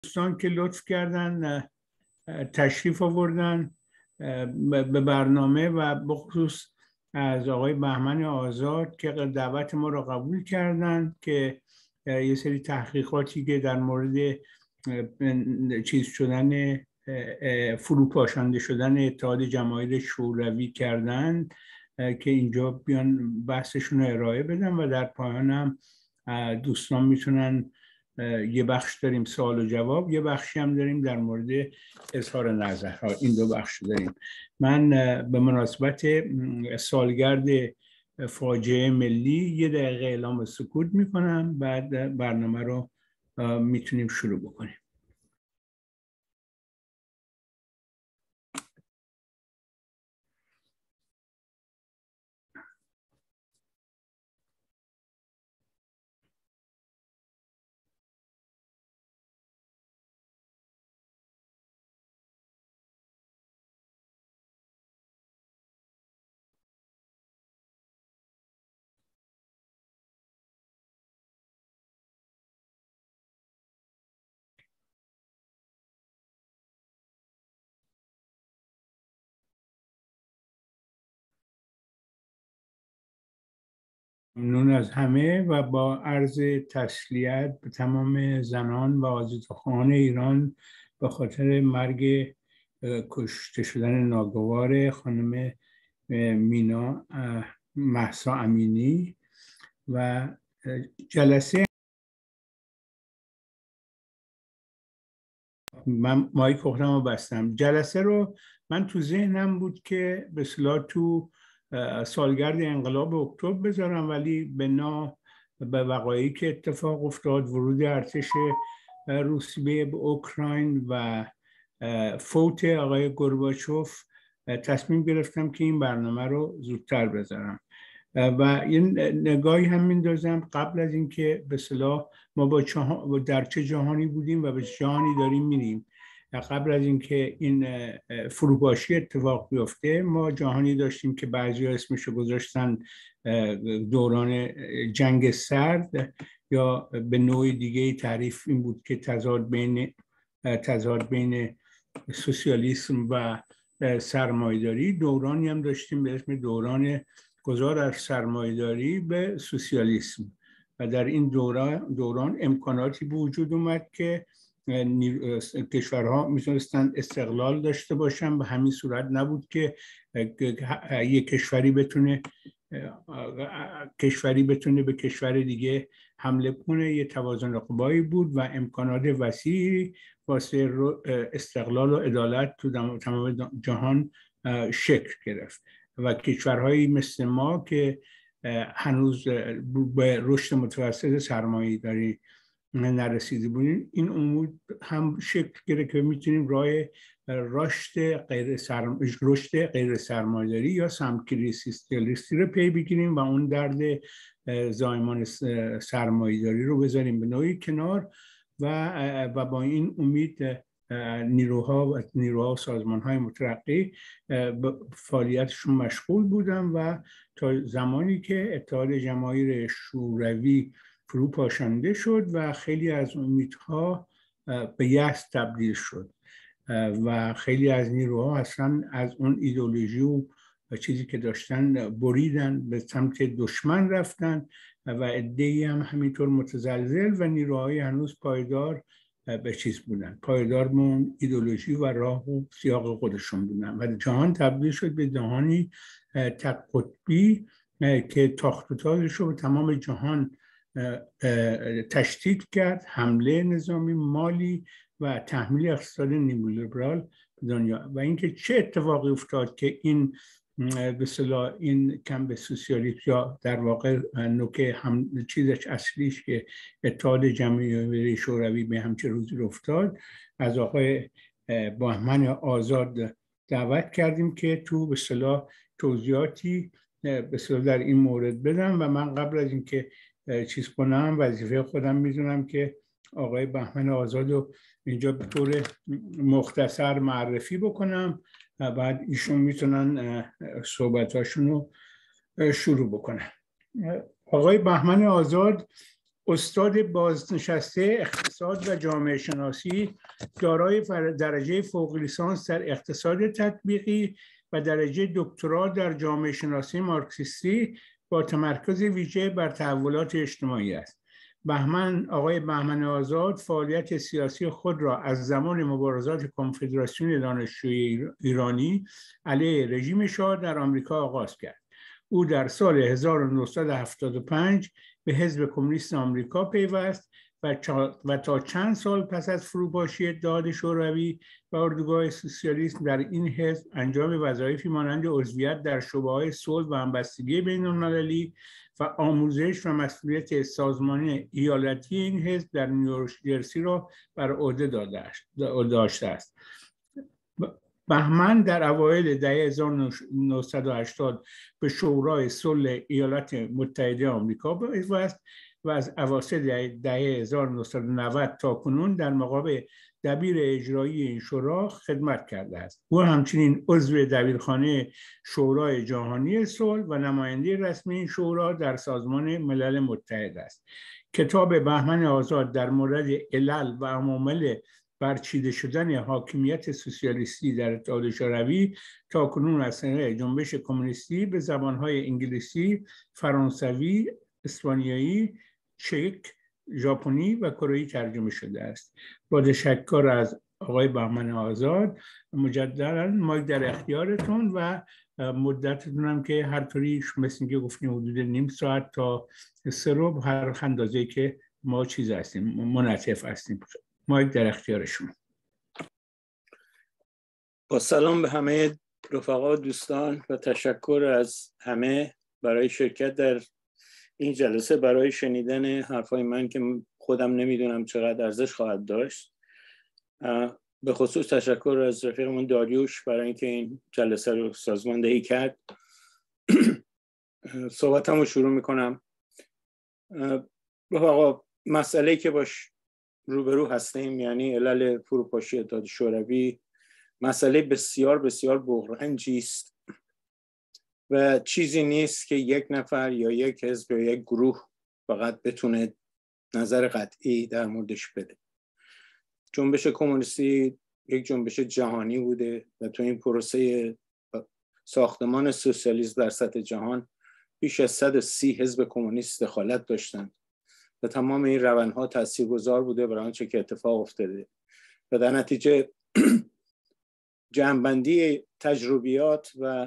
دوستان که لطف کردن تشریف آوردن به برنامه و بخصوص از آقای بهمن آزاد که دعوت ما را قبول کردن که یه سری تحقیقاتی که در مورد چیز شدن فروپاشانده شدن اتحاد جماهیر شوروی کردن که اینجا بیان بحثشون رو ارائه بدن و در پایان هم دوستان میتونن یه بخش داریم سوال و جواب، یه بخشی هم داریم در مورد اظهار نظرها. این دو بخش داریم. من به مناسبت سالگرد فاجعه ملی 1 دقیقه اعلام سکوت میکنم، بعد برنامه رو میتونیم شروع بکنیم. ممنون از همه و با عرض تسلیت به تمام زنان و آزادخواهان ایران به خاطر مرگ کشته شدن ناگوار خانم مینا مهسا امینی و جلسه من مایک خودم رو بستم. جلسه رو من تو ذهنم بود که به اصطلاح تو سالگرد انقلاب اکتبر بذارم، ولی به وقایعی که اتفاق افتاد، ورود ارتش روسیه به اوکراین و فوت آقای گورباچوف، تصمیم گرفتم که این برنامه رو زودتر بذارم و این نگاهی هم میندازم قبل از اینکه به اصطلاح ما در چه جهانی بودیم و به جهانی داریم میریم. قبل از اینکه این فروپاشی اتفاق بیفته ما جهانی داشتیم که بعضی‌ها اسمشو گذاشتن دوران جنگ سرد، یا به نوع دیگه تعریف این بود که تضاد بین سوسیالیسم و سرمایه‌داری. دورانی هم داشتیم به اسم دوران گذار از سرمایه‌داری به سوسیالیسم و در این دوران امکاناتی به وجود اومد که کشورها میتونستن استقلال داشته باشن. به همین صورت نبود که یک کشوری بتونه به کشور دیگه حمله کنه. یه توازن قوایی بود و امکانات وسیعی واسه استقلال و عدالت تو تمام جهان شکل گرفت و کشورهایی مثل ما که هنوز به رشد متوسط سرمایه‌داری نرسیده بودیم، این امور هم شکل گرفت که میتونیم راه رشد غیر سرمایه‌داری یا سمکریسیستالیستی رو پی بگیریم و اون درد زایمان سرمایه‌داری رو بذاریم به نوعی کنار و با این امید نیروها و سازمان‌های مترقی به فعالیتشون مشغول بودن و تا زمانی که اتحاد جماهیر شوروی فروپاشانده شد و خیلی از امیدها به یأس تبدیل شد و خیلی از نیروها اصلا از اون ایدئولوژی و چیزی که داشتن بریدن، به سمت دشمن رفتن و عده‌ای هم همینطور متزلزل و نیروهای هنوز پایدار به چیز بودن، پایدار به اون ایدئولوژی و راه و سیاق خودشون بودن و جهان تبدیل شد به جهانی تک قطبی که تاخت و تازش رو به تمام جهان تشدید کرد، حمله نظامی، مالی و تحمیل اقتصاد نیولیبرال به دنیا. و اینکه چه اتفاقی افتاد که این به اصطلاح این کمپ سوسیالیسم یا در واقع نوک چیزش اصلیش که اتحاد جماهیر شوروی به همچه روزی افتاد، از آقای بهمن آزاد دعوت کردیم که تو به اصطلاح توضیحاتی به اصطلاح در این مورد بدم و من قبل از اینکه چیز کنم وظیفه خودم میدونم که آقای بهمن آزاد رو اینجا به طور مختصر معرفی بکنم و بعد ایشون میتونن صحبتاشون رو شروع بکنن. آقای بهمن آزاد استاد بازنشسته اقتصاد و جامعه شناسی، دارای درجه فوق لیسانس در اقتصاد تطبیقی و درجه دکترا در جامعه شناسی مارکسیستی با تمرکز ویژه بر تحولات اجتماعی است. آقای بهمن آزاد فعالیت سیاسی خود را از زمان مبارزات کنفدراسیون دانشجوی ایرانی علیه رژیم شاه در آمریکا آغاز کرد. او در سال 1975 به حزب کمونیست آمریکا پیوست و تا چند سال پس از فروپاشی اتحاد شوروی و اردوگاه سوسیالیسم در این حزب انجام وظایفی مانند عضویت در شعبه‌های صلح و همبستگی بین‌المللی و آموزش و مسئولیت سازمانی ایالتی این حزب در نیوجرسی را بر عهده داشته است. بهمن در اوایل دهه 1980 به شورای صلح ایالات متحده آمریکا پیوست و از اواسط دهه 1990 تا کنون در مقام دبیر اجرایی این شورا خدمت کرده است. او همچنین عضو دبیرخانه شورای جهانی صلح و نماینده رسمی این شورا در سازمان ملل متحد است. کتاب بهمن آزاد در مورد علل و عوامل برچیده شدن حاکمیت سوسیالیستی در اتحاد شوروی تا کنون از طریق جنبش کمونیستی به زبانهای انگلیسی، فرانسوی، اسپانیایی، چک، ژاپنی و کره‌ای ترجمه شده است. با تشکر از آقای بهمن آزاد، مجددا مایک در اختیارتون و مدتتون هم که هر طوری مثل که گفتیم حدود نیم ساعت تا 3 ربع هر اندازه‌ای که ما چیز هستیم منعطف هستیم. مایک در اختیار شما. با سلام به همه رفقا و دوستان و تشکر از همه برای شرکت در این جلسه، برای شنیدن حرفای من که خودم نمیدونم چقدر ارزش خواهد داشت. به خصوص تشکر از رفیقمون داریوش برای اینکه این جلسه رو سازماندهی کرد. صحبتمو شروع میکنم. رفقا، مسئله‌ای که باش روبرو هستیم یعنی علل فروپاشی اتحاد شوروی مسئله بسیار بسیار بحرانجی است و چیزی نیست که یک نفر یا یک حزب یا یک گروه فقط بتونه نظر قطعی در موردش بده. جنبش کمونیستی یک جنبش جهانی بوده و تو این پروسه ساختمان سوسیالیسم در سطح جهان بیش از 130 حزب کمونیست دخالت داشتند و تمام این روندها تاثیرگذار بوده برای آنچه که اتفاق افتاده و در نتیجه جمع‌بندی تجربیات و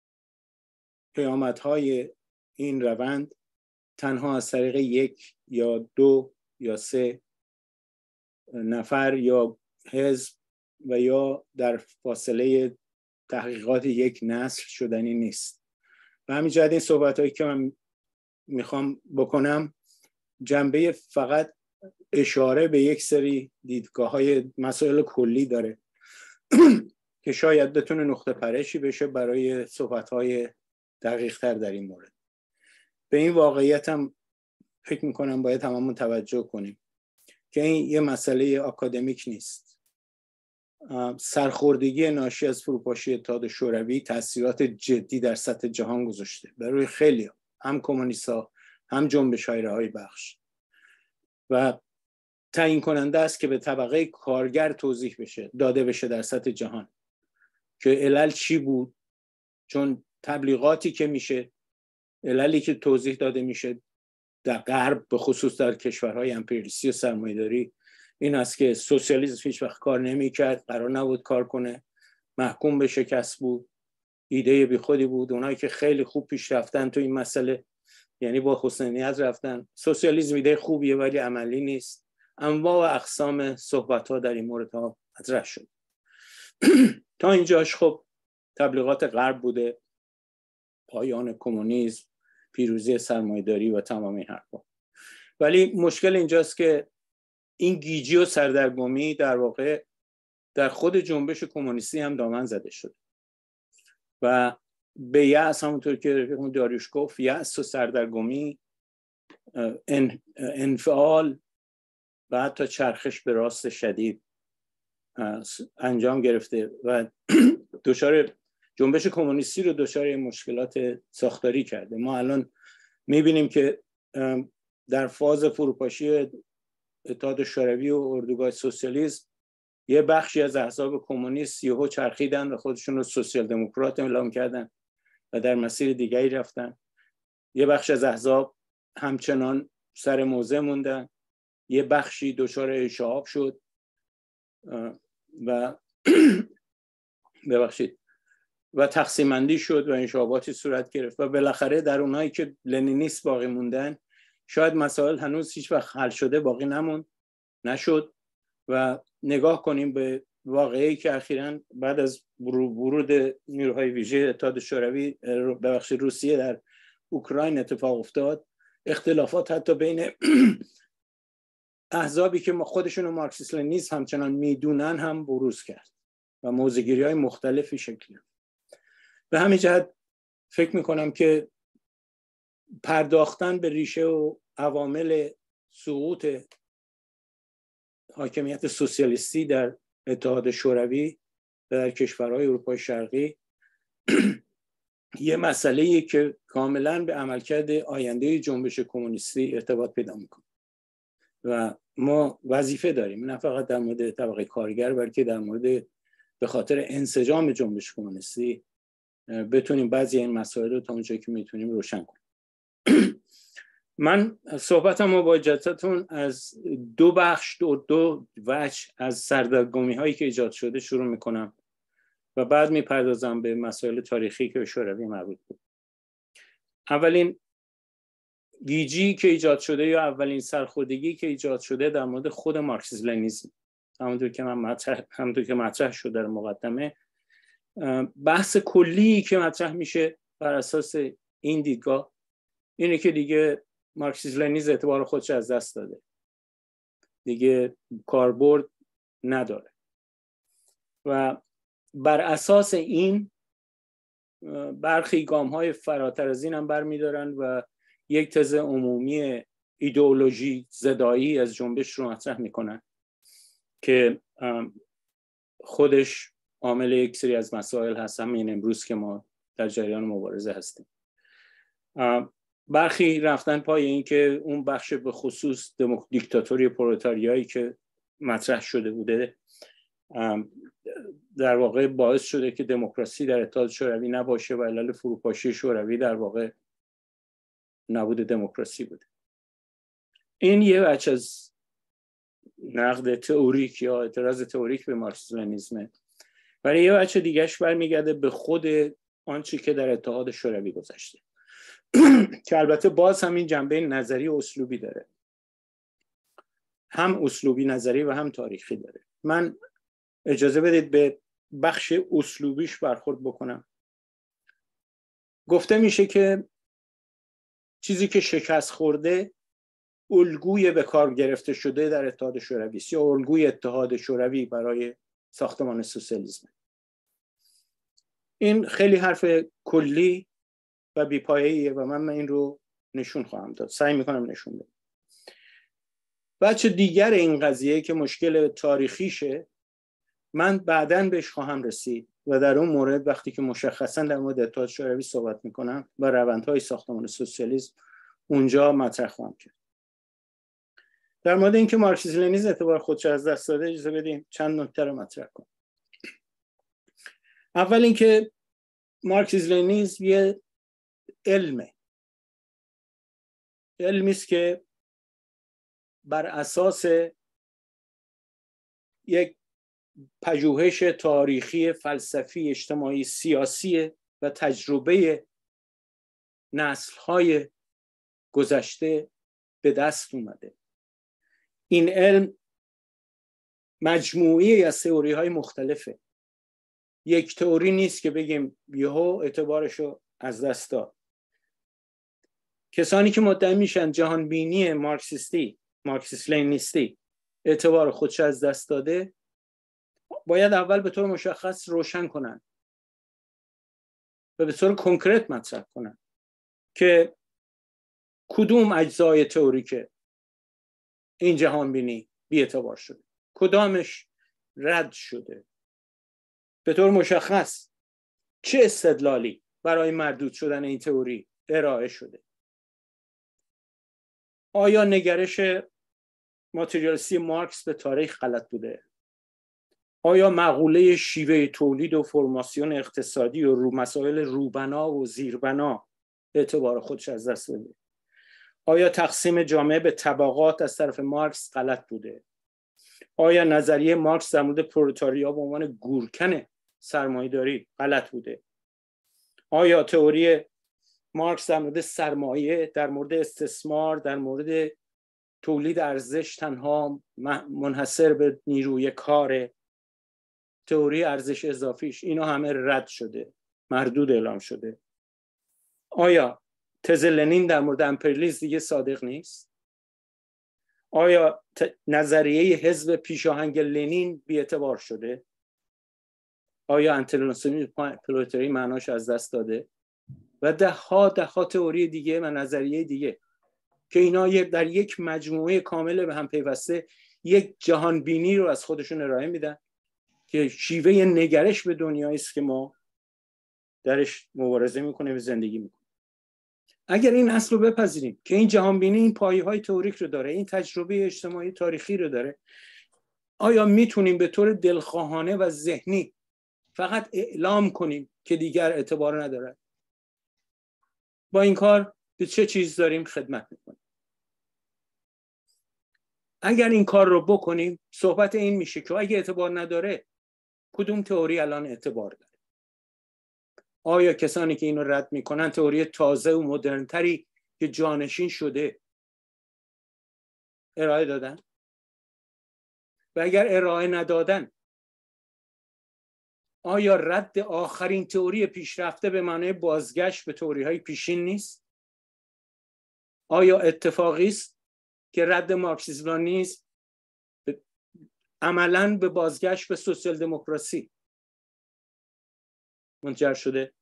پیامدهای این روند تنها از طریق 1 یا 2 یا 3 نفر یا حزب و یا در فاصله تحقیقات یک نسل شدنی نیست. و همین جهت این صحبت‌هایی که من میخوام بکنم جنبه فقط اشاره به یک سری دیدگاه‌های مسائل کلی داره که شاید بتونه نقطه پرشی بشه برای صحبت‌های دقیق‌تر در این مورد. به این واقعیت هم فکر می‌کنم باید هممون توجه کنیم که این یه مسئله آکادمیک نیست. سرخوردگی ناشی از فروپاشی اتحاد شوروی تأثیرات جدی در سطح جهان گذاشته برای خیلی، هم کمونیست‌ها هم جنبش‌های رهایی بخش، و تعیین کننده است که به طبقه کارگر توضیح داده بشه در سطح جهان که علل چی بود. چون تبلیغاتی که میشه، عللی که توضیح داده میشه در غرب به خصوص در کشورهای امپریالیستی و سرمایه‌داری این است که سوسیالیسم هیچ وقت کار نمی‌کرد، قرار نبود کار کنه، محکوم به شکست بود، ایده بیخودی بود. اونایی که خیلی خوب پیش رفتن تو این مسئله یعنی با حسن نیت رفتن. سوسیالیسم ایده خوبیه ولی عملی نیست. انواع و اقسام صحبت‌ها در این مورد ها مطرح شد. تا اینجاش خب تبلیغات غرب بوده، پایان کمونیسم، پیروزی سرمایه‌داری و تمام این حرفا. ولی مشکل اینجاست که این گیجی و سردرگمی در واقع در خود جنبش کمونیستی هم دامن زده شده و به یأس، همونطور که داریوش گفت، یأس و سردرگمی، انفعال و حتی چرخش به راست شدید انجام گرفته و جنبش کمونیستی رو دچار مشکلات ساختاری کرده. ما الان میبینیم که در فاز فروپاشی اتحاد شوروی و اردوگاه سوسیالیسم یه بخشی از احزاب کمونیست یهو چرخیدن و خودشون رو سوسیال دموکرات اعلام کردن و در مسیر دیگری رفتن. یه بخش از احزاب همچنان سر موضع موندن، یه بخشی دچار اشتعاب شد و ببخشید و تقسیم بندی شد و انشعاباتی صورت گرفت و بالاخره در اونایی که لنینیست باقی موندن شاید مسائل هنوز هیچ وقت حل شده باقی نشد و نگاه کنیم به واقعی که اخیراً بعد از ورود نیروهای ویژه اتحاد شوروی ببخشید روسیه در اوکراین اتفاق افتاد. اختلافات حتی بین احزابی که خودشون مارکسیست لنینیسم همچنان میدونن هم بروز کرد و موضع‌گیری‌های مختلفی شکل گرفت. به همین جهت فکر میکنم که پرداختن به ریشه و عوامل سقوط حاکمیت سوسیالیستی در اتحاد شوروی و در کشورهای اروپای شرقی یه مسئله‌ایه که کاملا به عملکرد آینده جنبش کمونیستی ارتباط پیدا میکنه و ما وظیفه داریم نه فقط در مورد طبقه کارگر بلکه در مورد به خاطر انسجام جنبش کمونیستی بتونیم بعضی این مسائل رو تا اونجایی که میتونیم روشن کنیم. من صحبتم با اجازهتون از دو بخش دو وجه از سردرگمی هایی که ایجاد شده شروع میکنم و بعد میپردازم به مسائل تاریخی که به شوروی مربوط بود. اولین گیجی که ایجاد شده یا اولین سرخوردگی که ایجاد شده در مورد خود مارکسیسم لنینیسم، همونطور که مطرح شده در مقدمه، بحث کلی که مطرح میشه بر اساس این دیدگاه اینه که دیگه مارکسیسم لنینیسم اعتبار خودش از دست داده، دیگه کاربرد نداره و بر اساس این برخی گام‌های فراتر از این هم برمی‌دارن و یک تز عمومی ایدئولوژی زدایی از جنبش رو مطرح میکنن که خودش عامل یک سری از مسائل هست، همین امروز که ما در جریان مبارزه هستیم. برخی رفتن پای این که اون بخش به خصوص دیکتاتوری پرولتاریایی که مطرح شده بوده در واقع باعث شده که دموکراسی در اتحاد شوروی نباشه و علل فروپاشی شوروی در واقع نبود دموکراسی بوده. این یه بچه از نقد تئوریک یا اعتراض تئوریک به مارکسیسم لنینیسم، ولی یه بچه دیگهش برمیگرده به خود آنچه که در اتحاد شوروی گذشته که البته باز هم این جنبه نظری و اسلوبی داره، هم اسلوبی نظری و هم تاریخی داره. من اجازه بدید به بخش اسلوبیش برخورد بکنم. گفته میشه که چیزی که شکست خورده الگوی به کار گرفته شده در اتحاد شوروی است یا الگوی اتحاد شوروی برای ساختمان سوسیالیسم. این خیلی حرف کلی و بی‌پایه‌ایه و من این رو نشون خواهم داد، سعی میکنم نشون بدم. بچه دیگر این قضیه که مشکل تاریخیشه من بعداً بهش خواهم رسید و در اون مورد وقتی که مشخصاً در مورد اتحاد شوروی صحبت میکنم و روندهای ساختمان سوسیالیسم اونجا مطرح خواهم کرد. در مورد اینکه مارکسیسم لنینیسم اعتبار خودش از دست داده اجازه بدیم چند نکته رو مطرح کنم. اول اینکه مارکسیسم لنینیسم یه علمی است که بر اساس یک پژوهش تاریخی، فلسفی، اجتماعی، سیاسی و تجربه نسل‌های گذشته به دست اومده. این علم مجموعی از تئوری‌های مختلفه. یک تئوری نیست که بگیم یهو اعتبارشو از دست داد. کسانی که مدعی میشن جهان بینی مارکسیسم لنینیستی اعتبار خودش از دست داده باید اول به طور مشخص روشن کنن و به طور کنکرت مطرح کنن که کدوم اجزای تئوریک این جهان بینی بی اعتبار شده، کدامش رد شده، به طور مشخص چه استدلالی برای مردود شدن این تئوری ارائه شده. آیا نگرش ماتریالیستی مارکس به تاریخ غلط بوده؟ آیا مقوله شیوه تولید و فرماسیون اقتصادی و مسائل روبنا و زیربنا اعتبار خودش از دست داده؟ آیا تقسیم جامعه به طبقات از طرف مارکس غلط بوده؟ آیا نظریه مارکس در مورد پرولتاریا به عنوان گورکن سرمایه‌داری غلط بوده؟ آیا تئوری مارکس در مورد سرمایه، در مورد استثمار، در مورد تولید ارزش تنها منحصر به نیروی کار، تئوری ارزش اضافیش، اینا همه رد شده، مردود اعلام شده؟ آیا تز لنین در مورد امپریالیسم دیگه صادق نیست؟ آیا نظریه حزب پیشاهنگ لنین بی‌اعتبار شده؟ آیا انترناسیونالیسم پرولتاری معناش از دست داده؟ و ده ها تئوری دیگه و نظریه دیگه که اینا در یک مجموعه کامل به هم پیوسته یک جهان بینی رو از خودشون ارائه میدن که شیوه نگرش به دنیایی است که ما درش مبارزه میکنیم و زندگی میکنیم. اگر این اصل رو بپذیریم که این جهان بینی این پایه‌های تئوریک رو داره، این تجربه اجتماعی تاریخی رو داره، آیا میتونیم به طور دلخواهانه و ذهنی فقط اعلام کنیم که دیگر اعتبار نداره؟ با این کار به چه چیز داریم خدمت میکنیم؟ اگر این کار رو بکنیم صحبت این میشه که اگه اعتبار نداره کدوم تئوری الان اعتبار داره؟ آیا کسانی که اینو رد میکنن تئوری تازه و مدرنتری که جانشین شده ارائه دادن؟ و اگر ارائه ندادن آیا رد آخرین تئوری پیشرفته به معنای بازگشت به تئوری‌های پیشین نیست؟ آیا اتفاقی است که رد مارکسیسم لنینیسم عملاً به بازگشت به سوسیال دموکراسی منجر شده؟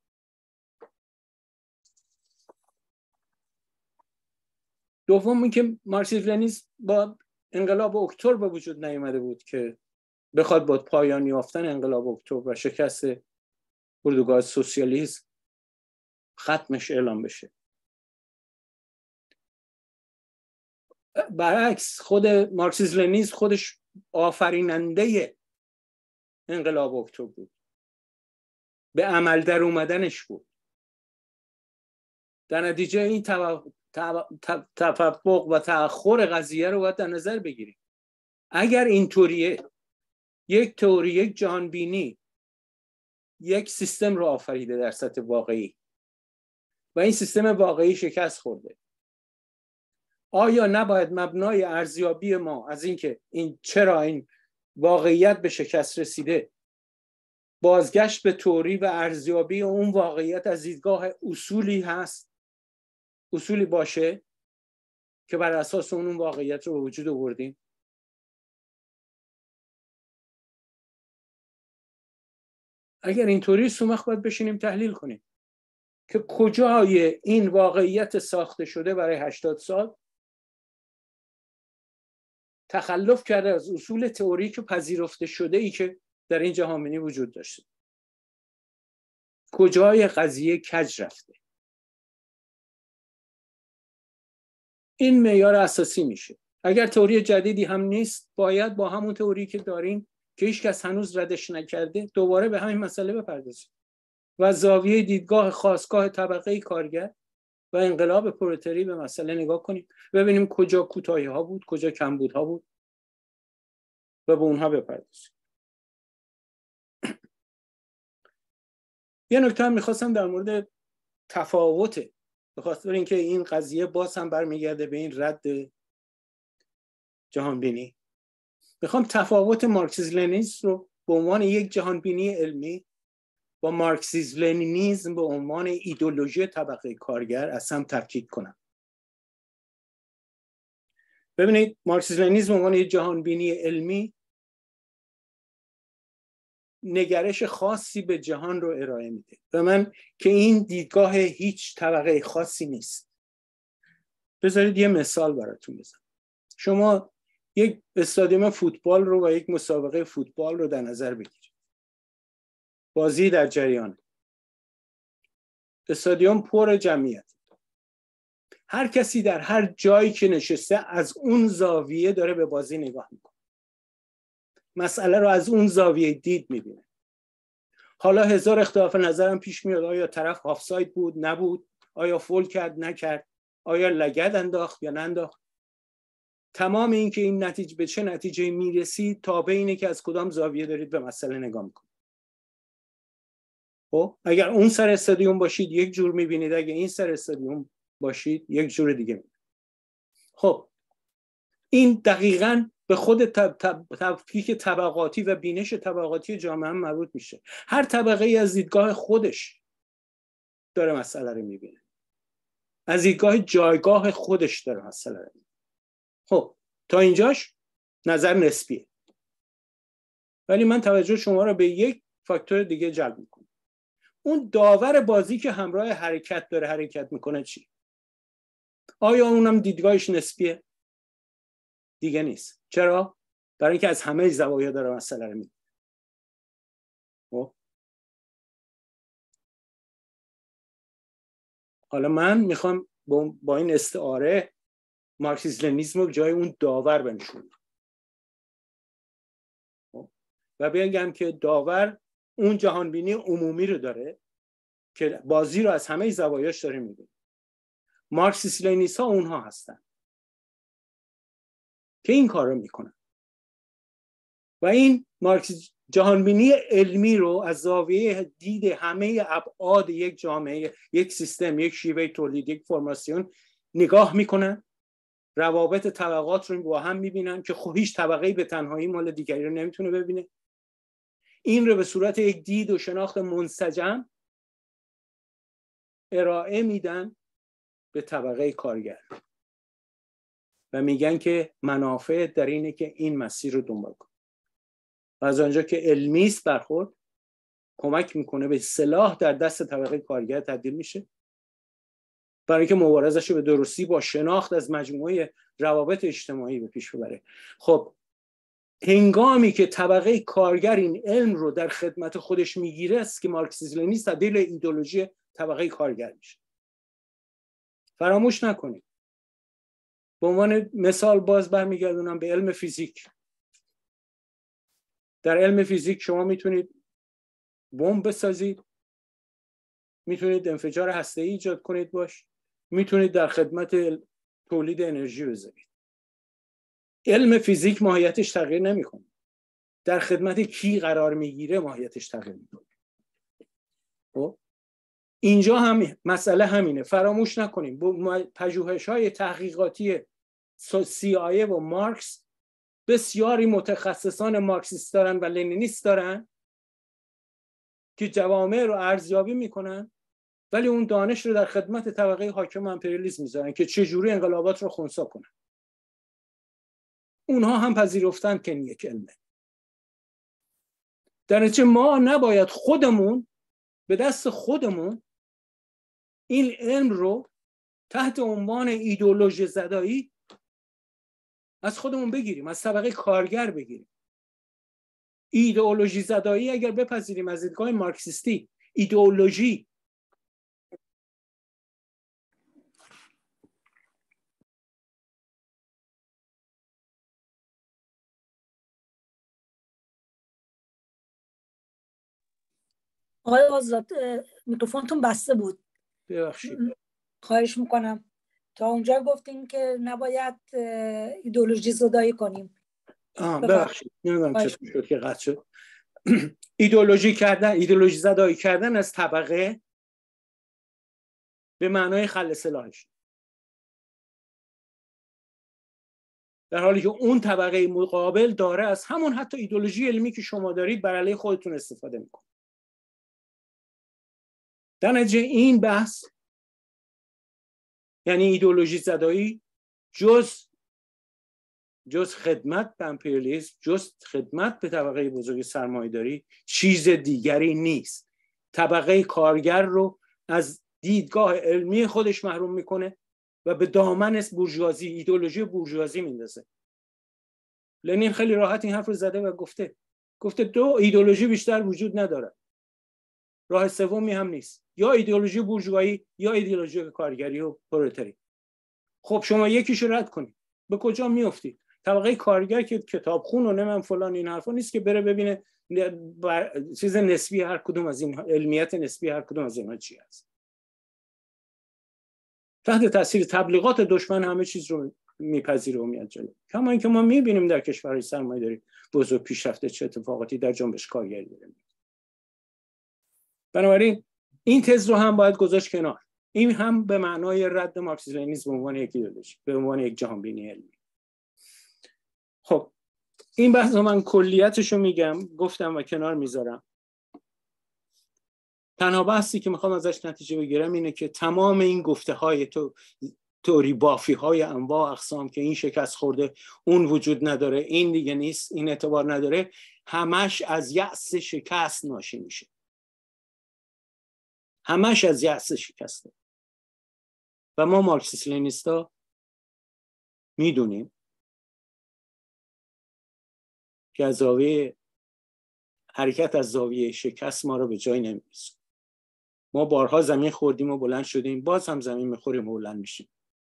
دوم اینکه مارکسیسم لنینیسم با انقلاب اکتبر به وجود نیامده بود که بخواد با پایان یافتن انقلاب اکتبر و شکست اردوگاه سوسیالیسم ختمش اعلام بشه. برعکس خود مارکسیسم لنینیسم خودش آفریننده انقلاب اکتبر بود، به عمل در اومدنش بود. در نتیجه این تفوق و تأخر قضیه رو باید در نظر بگیریم. اگر اینطوریه یک تئوری، یک جهان بینی، یک سیستم رو آفریده در سطح واقعی و این سیستم واقعی شکست خورده، آیا نباید مبنای ارزیابی ما از اینکه چرا این واقعیت به شکست رسیده بازگشت به تئوری و ارزیابی اون واقعیت از دیدگاه اصولی باشه که بر اساس اون واقعیت رو به وجود آوردیم؟ اگر اینطوری سومخ باید بشینیم تحلیل کنیم که کجای این واقعیت ساخته شده برای 80 سال تخلف کرده از اصول تئوریک و پذیرفته شده ای که در این جهان بینی وجود داشته. کجای قضیه کج رفته؟ این معیار اساسی میشه. اگر تئوری جدیدی هم نیست باید با همون تئوری که داریم که هیچ کس هنوز ردش نکرده دوباره به همین مسئله بپردازیم و زاویه دیدگاه خاصگاه طبقه کارگر و انقلاب پرولتاری به مسئله نگاه کنیم، ببینیم کجا کوتاهی ها بود، کجا کمبودها بود و به اونها بپردازیم. یه نکته هم میخواستم در مورد تفاوت، به خاطر اینکه این قضیه باز هم برمیگرده به این رد جهان بینی، میخوام تفاوت مارکسیسم لنینیسم رو به عنوان یک جهان بینی علمی با مارکسیسم لنینیسم به عنوان ایدئولوژی طبقه کارگر از هم تفکیک کنم. ببینید مارکسیسم لنینیسم به عنوان یک جهان بینی علمی نگرش خاصی به جهان رو ارائه میده و من که این دیدگاه هیچ طبقه خاصی نیست. بذارید یه مثال براتون بزنم. شما یک استادیوم فوتبال رو و یک مسابقه فوتبال رو در نظر بگیرید. بازی در جریان، استادیوم پر جمعیت، هر کسی در هر جایی که نشسته از اون زاویه داره به بازی نگاه میکنه، مسئله رو از اون زاویه دید میبینه. حالا هزار اختلاف نظرم پیش میاد، آیا طرف هافساید بود نبود، آیا فول کرد نکرد، آیا لگد انداخت یا ننداخت. تمام این که این نتیجه به چه نتیجه میرسید تابع اینه که از کدام زاویه دارید به مسئله نگاه میکنید. خب اگر اون سر استادیوم باشید یک جور میبینید، اگر این سر استادیوم باشید یک جور دیگه میبینید. خب این دقیقاً به خود تفکیک طبقاتی و بینش طبقاتی جامعه مربوط میشه. هر طبقه ای از دیدگاه خودش داره مسئله رو میبینه، از دیدگاه جایگاه خودش داره مسئله رو میبینه. خب تا اینجاش نظر نسبیه، ولی من توجه شما رو به یک فاکتور دیگه جلب میکنم. اون داور بازی که همراه حرکت داره حرکت میکنه چی؟ آیا اونم دیدگاهش نسبیه؟ دیگه نیست. چرا؟ برای اینکه از همه زوایا داره مسئله رو میبینه. حالا من میخوام با این استعاره مارکسیسم لنینیسم رو جای اون داور بنشونم و بگم که داور اون جهانبینی عمومی رو داره که بازی رو از همه زوایاش داره میبینه. مارکسیسم لنینیست ها اونها هستن که این کار رو میکنن و این مارکسیسم جهانبینی علمی رو از زاویه دید همه ابعاد یک جامعه، یک سیستم، یک شیوه تولید، یک فرماسیون نگاه میکنن، روابط طبقات رو با هم میبینن که خب هیچ طبقه‌ای به تنهایی مال دیگری رو نمیتونه ببینه. این رو به صورت یک دید و شناخت منسجم ارائه میدن به طبقه کارگر و میگن که منافع در اینه که این مسیر رو دنبال کن. و از آنجا که علمی است برخورد کمک میکنه به سلاح در دست طبقه کارگر تبدیل میشه برای که مبارزش رو به درستی با شناخت از مجموعه روابط اجتماعی به پیش ببره. خب هنگامی که طبقه کارگر این علم رو در خدمت خودش میگیره است که مارکسیسم لنینیسم تبدیل به ایدئولوژی طبقه کارگر میشه. فراموش نکنید. به عنوان مثال باز برمیگردونم به علم فیزیک. در علم فیزیک شما میتونید بمب بسازید، میتونید انفجار هسته‌ای ایجاد کنید باش، میتونید در خدمت تولید انرژی بذارید. علم فیزیک ماهیتش تغییر نمیکنه. در خدمت کی قرار میگیره ماهیتش تغییر میکنه. خب اینجا هم مسئله همینه. فراموش نکنیم با پژوهش‌های تحقیقاتی CIA و مارکس بسیاری متخصصان مارکسیست دارن و لنینیست دارن که جوامع رو ارزیابی میکنن ولی اون دانش رو در خدمت طبقه حاکم امپریالیسم میذارن که چجوری انقلابات رو خنثی کنن. اونها هم پذیرفتن که این یک علمه. در نتیجه ما نباید خودمون به دست خودمون این علم رو تحت عنوان ایدئولوژی زدایی از خودمون بگیریم، از طبقه کارگر بگیریم. ایدئولوژی زدایی اگر بپذیریم از دیدگاه مارکسیستی، ایدئولوژی آقای آزاد میکروفونتون بسته بود. ببخشید. خواهش میکنم. تا اونجا گفتیم که نباید ایدئولوژی زدایی کنیم. ببخشید نمیدونم چطور شد که قطع شد. ایدئولوژی زدایی کردن از طبقه به معنای خلع سلاحش، در حالی که اون طبقه مقابل داره از همون حتی ایدئولوژی علمی که شما دارید بر علیه خودتون استفاده میکنه. در نتیجه این بحث یعنی ایدئولوژی زدایی جز خدمت به امپریالیسم، جز خدمت به طبقه بزرگ سرمایه‌داری چیز دیگری نیست. طبقه کارگر رو از دیدگاه علمی خودش محروم میکنه و به دامن بورژوازی، ایدئولوژی بورژوازی میندازه. لنین خیلی راحت این حرف رو زده و گفته دو ایدئولوژی بیشتر وجود نداره. راه سومی هم نیست. یا ایدئولوژی بورژوایی یا ایدئولوژی کارگری و پرولتاری. خب شما یکیشو رد کنید، به کجا میافتید؟ طبقه کارگر که کتابخون و نمیدونم فلان این حرفا نیست که بره ببینه چیز نسبی هر کدوم از این، علمیت نسبی هر کدوم از اینها چی هست. تحت تاثیر تبلیغات دشمن همه چیز رو میپذیره و میاد جلو. کما اینکه ما میبینیم در کشورهای سرمایه‌داری بزرگ پیشرفته چه اتفاقاتی در جنبش کارگری داره. بنابراین این تز رو هم باید گذاشت کنار. این هم به معنای رد مارکسیسم لنینیسم به عنوان یک ایدئولوژی، به عنوان یک جهانبینی علمی. خب این بحث من کلیتش رو میگم، گفتم و کنار میذارم. تنها بحثی که میخوام ازش نتیجه بگیرم اینه که تمام این گفته های توری بافی های انواع اقسام که این شکست خورده، اون وجود نداره، این دیگه نیست، این اعتبار نداره، همش از یأس شکست ناشی میشه. همش از یأس شکسته. و ما مارکسیست لنینیستا میدونیم که از زاویه حرکت از زاویه شکست ما رو به جای نمیرسه. ما بارها زمین خوردیم و بلند شدیم، باز هم زمین میخوریم و بلند میشیم.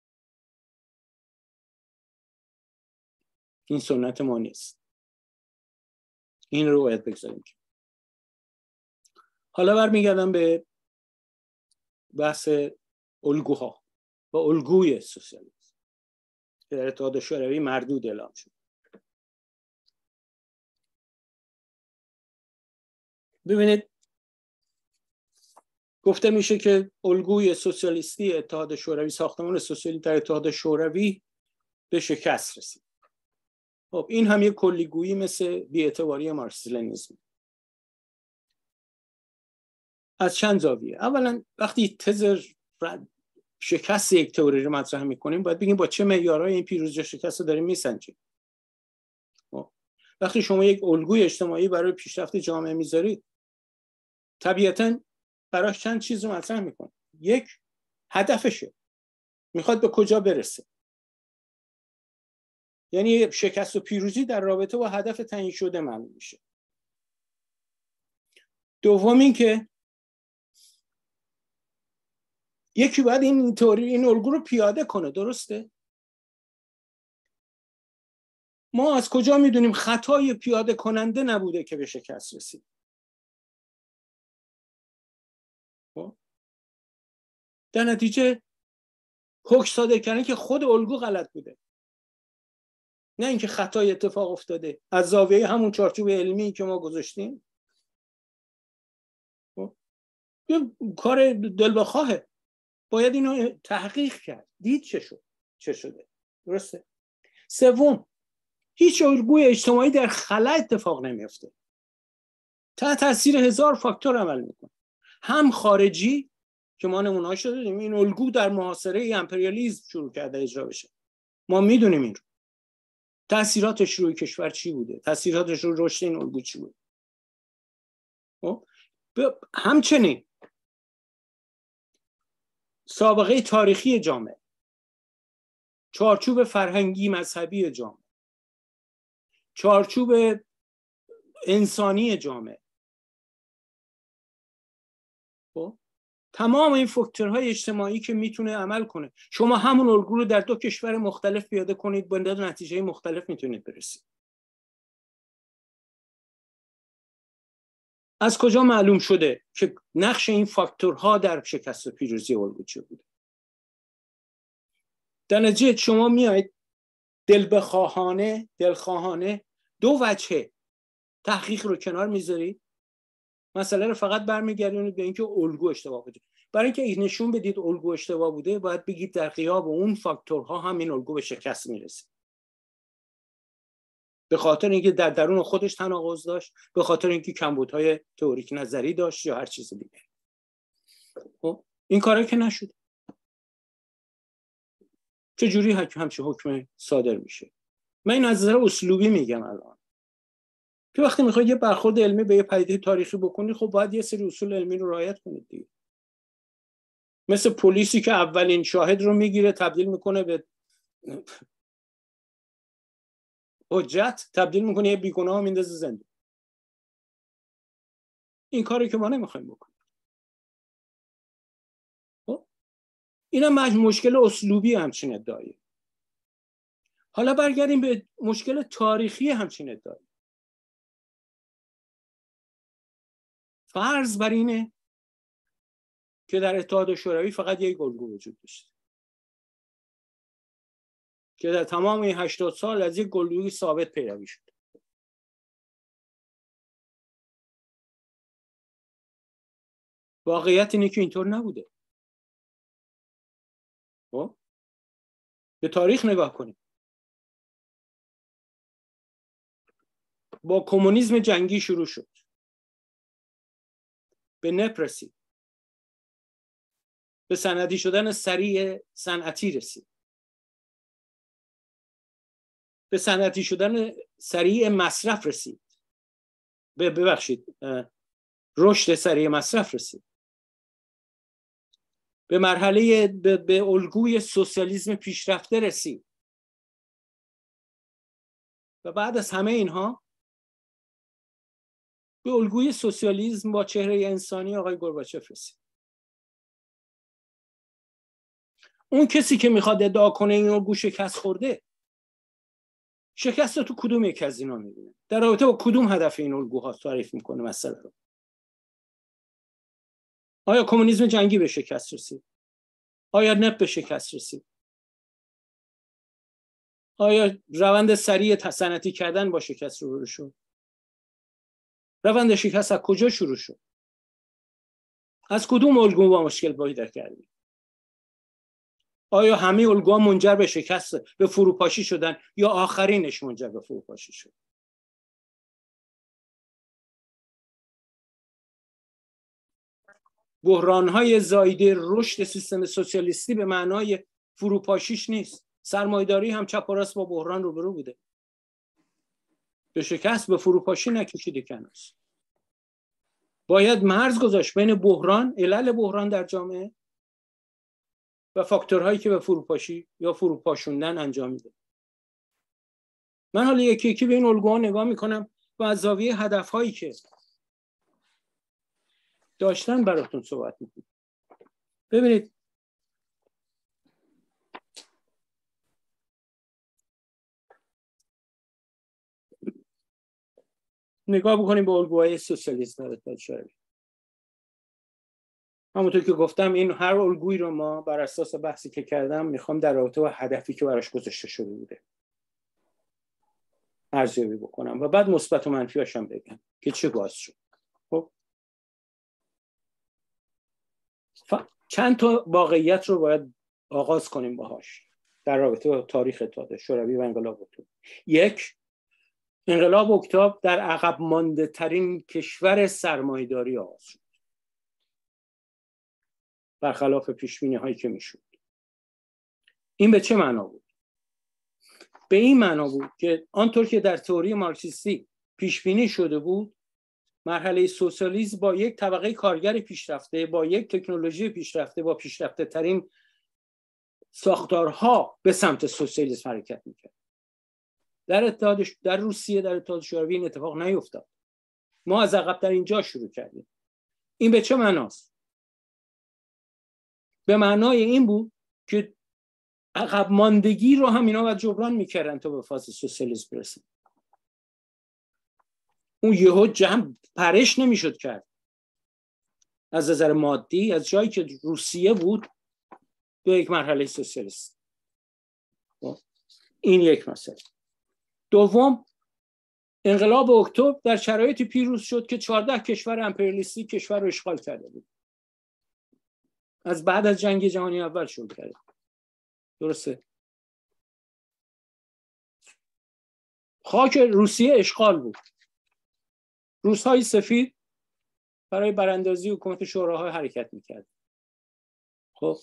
این سنت ما نیست. این رو باید بگذاریم. حالا برمیگردم به بحث الگوها و الگوی سوسیالیسم که در اتحاد شوروی مردود اعلام شد. ببینید گفته میشه که الگوی سوسیالیستی اتحاد شوروی، ساختمان سوسیالی در اتحاد شوروی به شکست رسید. خب این هم یک کلیگویی مثل بی‌اعتباری مارکسیسم لنینیسم. از چند زاویه. اولا وقتی تز شکست یک تئوری رو مطرح میکنیم باید بگیم با چه معیارهای این پیروزی شکست رو داریم میسنجیم. وقتی شما یک الگوی اجتماعی برای پیشرفت جامعه میذارید، طبیعتاً براش چند چیز رو مطرح میکنه. یک، هدفشه، میخواد به کجا برسه. یعنی شکست و پیروزی در رابطه با هدف تعیین شده معلوم میشه. دوم این که یکی باید این تئوری، این الگو رو پیاده کنه. درسته؟ ما از کجا میدونیم خطای پیاده کننده نبوده که به شکست رسید؟ در نتیجه حکم صادر کردن که خود الگو غلط بوده، نه اینکه خطای اتفاق افتاده از زاویه همون چارچوب علمی که ما گذاشتیم. یه کار دل بخواهه، باید اینو تحقیق کرد، دید چه شده. درسته؟ سوم، هیچ الگوی اجتماعی در خلا اتفاق نمیفته، تحت تاثیر هزار فاکتور عمل میکنه. هم خارجی که ما نمونه‌اش دادیم، این الگو در محاصره امپریالیسم شروع کرده اجرا بشه، ما میدونیم این رو. تاثیراتش روی کشور چی بوده، تاثیراتش روی رشد این الگو چی بوده. همچنین سابقه تاریخی جامعه، چارچوب فرهنگی مذهبی جامعه، چارچوب انسانی جامعه، تمام این فاکتورهای اجتماعی که میتونه عمل کنه، شما همون الگو رو در دو کشور مختلف پیاده کنید، به نتیجه مختلف میتونید برسید. از کجا معلوم شده که نقش این فاکتورها در شکست و پیروزی الگو چه بوده؟ در نتیجه شما میایید دلخواهانه دو وجه تحقیق رو کنار میذارید، مسئله رو فقط برمیگردونید به اینکه الگو اشتباه بوده. برای اینکه نشون بدید الگو اشتباه بوده، باید بگید در غیاب اون فاکتورها هم این الگو به شکست میرسه. به خاطر اینکه در درون خودش تناقض داشت، به خاطر اینکه کمبودهای تئوریک نظری داشت یا هر چیز دیگه. خب این کارا که نشد. چجوری همچین حکم صادر میشه؟ من این از نظر اسلوبی میگم الان که وقتی میخواید یه برخورد علمی به یه پدیده تاریخی بکنید، خب باید یه سری اصول علمی رو رعایت کنید دیگه. مثل پلیسی که اولین شاهد رو میگیره تبدیل میکنه به حجت، تبدیل میکنه یه بیگناه میندازه زندان. این کاری که ما نمیخوایم بکنیم. اینم مشکل اسلوبی همچین ادعایی. حالا برگردیم به مشکل تاریخی همچین ادعایی. فرض بر اینه که در اتحاد شوروی فقط یک الگو وجود داشت که در تمام این 80 سال از یک الگوی ثابت پیروی شد. واقعیت اینه که اینطور نبوده. به تاریخ نگاه کنیم. با کمونیسم جنگی شروع شد، به نپ رسید، به صنعتی شدن سریع صنعتی رسید، به صنعتی شدن سریع مصرف رسید، رشد سریع مصرف رسید، به مرحله به الگوی سوسیالیسم پیشرفته رسید و بعد از همه اینها به الگوی سوسیالیسم با چهره انسانی آقای گورباچف رسید. اون کسی که میخواد ادعا کنه این الگو شکست خورده، شکست رو تو کدوم یک از اینا میبینه؟ در رابطه با کدوم هدف این الگوها تعریف میکنه مسئله رو؟ آیا کمونیسم جنگی به شکست رسید؟ آیا نپ به شکست رسید؟ آیا روند سریع صنعتی کردن با شکست روبرو شد؟ روند شکست از کجا شروع شد؟ از کدوم الگو با مشکل پیدا کردیم؟ آیا همه الگوها منجر به شکست، به فروپاشی شدن یا آخرینش منجر به فروپاشی شد؟ بحران‌های زایده رشد سیستم سوسیالیستی به معنای فروپاشیش نیست. سرمایه‌داری هم چپ و راست با بحران روبرو بوده. به شکست، به فروپاشی نکشیده کناس. باید مرز گذاشت بین بحران، علل بحران در جامعه و فاکتورهایی که به فروپاشی یا فروپاشوندن انجام میده. من حالا یکی یکی به این الگوها نگاه میکنم و از زاویه هدفهایی که داشتن براتون صحبت میکنم. ببینید، نگاه بکنیم به الگوهای سوسیالیسم در اتحاد شوروی. همونطور که گفتم این هر الگویی رو ما بر اساس بحثی که کردم میخوام در رابطه با هدفی که براش گذاشته شده بوده ارزیابی بکنم و بعد مثبت و منفی‌هاش هم بگم که چه باعث شد. خب چند تا واقعیت رو باید آغاز کنیم باهاش در رابطه با تاریخ اتحاد شوروی و انقلاب اکتبر. یک، انقلاب اکتبر در عقب مانده ترین کشور سرمایه‌داری آغاز شد، برخلاف پیش‌بینی هایی که میشد. این به چه معنا بود؟ به این معنا بود که آنطور که در تئوری مارکسیستی پیش‌بینی شده بود، مرحله سوسیالیسم با یک طبقه کارگر پیشرفته، با یک تکنولوژی پیشرفته، با پیشرفته ترین ساختارها به سمت سوسیالیسم حرکت میکرد. در روسیه، در اتحاد شوروی این اتفاق نیفتاد. ما از عقب در اینجا شروع کردیم. این به چه معناست؟ به معنای این بود که عقب ماندگی رو هم اینا باید جبران میکردن تا به فاز سوسیالیسم برسن. اون یهو جمع پرش نمیشد کرد از نظر مادی از جایی که روسیه بود به یک مرحله سوسیالیست. این یک مسئله. دوم، انقلاب اکتبر در شرایطی پیروز شد که 14 کشور امپریالیستی کشور رو اشغال کرده بود. از بعد از جنگ جهانی اول شروع کرده. درسته؟ خاک روسیه اشغال بود. روس‌های سفید برای براندازی حکومت شوراها حرکت میکرد. خب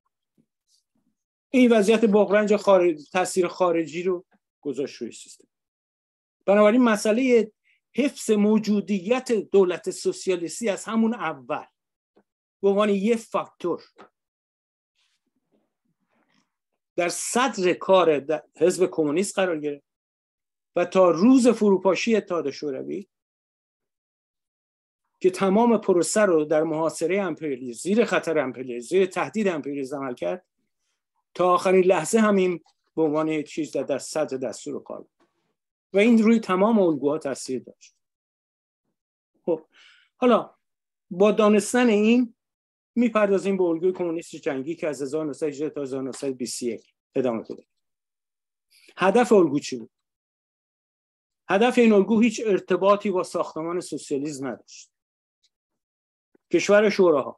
این وضعیت بغرنج تاثیر خارجی رو گذاشت روی سیستم. بنابراین مسئله حفظ موجودیت دولت سوسیالیستی از همون اول به عنوان یک فاکتور در صدر کار حزب کمونیست قرار گرفت و تا روز فروپاشی اتحاد شوروی که تمام پروسه رو در محاصره امپریالیسم، زیر خطر امپریالیسم، زیر تهدید امپریالیسم عمل کرد، تا آخرین لحظه همین به عنوان چیز در صدر دستور کار و این روی تمام الگوها تاثیر داشت. خب حالا با دانستن این میپردازیم به الگوی کمونیست جنگی که از 1918 تا 1921 ادامه پیدا. هدف الگو چی بود؟ هدف این الگو هیچ ارتباطی با ساختمان سوسیالیسم نداشت. کشور شوراها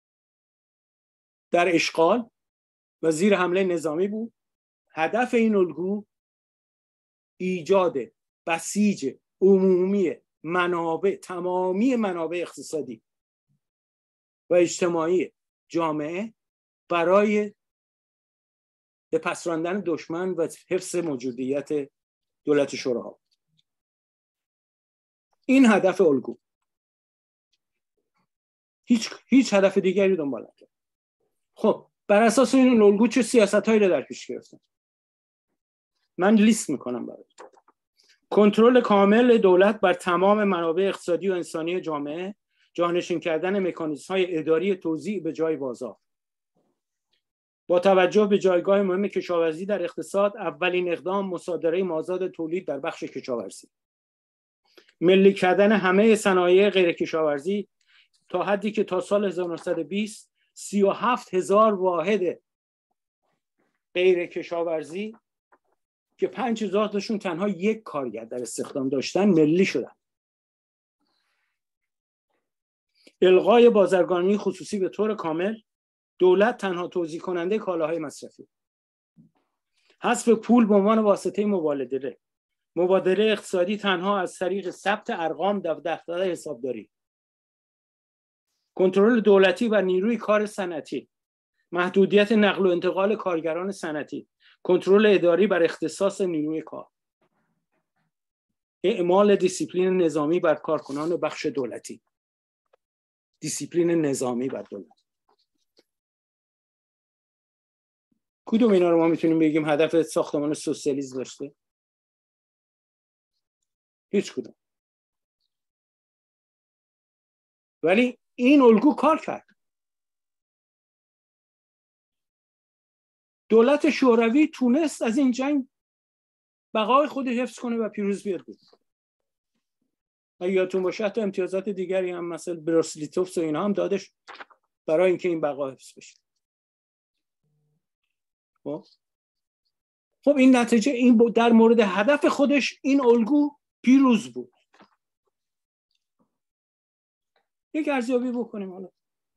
در اشغال و زیر حمله نظامی بود. هدف این الگو ایجاد بسیج عمومی منابع، تمامی منابع اقتصادی و اجتماعی جامعه برای به پس راندن دشمن و حفظ موجودیت دولت شوراها. این هدف الگو. هیچ هدف دیگری دنبال نکرد. خب بر اساس این الگو چه سیاست‌هایی رو در پیش گرفتن؟ من لیست میکنم براتون. کنترل کامل دولت بر تمام منابع اقتصادی و انسانی جامعه، جانشین کردن مکانیزم‌های اداری توزیع به جای بازار. با توجه به جایگاه مهم کشاورزی در اقتصاد، اولین اقدام مصادره مازاد تولید در بخش کشاورزی. ملی کردن همه صنایع غیر کشاورزی تا حدی که تا سال 1920 37,000 واحد غیر کشاورزی که 5,000 تاشون تنها یک کارگر در استخدام داشتن ملی شدن. الغای بازرگانی خصوصی به طور کامل، دولت تنها توزیع کننده کالاهای مصرفی. حذف پول به عنوان واسطه مبادله اقتصادی تنها از طریق ثبت ارقام در دفتر حسابداری. کنترل دولتی بر نیروی کار صنعتی، محدودیت نقل و انتقال کارگران صنعتی، کنترل اداری بر اختصاص نیروی کار، اعمال دیسیپلین نظامی بر کارکنان بخش دولتی. دیسیپلین نظامی بر دولت. کدوم اینا رو ما میتونیم بگیم هدف ساختمان سوسیالیسم داشته؟ هیچ کدوم. ولی این الگو کار کرد. دولت شوروی تونست از این جنگ بقای خودش حفظ کنه و پیروز بیاد بود. اگه یادتون باشه حتی امتیازات دیگری هم مثل بروسلیتوف و اینا هم دادش برای اینکه این بقا حفظ بشه. خب این نتیجه این در مورد هدف خودش این الگو پیروز بود. یک ارزیابی بکنیم حالا.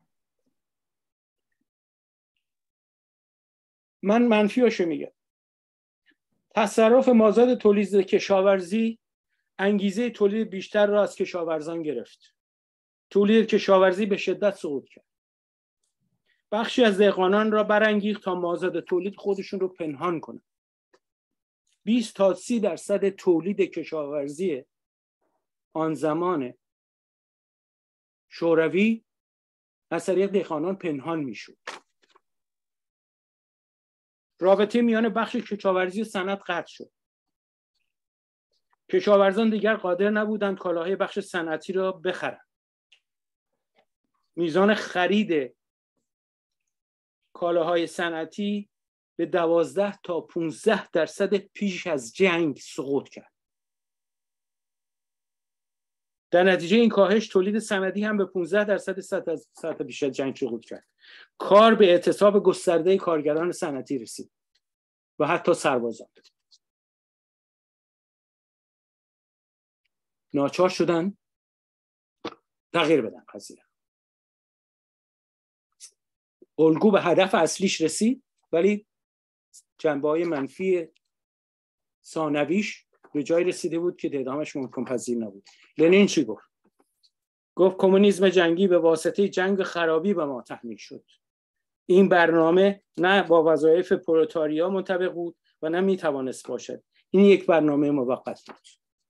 من منفیاشو میگم. تصرف مازاد تولید کشاورزی انگیزه تولید بیشتر را از کشاورزان گرفت. تولید کشاورزی به شدت سقوط کرد. بخشی از دهقانان را برانگیخت تا مازاد تولید خودشون رو پنهان کنند. 20 تا 30% تولید کشاورزی آن زمان شوروی از طریق دهقانان پنهان میشد. رابطه میان بخش کشاورزی و صنعت قطع شد. کشاورزان دیگر قادر نبودند کالاهای بخش صنعتی را بخرند. میزان خرید کالاهای صنعتی به 12 تا 15% پیش از جنگ سقوط کرد. در نتیجه این کاهش تولید صنعتی هم به 15% سطح پیش از جنگ سقوط کرد. کار به اعتصاب گسترده کارگران صنعتی رسید و حتی سربازان. ناچار شدن تغییر بدن قضیه. الگو به هدف اصلیش رسید ولی جنبه‌های منفی ثانویش به جای رسیده بود که اعدامش ممکن پذیر نبود. لنین چی گفت؟ گفت کمونیسم جنگی به واسطه جنگ خرابی به ما تحمیل شد. این برنامه نه با وظایف پرولتاریا منطبق بود و نه میتوانست باشد. این یک برنامه موقت بود.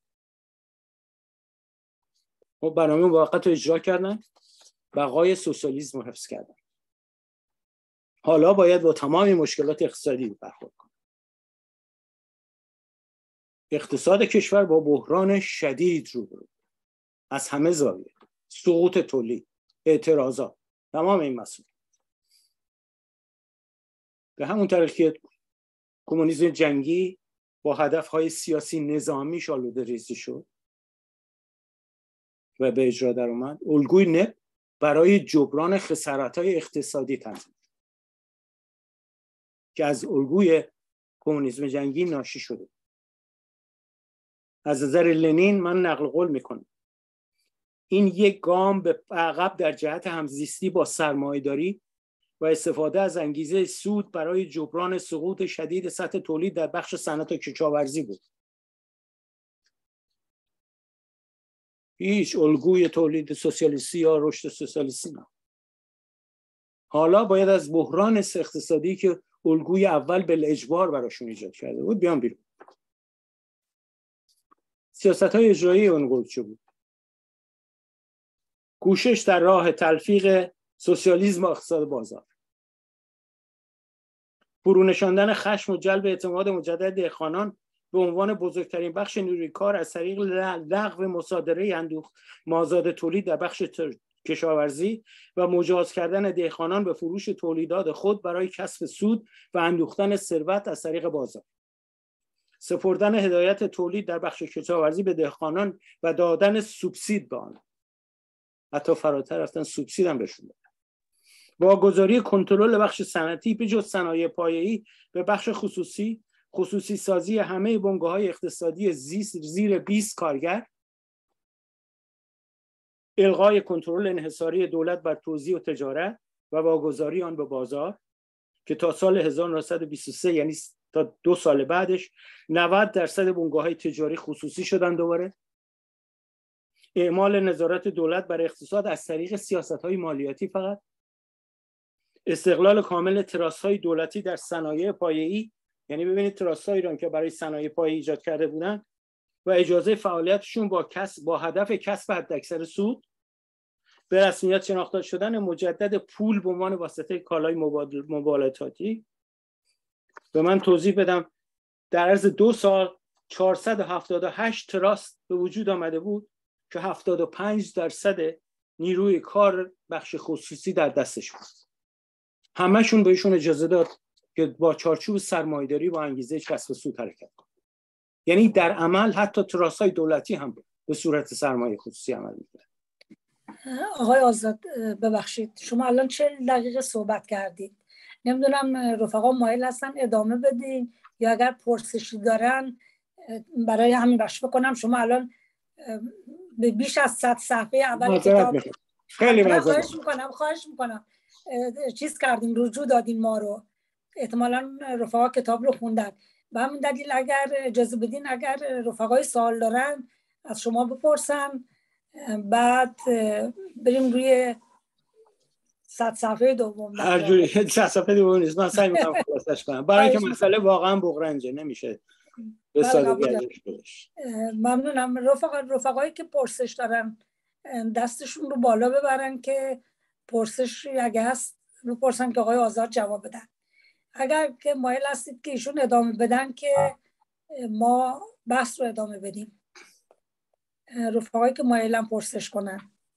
و برنامه موقت رو اجرا کردن، بقای سوسیالیسم رو حفظ کردن. حالا باید با تمام مشکلات اقتصادی برخورد کنند. اقتصاد کشور با بحران شدید روبرو از همه زاویه. سقوط تولید، اعتراضات، تمام این مسئله. به همون طریق که کمونیسم جنگی با هدفهای سیاسی نظامی آلوده ریزی شد و به اجرا در اومد، الگوی نپ برای جبران خسارت‌های اقتصادی تنظیم که از الگوی کمونیسم جنگی ناشی شده. از نظر لنین من نقل قول میکنم این یک گام به عقب در جهت همزیستی با سرمایه‌داری و استفاده از انگیزه سود برای جبران سقوط شدید سطح تولید در بخش صنعت و کشاورزی بود. هیچ الگوی تولید سوسیالیستی یا رشد سوسیالیستی نه. حالا باید از بحران اقتصادی که الگوی اول به اجبار براشون ایجاد کرده بود بیان بیرون. سیاست‌های اجرایی اون الگو چه بود؟ کوشش در راه تلفیق سوسیالیسم و اقتصاد بازار، فرونشاندن خشم و جلب اعتماد مجدد دهقانان به عنوان بزرگترین بخش نیروی کار از طریق لغو مصادره مازاد تولید در بخش کشاورزی و مجاز کردن دهقانان به فروش تولیدات خود برای کسب سود و اندوختن ثروت از طریق بازار، سپردن هدایت تولید در بخش کشاورزی به دهقانان و دادن سوبسید به آنها، حتی فراتر رفتن سوبسید هم بهشون دادن، واگذاری کنترل بخش صنعتی به جز صنایع پایه‌ای به بخش خصوصی سازی همه بنگاه‌های اقتصادی زیر 20 کارگر، الغای کنترل انحصاری دولت بر توزیع و تجارت و واگذاری آن به بازار که تا سال 1923 یعنی تا 2 سال بعدش 90% بنگاه‌های تجاری خصوصی شدن دوباره، اعمال نظارت دولت بر اقتصاد از طریق سیاست‌های مالیاتی فقط، استقلال کامل تراس‌های دولتی در صنایع پایه‌ای، یعنی ببینید تراس‌های ایران که برای صنایع پایه‌ای ایجاد کرده بودن و اجازه فعالیتشون با هدف کسب حداکثر سود، به رسمیت شناخته شدن مجدد پول به عنوان واسطه کالای مبادلاتی. به من توضیح بدم در عرض 2 سال 478 تراست به وجود آمده بود که 75% نیروی کار بخش خصوصی در دستش بود. همه‌شون بهشون اجازه داد که با چارچوب سرمایه‌داری با انگیزه کسب سود حرکت کنن. یعنی در عمل حتی تراس‌های دولتی هم به صورت سرمایه خصوصی عمل می‌کنن. آقای آزاد ببخشید شما الان 40 دقیقه صحبت کردید. نمیدونم رفقا مایل هستن ادامه بدین یا اگر پرسشی دارن برای همین بخش بکنم. شما الان به بیش از 100 صفحه اول کتاب خیلی خواهش میکنم چیز کردیم، رجوع دادیم ما رو. احتمالاً رفقا کتاب رو خوندن. به همین دلیل اگر اجازه بدین اگر رفقای سوال دارن از شما بپرسن، بعد بریم روی 100 صفحه دوم. هر جوری 100 صفحه دوم نیست، من سعی می‌کنم خلاصش کنم برای اینکه مسئله واقعا بغرنجه، نمیشه به سادگی ازش گذشت. ممنونم. رفقایی که پرسش دارن دستشون رو بالا ببرن که پرسش اگه هست بپرسن که آقای آزاد جواب بدن. اگر که مایل هستید که ایشون ادامه بدن که ما بحث رو ادامه بدیم. رفقایی که مایلن پرسش کنن.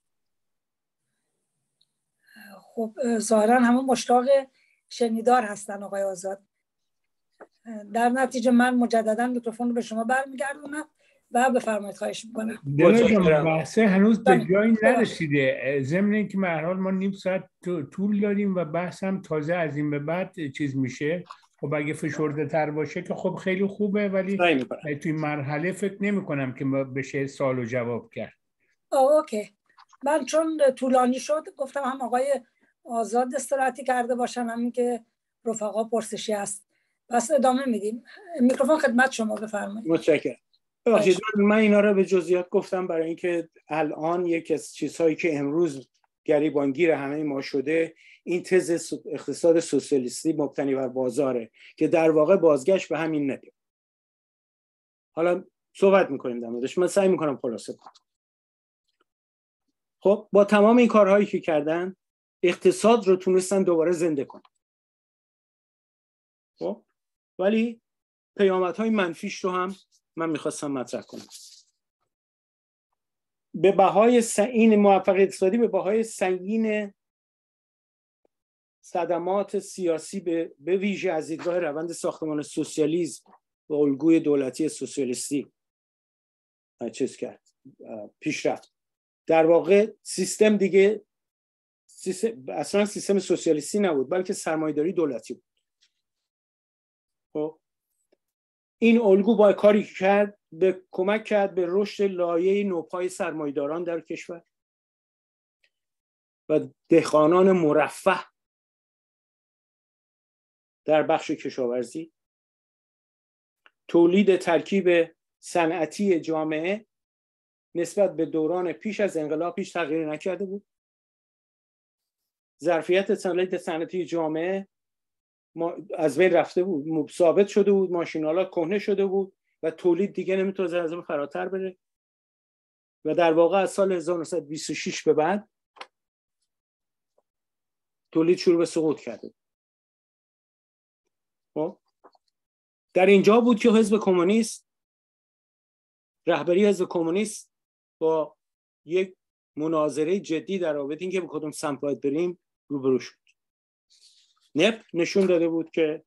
خب ظاهرا همه مشتاق شنیدار هستن آقای آزاد. در نتیجه من مجددا میکروفون رو به شما برمیگردونم و بفرمایید. خواهش میکنم. بحثه هنوز به جایی نرسیده. ضمن اینکه به هر حال ما نیم ساعت طول داریم و بحث هم تازه از این به بعد چیز میشه. خب اگه فشرده تر باشه که خب خیلی خوبه، ولی توی مرحله فکر نمی کنم که بشه سوال و جواب کرد. اوکی. من چون طولانی شد گفتم هم آقای آزاد استراحتی کرده باشن، همین که رفقا پرسشی هست. پس ادامه میدیم. میکروفون خدمت شما، بفرمایید. متشکرم. ببخشید من اینا رو به جزئیات گفتم برای اینکه الان یکی از چیزهایی که امروز گریبانگیر همه ما شده این تز اقتصاد سوسیالیستی مبتنی بر بازاره که در واقع بازگشت به همین نده. حالا صحبت میکنیم در موردش. من سعی میکنم خلاصه کنم. خب با تمام این کارهایی که کردن اقتصاد رو تونستن دوباره زنده کنن. خب ولی پیامدهای منفیش رو هم من میخواستم مطرح کنم. به بهای این موفقیت اقتصادی به بهای سنگین صدمات سیاسی به ویژه از دیدگاه روند ساختمان سوسیالیسم و الگوی دولتی سوسیالیستی چیز کرد، پیش رفت. در واقع سیستم دیگه اصلا سیستم سوسیالیستی نبود، بلکه سرمایه‌داری دولتی بود. خب این الگو با کاری کرد کمک کرد به رشد لایه نوپای سرمایه‌داران در کشور و دهقانان مرفه در بخش کشاورزی. تولید ترکیب صنعتی جامعه نسبت به دوران پیش از انقلاب هیچ تغییری نکرده بود. ظرفیت تولید صنعتی جامعه از بین رفته بود، ثابت شده بود، ماشین‌آلات کهنه شده بود و تولید دیگه نمیتونه از اون فراتر بره و در واقع از سال 1926 به بعد تولید شروع به سقوط کرده. در اینجا بود که حزب کمونیست، رهبری حزب کمونیست با یک مناظره جدی در رابطه اینکه به کدوم سمت باید بریم روبرو شد. نشون داده بود که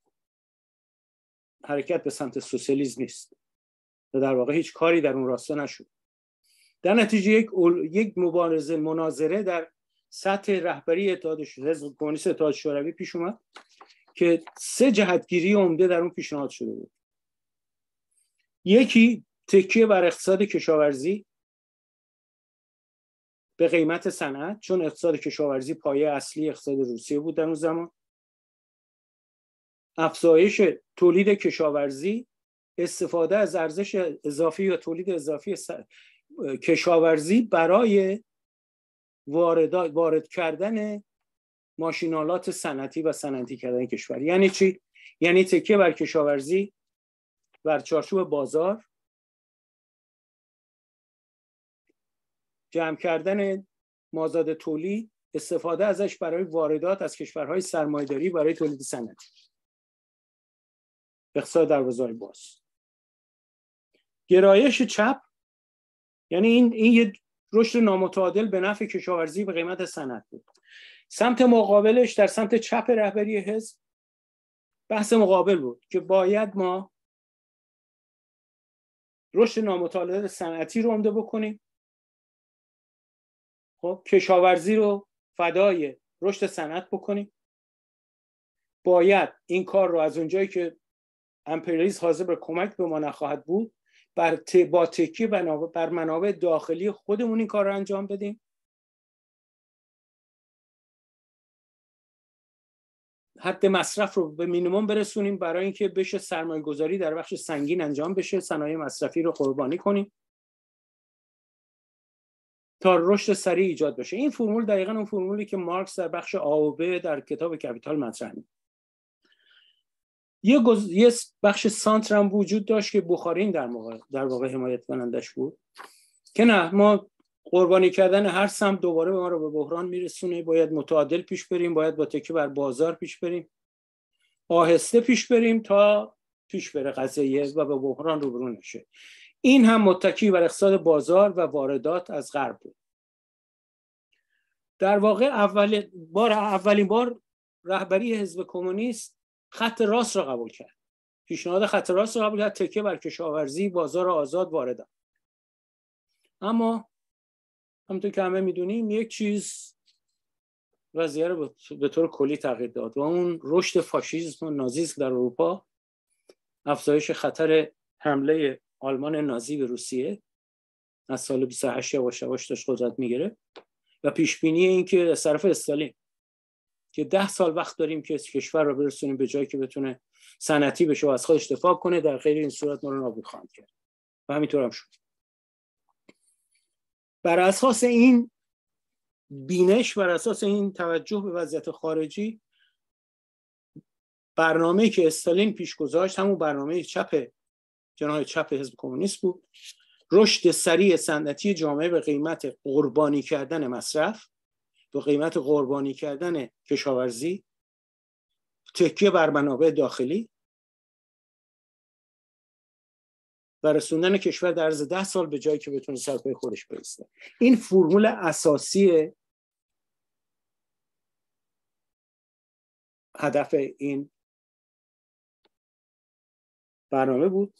حرکت به سمت سوسیالیسم نیست و در واقع هیچ کاری در اون راستا نشد. در نتیجه یک مناظره در سطح رهبری حزب کمونیست اتحاد شوروی پیش اومد که 3 جهتگیری عمده در اون پیشنهاد شده بود. یکی تکیه بر اقتصاد کشاورزی به قیمت صنعت، چون اقتصاد کشاورزی پایه اصلی اقتصاد روسیه بود در اون زمان. افزایش تولید کشاورزی، استفاده از ارزش اضافی یا تولید اضافی کشاورزی برای وارد کردن ماشین‌آلات صنعتی و صنعتی کردن کشور. یعنی چی؟ یعنی تکیه بر کشاورزی، بر چارچوب بازار، جمع کردن مازاد تولید، استفاده ازش برای واردات از کشورهای سرمایه‌داری برای تولید صنعتی. اقتصاد دروازه‌های باز. گرایش چپ، یعنی این یه رشد نامتعادل به نفع کشاورزی به قیمت صنعت بود. سمت مقابلش در سمت چپ رهبری حزب بحث مقابل بود که باید ما رشد نامتعادل صنعتی رو عمده بکنیم، خب کشاورزی رو فدای رشد صنعت بکنیم. باید این کار رو از اونجایی که امپریالیسم حاضر به کمک به ما نخواهد بود با تکیه بر منابع داخلی خودمون این کار رو انجام بدیم. حد مصرف رو به مینیمم برسونیم برای اینکه بشه سرمایه گذاری در بخش سنگین انجام بشه، صنایع مصرفی رو قربانی کنیم تا رشد سریع ایجاد بشه. این فرمول دقیقاً اون فرمولی که مارکس در بخش آ و ب در کتاب کپیتال مطرح می‌کنه. یه بخش سانتر هم وجود داشت که بخارین در واقع حمایت کنندش بود که نه، ما قربانی کردن هر سمت دوباره ما رو به بحران میرسونه، باید متعادل پیش بریم، باید با تکیه بر بازار پیش بریم، آهسته پیش بریم تا پیش بره قضیه و به بحران روبرو نشه. این هم متکی بر اقتصاد بازار و واردات از غرب بود. در واقع اولین بار رهبری حزب کمونیست خط راست را قبول کرد. پیشنهاد خط راست را قبول کرد، تکیه بر کشاورزی، بازار آزاد، واردات. اما همونطور که همه میدونیم یک چیز وضعیت رو به طور کلی تغییر داد و اون رشد فاشیسم و نازیسم در اروپا، افزایش خطر حمله آلمان نازی به روسیه از سال 28 یواش یواش داشت قدرت میگیره و پیش بینی این که از طرف استالین که 10 سال وقت داریم که کشور رو برسونیم به جایی که بتونه صنعتی بشه و از خودش دفاع کنه، در غیر این صورت ما رو نابود خواهند کرد. و همینطور هم شد. بر اساس این بینش، بر اساس این توجه به وضعیت خارجی، برنامه‌ای که استالین پیش گذاشت همون برنامه جناح چپ حزب کمونیست بود. رشد سریع صنعتی جامعه به قیمت قربانی کردن مصرف، به قیمت قربانی کردن کشاورزی، تکیه بر منابع داخلی و رسوندن کشور در عرض 10 سال به جایی که بتونه سر پای خودش بایسته. این فرمول اساسی هدف این برنامه بود.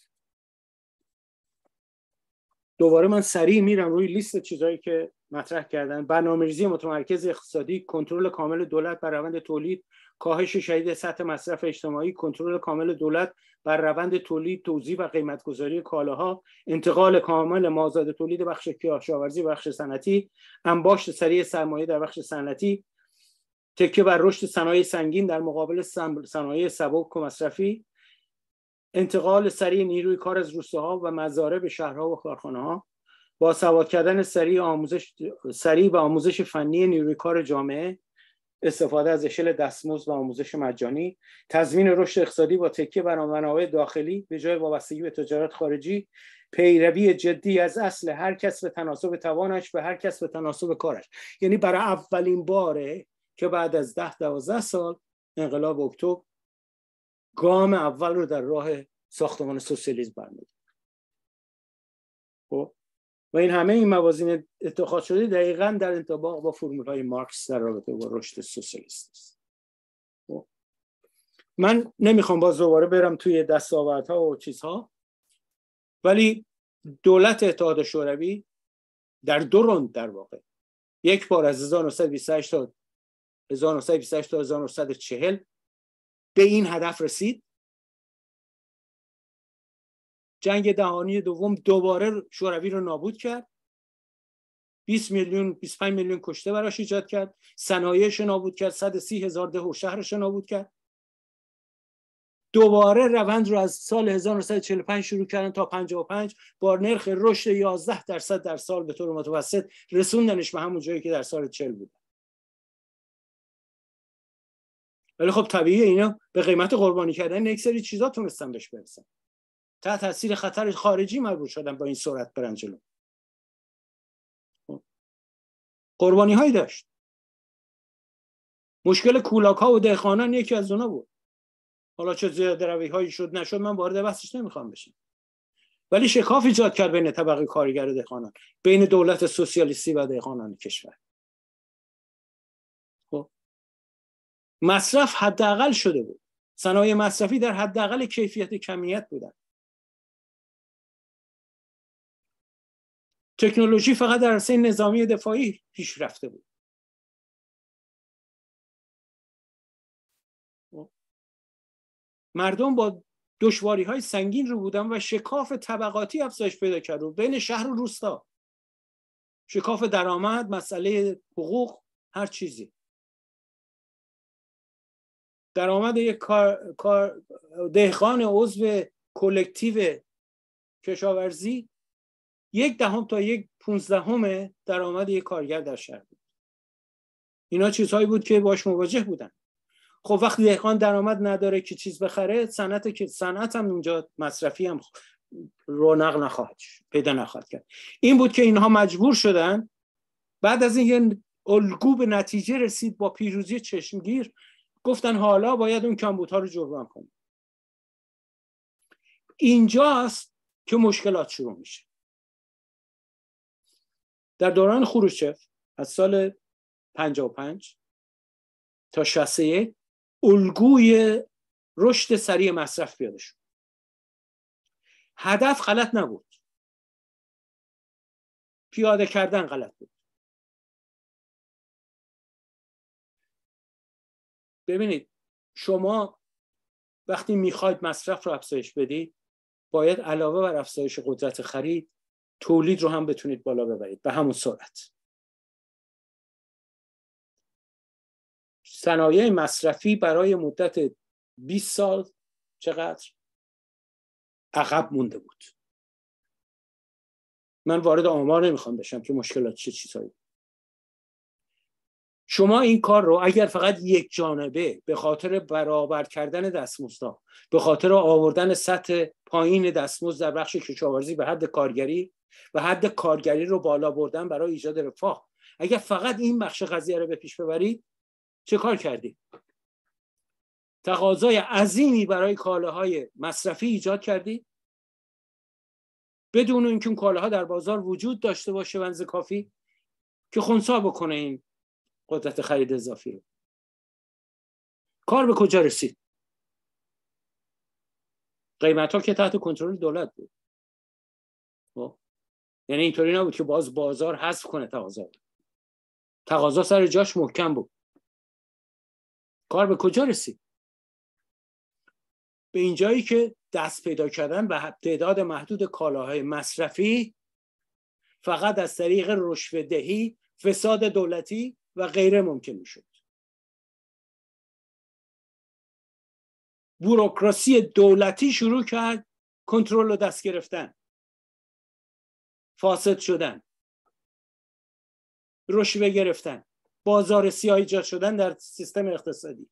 دوباره من سریع میرم روی لیست چیزایی که مطرح کردن. برنامه‌ریزی متمرکز اقتصادی، کنترل کامل دولت بر روند تولید، کاهش شدید سطح مصرف اجتماعی، کنترل کامل دولت بر روند تولید، توزیع و قیمت‌گذاری کالاها، انتقال کامل مازاد تولید بخش کشاورزی و بخش صنعتی، انباشت سریع سرمایه در بخش صنعتی، تکیه بر رشد صنایع سنگین در مقابل صنایع سبک و مصرفی، انتقال سریع نیروی کار از روستاها و مزارع به شهرها و کارخانه‌ها، باسواد کردن سریع و آموزش فنی نیروی کار جامعه، استفاده از اشل دستمزد و آموزش مجانی، تضمین رشد اقتصادی با تکیه بر منابع داخلی به جای وابستگی به تجارت خارجی، پیروی جدی از اصل هر کس به تناسب توانش و هر کس به تناسب کارش. یعنی برای اولین باره که بعد از 10-12 سال انقلاب اکتبر گام اول رو در راه ساختمان سوسیالیسم برمی‌داره. خب و این همه این موازین اتخاذ شده دقیقاً در انطباق با فرمول‌های مارکس در رابطه با رشد سوسیالیست است. خب من نمیخوام باز دوباره برم توی دستاوردها و چیزها، ولی دولت اتحاد شوروی در 2 روند در واقع، یک بار از 1928 تا 1940 به این هدف رسید. جنگ جهانی دوم دوباره شوروی رو نابود کرد، 20 میلیون 25 میلیون کشته براش ایجاد کرد، صنایعش نابود کرد، 130,000 ده و شهرش نابود کرد. دوباره روند رو از سال 1945 شروع کردن تا 55 با نرخ رشد 11% در سال به طور متوسط رسوندنش به همون جایی که در سال 40 بود. ولی خب طبیعیه اینا به قیمت قربانی کردن یک سری چیزا تونستن بهش برسن. تحت تاثیر خطر خارجی مجبور شدن با این سرعت برن جلو. قربانی هایی داشت. مشکل کولاک ها و دهقانان یکی از اونا بود. حالا چه زیاده روی هایی شد نشد من وارد بحثش نمیخوام بشم. ولی شکاف ایجاد کرد بین طبقه کارگر و دهقانان، بین دولت سوسیالیستی و دهقانان کشور. خب مصرف حداقل شده بود. صنایع مصرفی در حداقل کیفیت کمیت بودن. تکنولوژی فقط در عرصه نظامی دفاعی پیش رفته بود. مردم با دشواری‌های سنگین رو بودن و شکاف طبقاتی افزایش پیدا کرد بین شهر و روستا. شکاف درآمد، مسئله حقوق، هر چیزی. درآمد یک دهقان عضو کلکتیو کشاورزی 0.1 تا 1/15 درآمد یک کارگر در شهر بود. اینا چیزهایی بود که باش مواجه بودن. خب وقتی دهقان درآمد نداره که چیز بخره، صنعت هم اونجا مصرفی هم رونق نخواهد پیدا نخواهد کرد. این بود که اینها مجبور شدن بعد از این الگو به نتیجه رسید با پیروزی چشمگیر، گفتن حالا باید اون کمبودها رو جبران کنیم. اینجاست که مشکلات شروع میشه. در دوران خروشچف از سال 55 تا 61 الگوی رشد سریع مصرف پیاده شد. هدف غلط نبود، پیاده کردن غلط بود. ببینید شما وقتی میخواید مصرف رو افزایش بدید باید علاوه بر افزایش قدرت خرید تولید رو هم بتونید بالا ببرید به همون سرعت. صنایع مصرفی برای مدت 20 سال چقدر عقب مونده بود. من وارد آمار نمیخوام بشم که مشکلات چه چیزایی. شما این کار رو اگر فقط یک جانبه به خاطر برابر کردن دستمزدها، به خاطر آوردن سطح پایین دستمزد در بخش کشاورزی به حد کارگری و حد کارگری رو بالا بردن برای ایجاد رفاه، اگر فقط این بخش قضیه رو به پیش ببرید چه کار کردید؟ تقاضای عظیمی برای کالاهای مصرفی ایجاد کردید بدون اینکه اون کالاها در بازار وجود داشته باشه بنز کافی که خنثی بکنه این قدرت خرید اضافی رو. کار به کجا رسید؟ قیمت‌ها که تحت کنترل دولت بود. یعنی اینطوری نبود که باز بازار حذف کنه تقاضا سر جاش محکم بود. کار به کجا رسید؟ به اینجایی که دست پیدا کردن به تعداد محدود کالاهای مصرفی فقط از طریق رشوه‌دهی، فساد دولتی و غیره ممکن میشد. بوروکراسی دولتی شروع کرد کنترل و دست گرفتن، فاسد شدن، رشوه گرفتن، بازار سیاه ایجاد شدن در سیستم اقتصادی.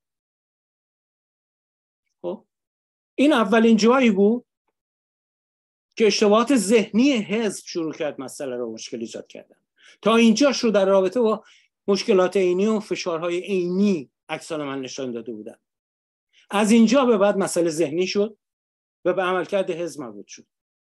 خب این اولین جایی بود که اشتباهات ذهنی حزب شروع کرد مسئله رو مشکل ایجاد کردن. تا اینجاش رو در رابطه با مشکلات عینی و فشارهای عینی عکس‌العمل نشان داده بودن. از اینجا به بعد مسئله ذهنی شد و به عملکرد حزب مربوط شد.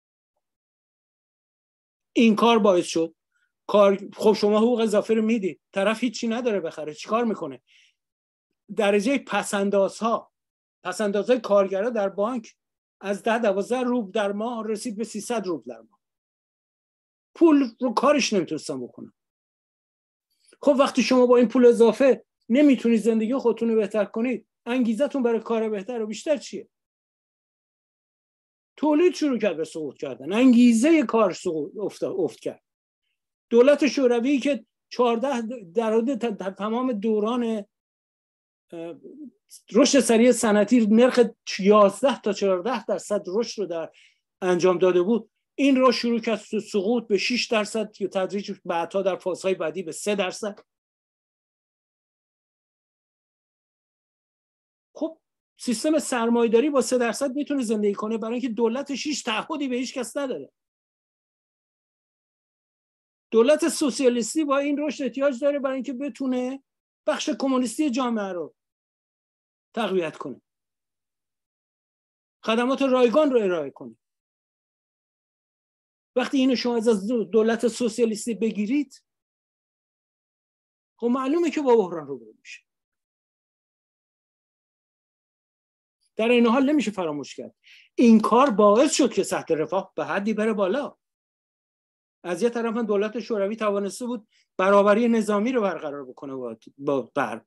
این کار باعث شد خب شما حقوق اضافه رو میدید، طرف هیچی نداره بخره، چیکار میکنه؟ درجه پسندازهای کارگرا در بانک از 10-12 روبل در ماه رسید به 300 روبل در ماه. پول رو کارش نمیتونستن بکنن. خب وقتی شما با این پول اضافه نمیتونید زندگی خودتون رو بهتر کنید، انگیزتون برای کار بهتر و بیشتر چیه؟ تولید شروع کرد به سقوط کردن، انگیزه کار افت کرد. دولت شوروی که 14 در تمام دوران رشد سریع صنعتی نرخ 11 تا 14% رشد رو در انجام داده بود، این رو شروع کرد سقوط به 6% یا تدریج بعدها در فازهای بعدی به 3%. خب سیستم سرمایه‌داری با 3% میتونه زندگی کنه برای اینکه دولتش هیچ تعهدی به هیچ کس نداره. دولت سوسیالیستی با این رشد احتیاج داره برای اینکه بتونه بخش کمونیستی جامعه رو تقویت کنه، خدمات رایگان رو ارائه کنه. وقتی اینو شما از دولت سوسیالیستی بگیرید، خب معلومه که با بحران روبرو میشه. در این حال نمیشه فراموش کرد این کار باعث شد که سطح رفاه به حدی بره بالا. از یه طرف دولت شوروی توانسته بود برابری نظامی رو برقرار بکنه با غرب.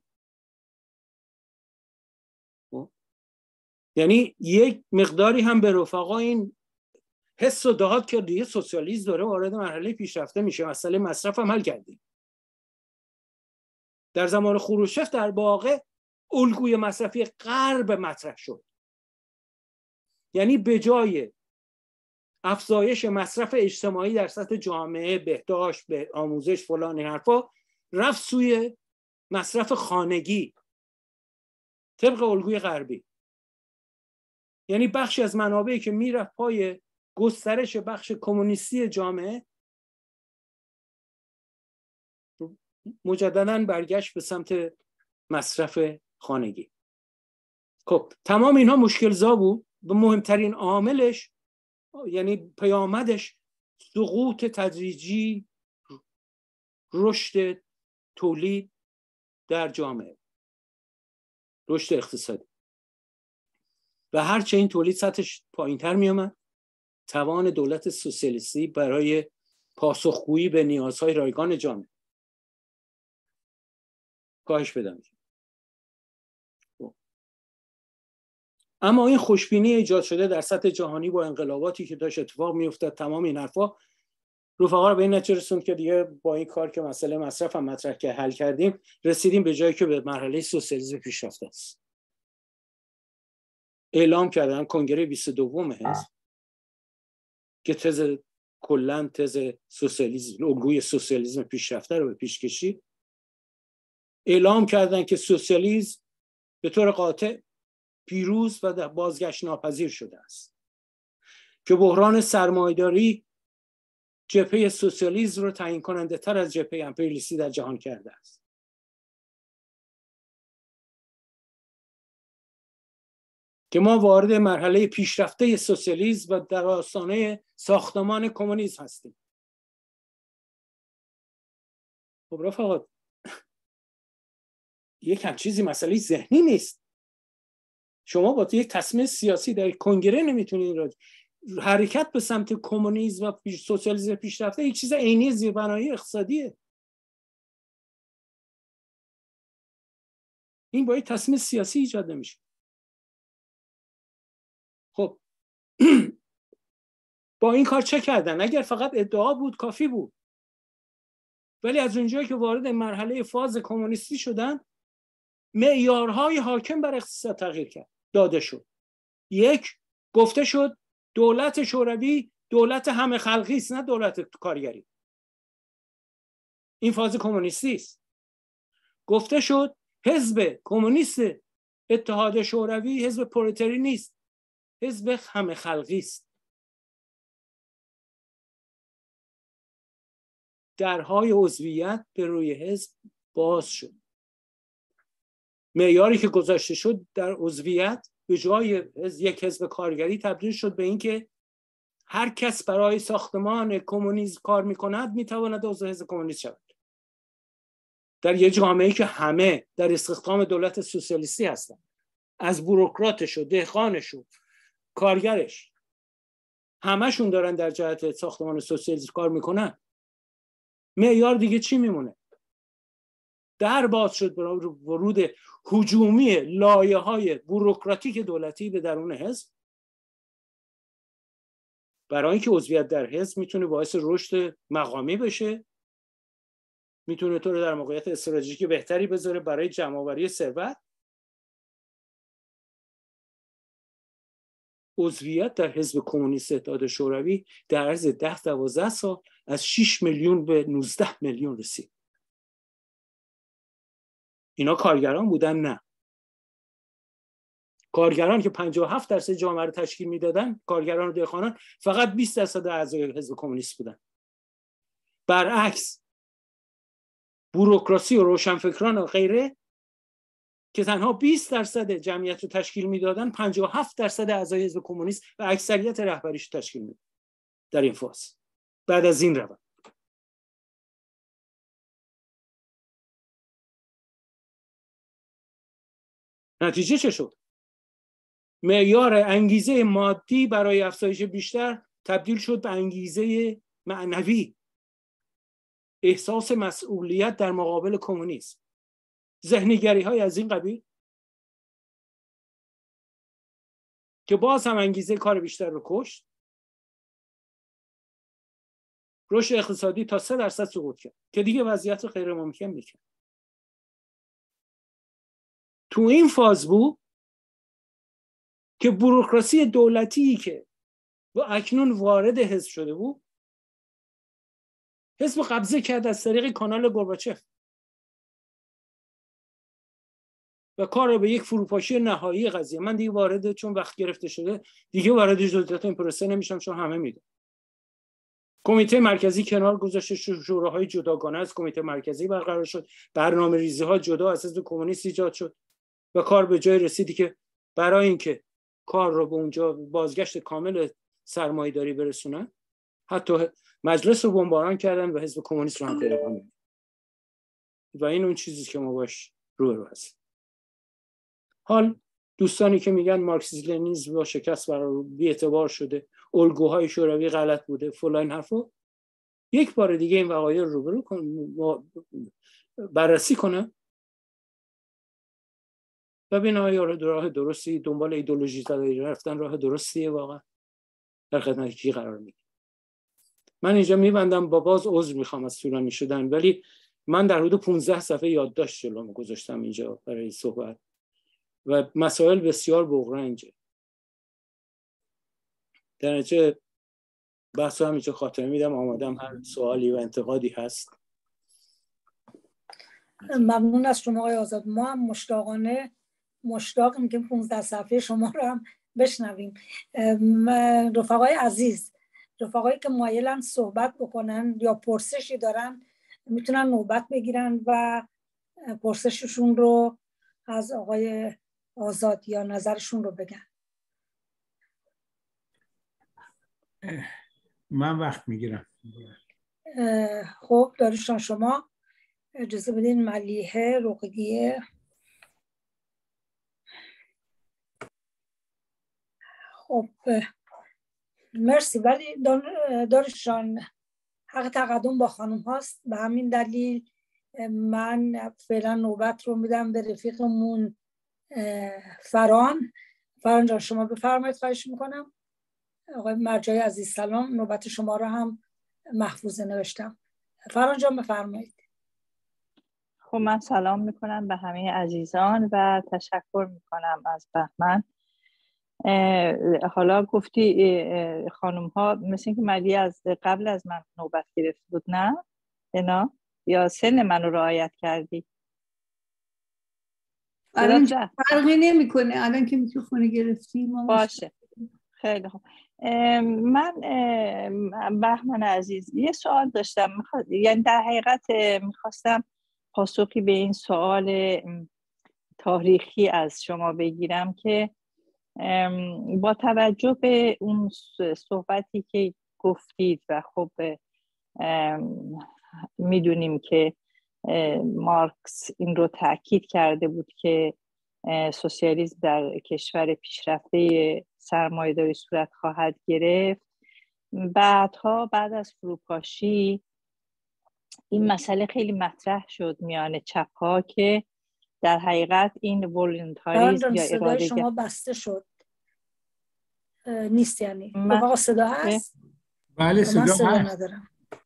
یعنی یک مقداری هم به رفقا این حس و داد که دیگه سوسیالیسم داره وارد مرحله پیشرفته میشه، مسئله مصرف هم حل کردیم. در زمان خروشچف در واقع الگوی مصرفی غرب مطرح شد. یعنی به جای افزایش مصرف اجتماعی در سطح جامعه، بهداشت، به آموزش، فلان این حرفا، رفت سوی مصرف خانگی طبق الگوی غربی. یعنی بخشی از منابعی که میرفت پای گسترش بخش کمونیستی جامعه مجدداً برگشت به سمت مصرف خانگی. خب تمام اینها مشکل‌زا بود و مهمترین عاملش یعنی پیامدش سقوط تدریجی رشد تولید در جامعه، رشد اقتصادی. و هرچه این تولید سطحش پایین‌تر می‌آمد، توان دولت سوسیالیستی برای پاسخگویی به نیازهای رایگان جامعه کاهش پیدا می‌کرد. اما این خوشبینی ایجاد شده در سطح جهانی با انقلاباتی که داشت اتفاق می‌افتاد، تمام این حرفا رفقا رو به این نتیجه رسوند که دیگه با این کار که مسئله مصرف هم مطرح که حل کردیم، رسیدیم به جایی که به مرحله سوسیالیسم پیشرفته است. اعلام کردن کنگره 22 حزب که کلاً تز سوسیالیسم، الگوی سوسیالیسم پیشرفته رو به پیش کشید. اعلام کردن که سوسیالیسم به طور قاطع پیروز و بازگشت ناپذیر شده است، که بحران سرمایه‌داری جبهه سوسیالیسم رو تعیین کننده تر از جبهه امپریالیستی در جهان کرده است. که ما وارد مرحله پیشرفته سوسیالیسم و در آستانه ساختمان کمونیسم هستیم. خب رفقا، یک هم چیزی مسئله ذهنی نیست. شما با یک تصمیم سیاسی در کنگره نمیتونید حرکت به سمت کمونیسم و سوسیالیسم پیشرفته یک چیز عینی زیربنایی اقتصادیه. این با یک تصمیم سیاسی ایجاد نمیشه. خب با این کار چه کردن؟ اگر فقط ادعا بود کافی بود، ولی از اونجایی که وارد مرحله فاز کمونیستی شدن، معیارهای حاکم بر اقتصاد تغییر کرد، داده شد. یک، گفته شد دولت شوروی دولت همه خلقی است، نه دولت کارگری. این فاز کمونیستی است. گفته شد حزب کمونیست اتحاد شوروی حزب پرولتاری نیست، حزب همه خلقی است. درهای عضویت به روی حزب باز شد. معیاری که گذاشته شد در عضویت به جای یک حزب کارگری تبدیل شد به اینکه هر کس برای ساختمان کمونیسم کار میکند میتواند عضو حزب کمونیست شود. در یک جامعه‌ای که همه در استخدام دولت سوسیالیستی هستند، از بوروکراتش و دهقانش و کارگرش، همشون دارن در جهت ساختمان سوسیالیسم کار میکنن، معیار دیگه چی میمونه؟ در باز شد برای ورود هجومی لایه‌های بوروکراتیک دولتی به درون حزب، برای اینکه عضویت در حزب میتونه باعث رشد مقامی بشه، میتونه تو رو در موقعیت استراتژیکی بهتری بذاره برای جمع‌آوری ثروت. عضویت در حزب کمونیست اتحاد شوروی در عرض 10-12 سال از 6 میلیون به 19 میلیون رسید. اینا کارگران بودن؟ نه. کارگران که 57% جامعه رو تشکیل میدادن، کارگران و دهقانان، فقط 20% اعضای حزب کمونیست بودن. برعکس بوروکراسی و روشنفکران و غیره که تنها 20% جمعیت رو تشکیل میدادن، 57% اعضای حزب کمونیست و اکثریت رهبریش تشکیل میدادن در این فاز. بعد از این روند نتیجه چه شد؟ معیار انگیزه مادی برای افزایش بیشتر تبدیل شد به انگیزه معنوی، احساس مسئولیت در مقابل کمونیسم، ذهنیگری های از این قبیل که باز هم انگیزه کار بیشتر رو کشت. رشد اقتصادی تا 3% سقوط کرد که دیگه وضعیت غیر ممکن میکرد. تو این فاز بود که بوروکراسی دولتی که و اکنون وارد حزب شده بود، حزب قبضه کرد از طریق کانال گورباچف و کار رو به یک فروپاشی نهایی قضیه. من دیگه وارد، چون وقت گرفته شده دیگه وارد جزئیات این پروسه نمیشم، چون همه میدونن. کمیته مرکزی کنار گذاشته، شوراهای جداگانه از کمیته مرکزی برقرار شد، برنامه‌ریزی ها جدا از حزب کمونیست ایجاد شد و کار به جای رسیدی که برای اینکه کار رو به اونجا بازگشت کامل سرمایه‌داری برسونن، حتی مجلس رو بمباران کردن و حزب کمونیست رو هم پیروان. و این اون چیزی که ما باش رو هستیم. حال دوستانی که میگن مارکسیسم لنینیسم با شکست برای بی‌اعتبار شده، الگوهای شوروی غلط بوده، فلان حرفا، یک بار دیگه این وقایع رو روبرو کن، بررسی کنن ببین آیا راه درستی دنبال ایدئولوژی زده رفتن راه درستیه واقعا؟ در خدمت کی قرار میگیره؟ من اینجا میبندم، با باز عذر میخوام از طولانی شدن، ولی من در حدود 15 صفحه یادداشت جلوم گذاشتم اینجا برای صحبت و مسائل بسیار بغرنجه. در نتیجه بحث هم اینجا خاتمه میدم، آمادم هر سوالی و انتقادی هست. ممنون از شما آقای آزاد. ما هم مشتاقیم که 15 صفحه شما رو هم بشنویم. رفقای عزیز، رفقایی که مایلن صحبت بکنن یا پرسشی دارن میتونن نوبت بگیرن و پرسششون رو از آقای آزاد یا نظرشون رو بگن. من وقت میگیرم. خب داریوش شما اجازه بدین ملیحه رقیه. خب مرسی، ولی داریوش جان حق تقدم با خانم هاست، به همین دلیل من فعلا نوبت رو میدم به رفیقمون فران جان، شما بفرمایید. خواهش میکنم. آقای مرجعی عزیز سلام، نوبت شما رو هم محفوظه نوشتم. فران جان بفرمایید. خب من سلام میکنم به همه عزیزان و تشکر میکنم از بهمن. حالا گفتی خانم ها مثل اینکه ملی از قبل از من نوبت گرفت بود، نه؟ اینا یا سن منو رعایت کردی؟ فرقی نمیکنه الان که میکروفون گرفتی. باشه خیلی خوب. من بهمن عزیز یه سوال داشتم، یعنی در حقیقت میخواستم پاسخی به این سوال تاریخی از شما بگیرم که با توجه به اون صحبتی که گفتید و خب میدونیم که مارکس این رو تأکید کرده بود که سوسیالیسم در کشور پیشرفته سرمایه‌داری صورت خواهد گرفت. بعد از فروپاشی این مسئله خیلی مطرح شد میان چپ‌ها که در حقیقت این ولونتاریسم یا اراده شما بسته شد نیست، یعنی واقعا صدا هست؟ بله صدا هست. ندارم.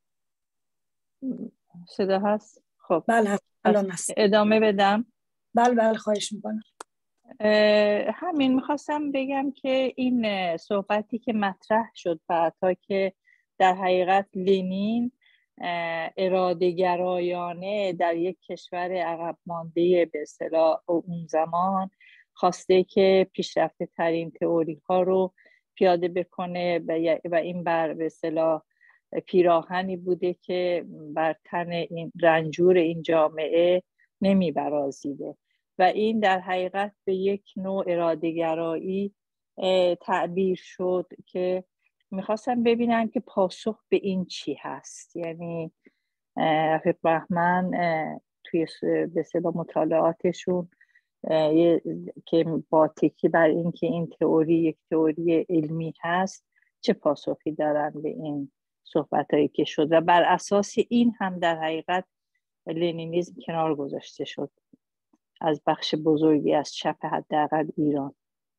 صدا هست؟ خب بله هست. الان هست. ادامه بدم؟ بله خواهش میکنم. همین میخواستم بگم که این صحبتی که مطرح شد بعدا که در حقیقت لنین اراده‌گرایانه در یک کشور عقب مانده به اصطلاح اون زمان خواسته که پیشرفته ترین تئوری ها رو پیاده بکنه و این بر به اصطلاح پیراهنی بوده که بر تن این رنجور این جامعه نمیبرازیده و این در حقیقت به یک نوع اراده‌گرایی تعبیر شد که میخواستم ببینم که پاسخ به این چی هست. یعنی رفیق بهمن توی به اصطلاح مطالعاتشون که با تکی بر این که این تئوری یک تئوری علمی هست چه پاسخی دارن به این صحبتایی که شد و بر اساس این هم در حقیقت لنینیسم کنار گذاشته شد از بخش بزرگی از چپ حداقل ایران.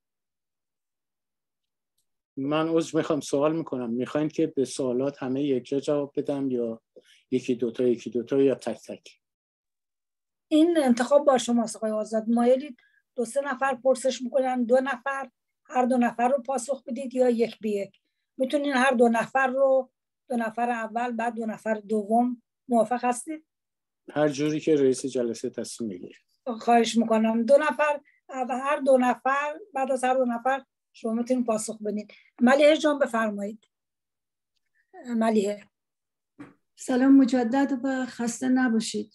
من عذر میخوام سوال میکنم، میخواین که به سوالات همه یک جا جواب بدم یا یکی دوتا یا تک تک؟ این انتخاب با شماست آقای آزاد. مایلید 2-3 نفر پرسش میکنن، 2 نفر هر 2 نفر رو پاسخ بدید یا 1 به 1؟ میتونین هر 2 نفر رو 2 نفر اول بعد 2 نفر دوم. موافق هستید؟ هر جوری که رئیس جلسه تصمیم میگیره. خواهش میکنم 2 نفر هر 2 نفر بعد از هر 2 نفر شما میتونید پاسخ بدید. ملیحه جان بفرمایید. ملیحه سلام مجدد و خسته نباشید.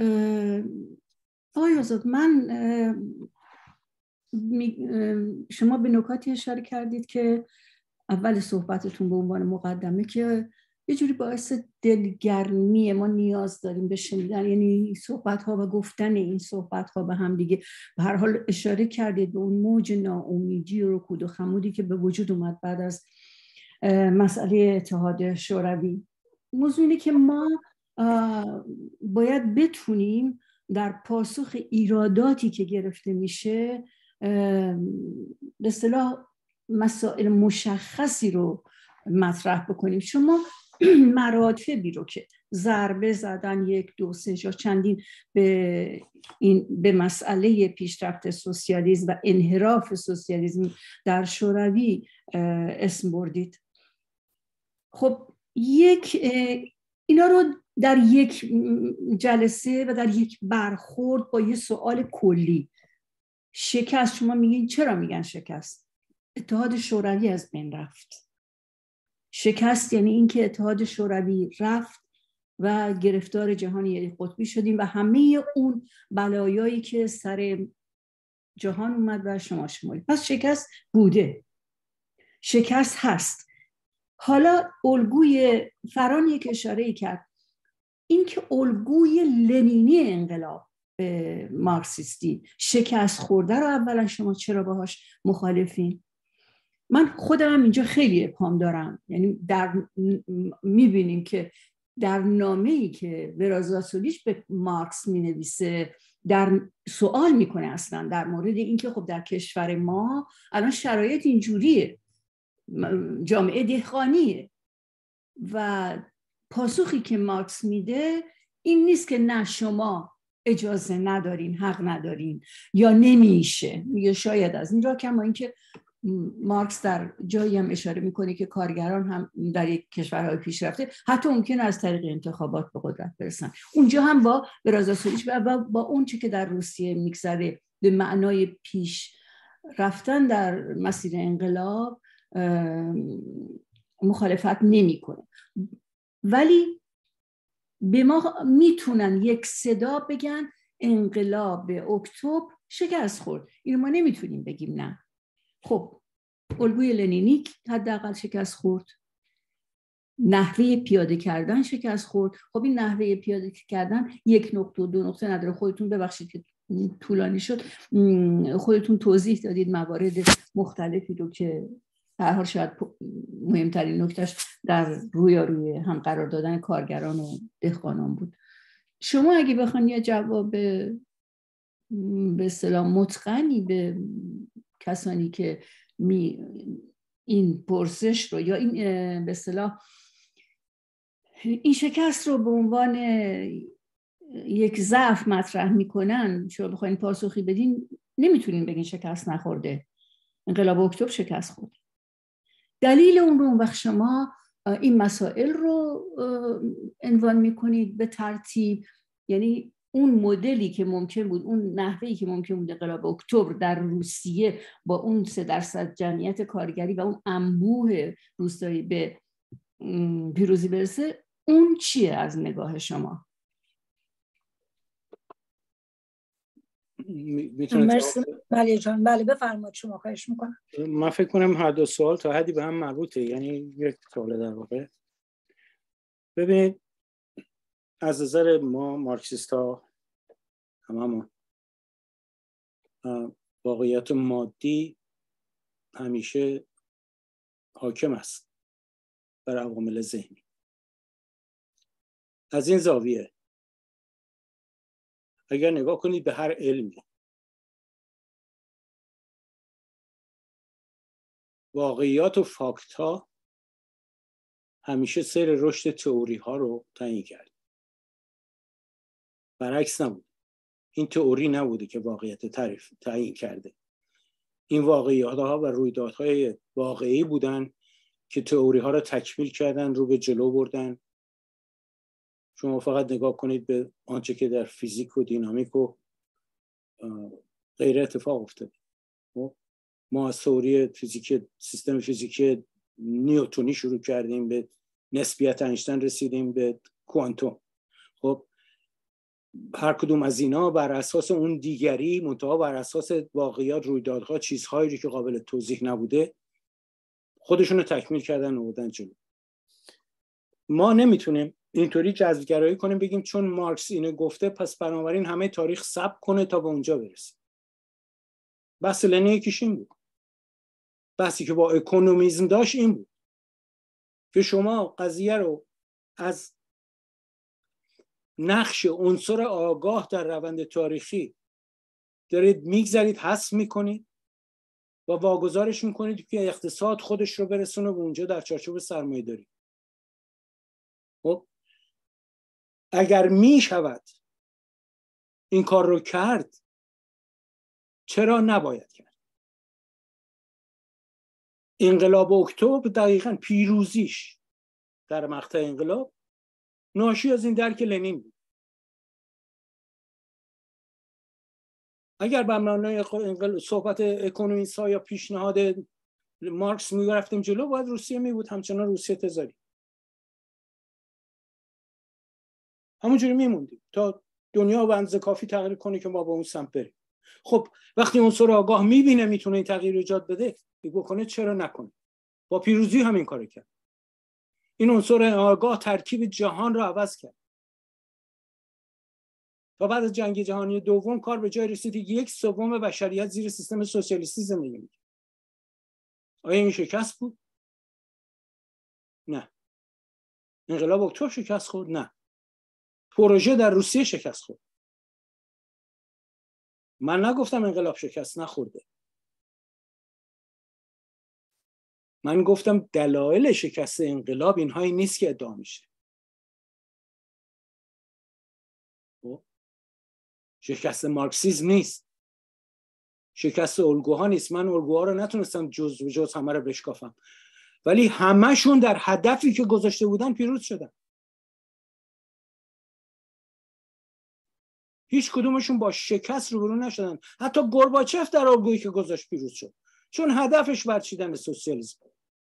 آقای آزاد، من شما به نکاتی اشاره کردید که اول صحبتتون به عنوان مقدمه که یه جوری باعث دلگرمی ما نیاز داریم به شنیدن، یعنی صحبت ها و گفتن این صحبت ها به هم دیگه. به هر حال اشاره کردید به اون موج ناامیدی و رکود و خمودی که به وجود اومد بعد از مسئله اتحاد شوروی. موضوع اینه که ما باید بتونیم در پاسخ ایراداتی که گرفته میشه به اصطلاح مسائل مشخصی رو مطرح بکنیم. شما مراتبی رو که ضربه زدن 1 2 3 یا چندین به مسئله پیشرفت سوسیالیسم و انحراف سوسیالیسم در شوروی اسم بردید. خب اینا رو در یک جلسه و در یک برخورد با یه سوال کلی، شکست، شما میگین چرا میگن شکست؟ اتحاد شوروی از بین رفت. شکست یعنی اینکه اتحاد شوروی رفت و گرفتار جهان یک قطبی شدیم و همه اون بلایایی که سر جهان اومد و شما شمارید. پس شکست بوده، شکست هست. حالا الگوی فران یک اشاره کرد، این که الگوی لنینی انقلاب مارکسیستی شکست خورده رو اولا شما چرا باهاش مخالفین؟ من خودم هم اینجا خیلی ابهام دارم. یعنی میبینیم که در نامه‌ای که ورازاسولیچ به مارکس مینویسه در سوال میکنه اصلا در مورد اینکه خب در کشور ما الان شرایط اینجوریه، جامعه دهقانیه، و پاسخی که مارکس میده این نیست که نه شما اجازه ندارین، حق ندارین یا نمیشه. میگه شاید از این را، کما اینکه مارکس در جایی هم اشاره میکنه که کارگران هم در یک کشورهای پیشرفته حتی ممکن از طریق انتخابات به قدرت برسن. اونجا هم با ورازاسولیچ و با اون چی که در روسیه میگذره به معنای پیش رفتن در مسیر انقلاب مخالفت نمیکنه، ولی به ما میتونن یک صدا بگن انقلاب اکتبر شکست خورد. اینو ما نمیتونیم بگیم نه. خب الگوی لنینی حداقل شکست خورد، نحوه پیاده کردن شکست خورد. خب این نحوه پیاده کردن یک نقطه و دو نقطه نداره. خودتون ببخشید که طولانی شد، خودتون توضیح دادید موارد مختلفی رو که در حال شاید مهمترین نکتهش در روی هم قرار دادن کارگران و دهقانان بود. شما اگه بخواید یه جواب به اصطلاح متقنی به کسانی که این پرسش رو یا این به اصطلاح این شکست رو به عنوان یک ضعف مطرح میکنن، شما بخواین پاسخی بدین، نمیتونین بگین شکست نخورده، انقلاب اکتبر شکست خورد. دلیل اون رو اون وقت شما این مسائل رو عنوان میکنید به ترتیب، یعنی اون مدلی که ممکن بود، اون نحوهی که ممکن بود انقلاب اکتبر در روسیه با اون 3% جمعیت کارگری و اون انبوه روستایی به پیروزی برسه، اون چیه از نگاه شما؟ مرسی ملیه جان. بله بفرمایید، شما خواهش میکنم. من فکر کنم هر دو سوال تا حدی به هم مربوطه، یعنی یک سوال در واقع. ببینید از نظر ما مارکسیست ها هممون واقعیت مادی همیشه حاکم است بر عوامل ذهنی. از این زاویه اگر نگاه کنید به هر علمی، واقعیات و فاکت ها همیشه سیر رشد تئوری ها رو تعیین کرد. برعکس نبود. این تئوری نبوده که واقعیت تعیین کرده. این واقعیات ها و رویدادهای واقعی بودن که تئوری ها رو تکمیل کردن، رو به جلو بردن. شما فقط نگاه کنید به آنچه که در فیزیک و دینامیک و غیره اتفاق افتاده. ما از تئوری فیزیک، سیستم فیزیکی نیوتونی شروع کردیم، به نسبیت اینشتین رسیدیم، به کوانتوم. خب هر کدوم از اینا بر اساس اون دیگری، منتها بر اساس واقعیات، رویدادها، چیزهایی که قابل توضیح نبوده، خودشون رو تکمیل کردن و بردن جلو. ما نمیتونیم اینطوری جذب‌گرایی کنیم بگیم چون مارکس اینو گفته پس بنابراین همه تاریخ ثبت کنه تا به اونجا برسه. بحث لنین یکیش این بود. بحثی که با اکونومیسم داشت این بود که شما قضیه رو از نقش عنصر آگاه در روند تاریخی دارید میگذارید، حذف میکنید و واگذارش میکنید که اقتصاد خودش رو برسونه به اونجا در چارچوب سرمایه‌داری. خب اگر میشود این کار رو کرد، چرا نباید کرد؟ انقلاب اکتبر دقیقاً پیروزیش در مقطع انقلاب ناشی از این درک لنین بود. اگر به معنای صحبت اکونومیست ها یا پیشنهاد مارکس می‌رفتیم جلو، باید روسیه می بود همچنان روسیه تزاری، همونجوری میموندیم تا دنیا به اندازه کافی تغییر کنه که ما با اون سمت بریم. خب وقتی عنصر آگاه میبینه میتونه این تغییر ایجاد بده، بکنه، چرا نکنه؟ با پیروزی همین کارو کرد. این عنصر آگاه ترکیب جهان رو عوض کرد. تا بعد از جنگ جهانی دوم کار به جای رسید که 1/3 بشریت زیر سیستم سوسیالیستی زندگی می‌کرد. آیا این شکست بود؟ نه. انقلاب اکتبر شکست خورد؟ نه. پروژه در روسیه شکست خورد. من نگفتم انقلاب شکست نخورده. من گفتم دلایل شکست انقلاب اینهایی نیست که ادعا میشه. شکست مارکسیسم نیست، شکست الگوها نیست. من الگوها رو نتونستم جز همه رو بشکافم، ولی همه‌شون در هدفی که گذاشته بودن پیروز شدن. هیچ کدومشون با شکست روبرو نشدن. حتی گورباچف در الگویی که گذاشت پیروز شد، چون هدفش برچیدن سوسیالیسم.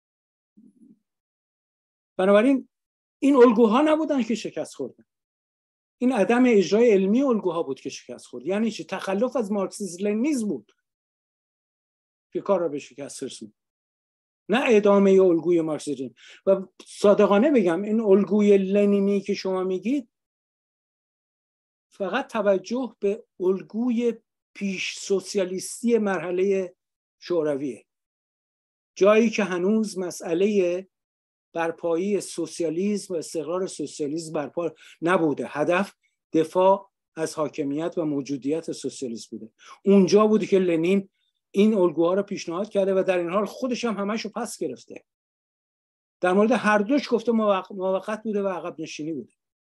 بنابراین این الگوها نبودن که شکست خوردن، این عدم اجرای علمی الگوها بود که شکست خورد. یعنی چی؟ تخلف از مارکسیسم لنینیسم بود که کار را به شکست رسوند، نه ادامه الگوی مارکسیسم. و صادقانه بگم این الگوی لنینی که شما میگید فقط توجه به الگوی پیش سوسیالیستی مرحله شورویه، جایی که هنوز مسئله برپایی سوسیالیسم و استقرار سوسیالیسم برپا نبوده. هدف دفاع از حاکمیت و موجودیت سوسیالیسم بوده. اونجا بوده که لنین این الگوها رو پیشنهاد کرده و در این حال خودش هم همشو پس گرفته. در مورد هر دوش گفته موقت بوده و عقب نشینی بوده.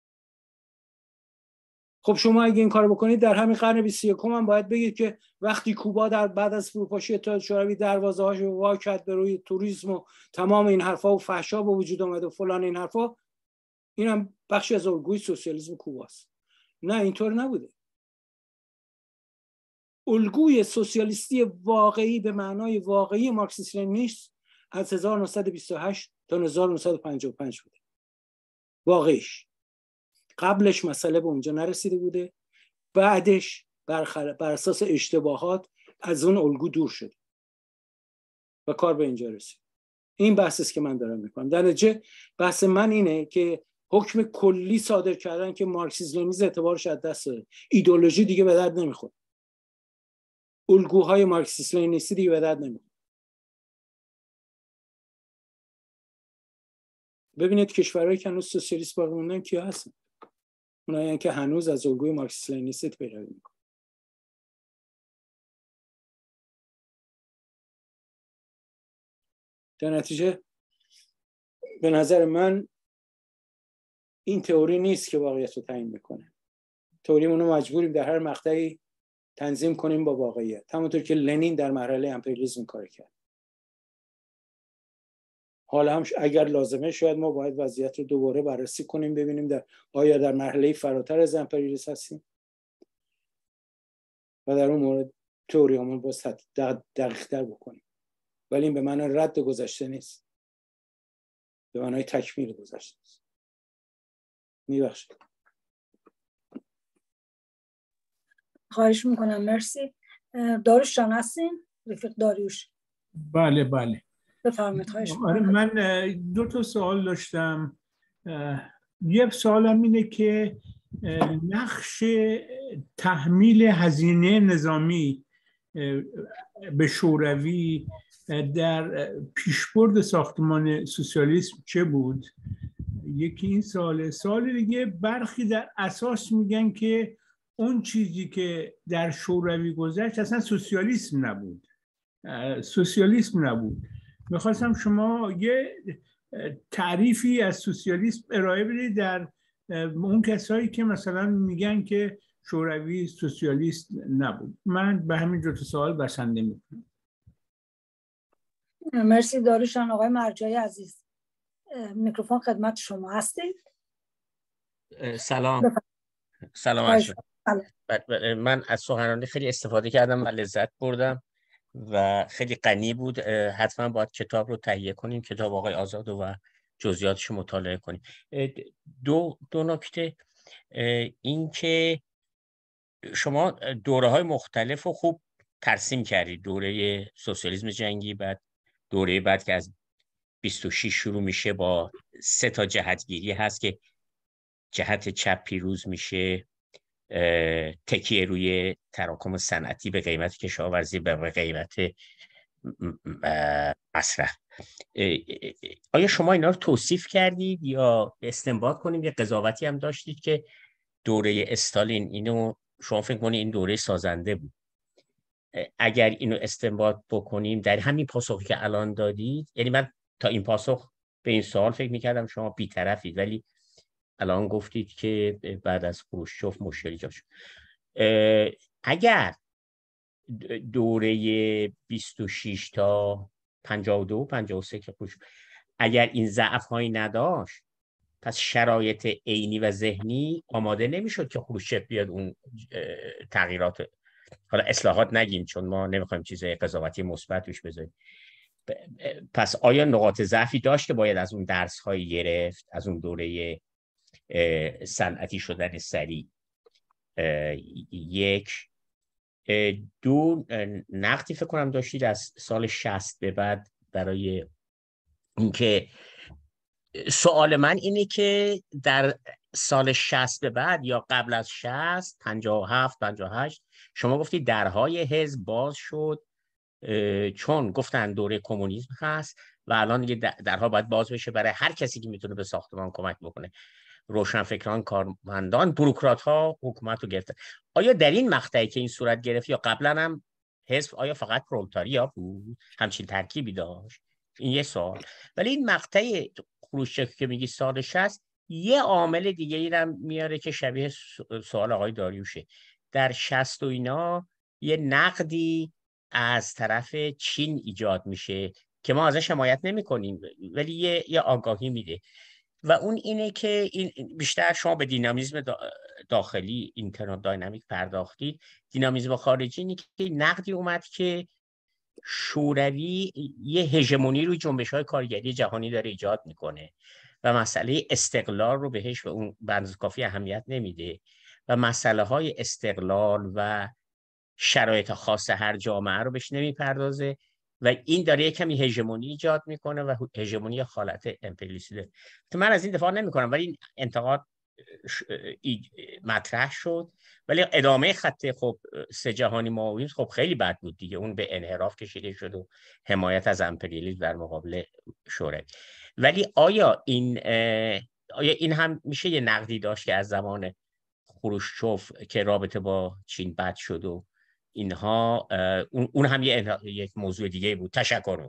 خب شما اگه این کارو بکنید در همین قرن 21 هم باید بگید که وقتی کوبا در بعد از فروپاشی اتحاد شوروی دروازه‌هاشو وا کرد به روی توریسم و تمام این حرفا و فحشا به وجود اومد و فلان این حرفا، اینم بخشی از الگوی سوسیالیسم کوباست. نه، اینطور نبوده. الگوی سوسیالیستی واقعی به معنای واقعی مارکسیسم لنینیسم از 1928 تا 1955 بوده. واقعیش. قبلش مسئله به اونجا نرسیده بوده، بعدش بر اساس اشتباهات از اون الگو دور شده و کار به اینجا رسید. این بحثی است که من دارم میکنم. در نتیجه بحث من اینه که حکم کلی صادر کردن که مارکسیسم لنینیسم اعتبارش از دست داده، ایدئولوژی دیگه به درد نمیخوره، الگوهای مارکسیسم لنینیستی دیگه به درد نمیخوره. ببینید کشورهایی که هنوز سوسیالیست باقی موندن کیا هستن؟ اونایی که هنوز از الگوی مارکسیسم لنینیستی پیروی میکنن. در نتیجه به نظر من این تئوری نیست که واقعیت رو تعیین میکنه. تئوریمون رو مجبوریم در هر مقطعی تنظیم کنیم با واقعیت، همونطور که لنین در مرحله امپریالیسم کار کرد. حالا هم اگر لازمه شاید ما باید وضعیت رو دوباره بررسی کنیم، ببینیم آیا در مرحله فراتر از امپریالیسم هستیم و در اون مورد تئوریامون باز دقیق‌تر بکنیم. ولی این به معنی رد گذشته نیست، به معنی تکمیل گذشته است. میبخشید. خواهش میکنم. مرسی. داریوش جان هستین؟ رفیق داریوش. بله بله بفرمایید. خواهش میکنم. آره، من 2 سوال داشتم. یه سوالم اینه که نقش تحمیل هزینه نظامی به شوروی در پیشبرد ساختمان سوسیالیسم چه بود؟ یکی این سواله. سوال دیگه، برخی در اساس میگن که اون چیزی که در شوروی گذشت اصلا سوسیالیسم نبود. میخواستم شما یه تعریفی از سوسیالیسم ارائه بدید در اون کسایی که مثلا میگن که شوروی سوسیالیست نبود. من به همین 2 سوال بسنده میکنم. مرسی داریوشان. آقای مرجعی عزیز، میکروفون خدمت شما هستید. سلام. من از سخنرانی خیلی استفاده کردم و لذت بردم و خیلی غنی بود. حتما باید کتاب رو تهیه کنیم، کتاب آقای آزاد و جزئیاتش رو مطالعه کنیم. دو نکته. این که شما دوره‌های مختلف رو خوب ترسیم کردید. دوره سوسیالیسم جنگی، بعد دوره بعد که از 26 شروع میشه با 3 تا جهتگیری هست که جهت چپ پیروز میشه، تکیه روی تراکم صنعتی به قیمت کشاورزی به قیمت مصرف. آیا شما اینا رو توصیف کردید یا استنباط کنیم؟ یه قضاوتی هم داشتید که دوره استالین، اینو شما فکر کنید این دوره سازنده بود. اگر اینو استنباط بکنیم در همین پاسخی که الان دادید، یعنی من تا این پاسخ به این سوال فکر میکردم شما بی‌طرفید، ولی الان گفتید که بعد از خروشچوف مشکلی جا شد. اگر دوره 26 تا 52 53 که خروشچوف اگر این ضعف هایی نداشت، پس شرایط عینی و ذهنی آماده نمیشد که خروشچف بیاد اون تغییرات، حالا اصلاحات نگیم چون ما نمیخوایم چیزای قضاوتی مثبت روش بذاریم. پس آیا نقاط ضعفی داشت که باید از اون درس هایی گرفت، از اون دوره صنعتی شدن سریع؟ یک. دو، نقدی فکر کنم داشتید از سال 60 به بعد برای اینکه، سوال من اینه که در سال 60 به بعد یا قبل از 60 57 58 شما گفتید درهای حزب باز شد، چون گفتن دوره کمونیسم هست و الان دیگه درها باید باز بشه برای هر کسی که میتونه به ساختمان کمک بکنه، روشنفکران، کارمندان، بوروکرات ها حکومت رو گرفتن. آیا در این مقطعی که این صورت گرفت یا قبلا هم حزب آیا فقط پرولتاریا بود، همچین ترکیبی داشت؟ این یه سوال. ولی این مقطع خروشچف که میگی سال 60 یه عامل دیگه ای هم میاره که شبیه سوال آقای داریوشه. در 60 و اینا یه نقدی از طرف چین ایجاد میشه که ما ازش حمایت نمی کنیم ولی یه آگاهی میده و اون اینه که این بیشتر شما به دینامیزم داخلی اینترنال داینامیک پرداختید. دینامیزم خارجی اینه که نقدی اومد که شوروی یه هژمونی روی جنبش‌های کارگری جهانی داره ایجاد میکنه و مسئله استقلال رو بهش به اون بنز کافی اهمیت نمیده و مسئله های استقلال و شرایط خاص هر جامعه رو بهش نمیپردازه و این داره کمی هژمونی ایجاد میکنه و هژمونی خالت امپریالیستی داره. من از این دفاع نمیکنم ولی این انتقاد مطرح شد، ولی ادامه خط خب 3 جهانی معاون خب خیلی بد بود دیگه، اون به انحراف کشیده شد و حمایت از امپریالیسم در مقابل شوروی. ولی آیا این هم میشه یه نقدی داشت که از زمان خروشچوف که رابطه با چین بد شد و اینها، اون هم یک موضوع دیگه بود. تشکر.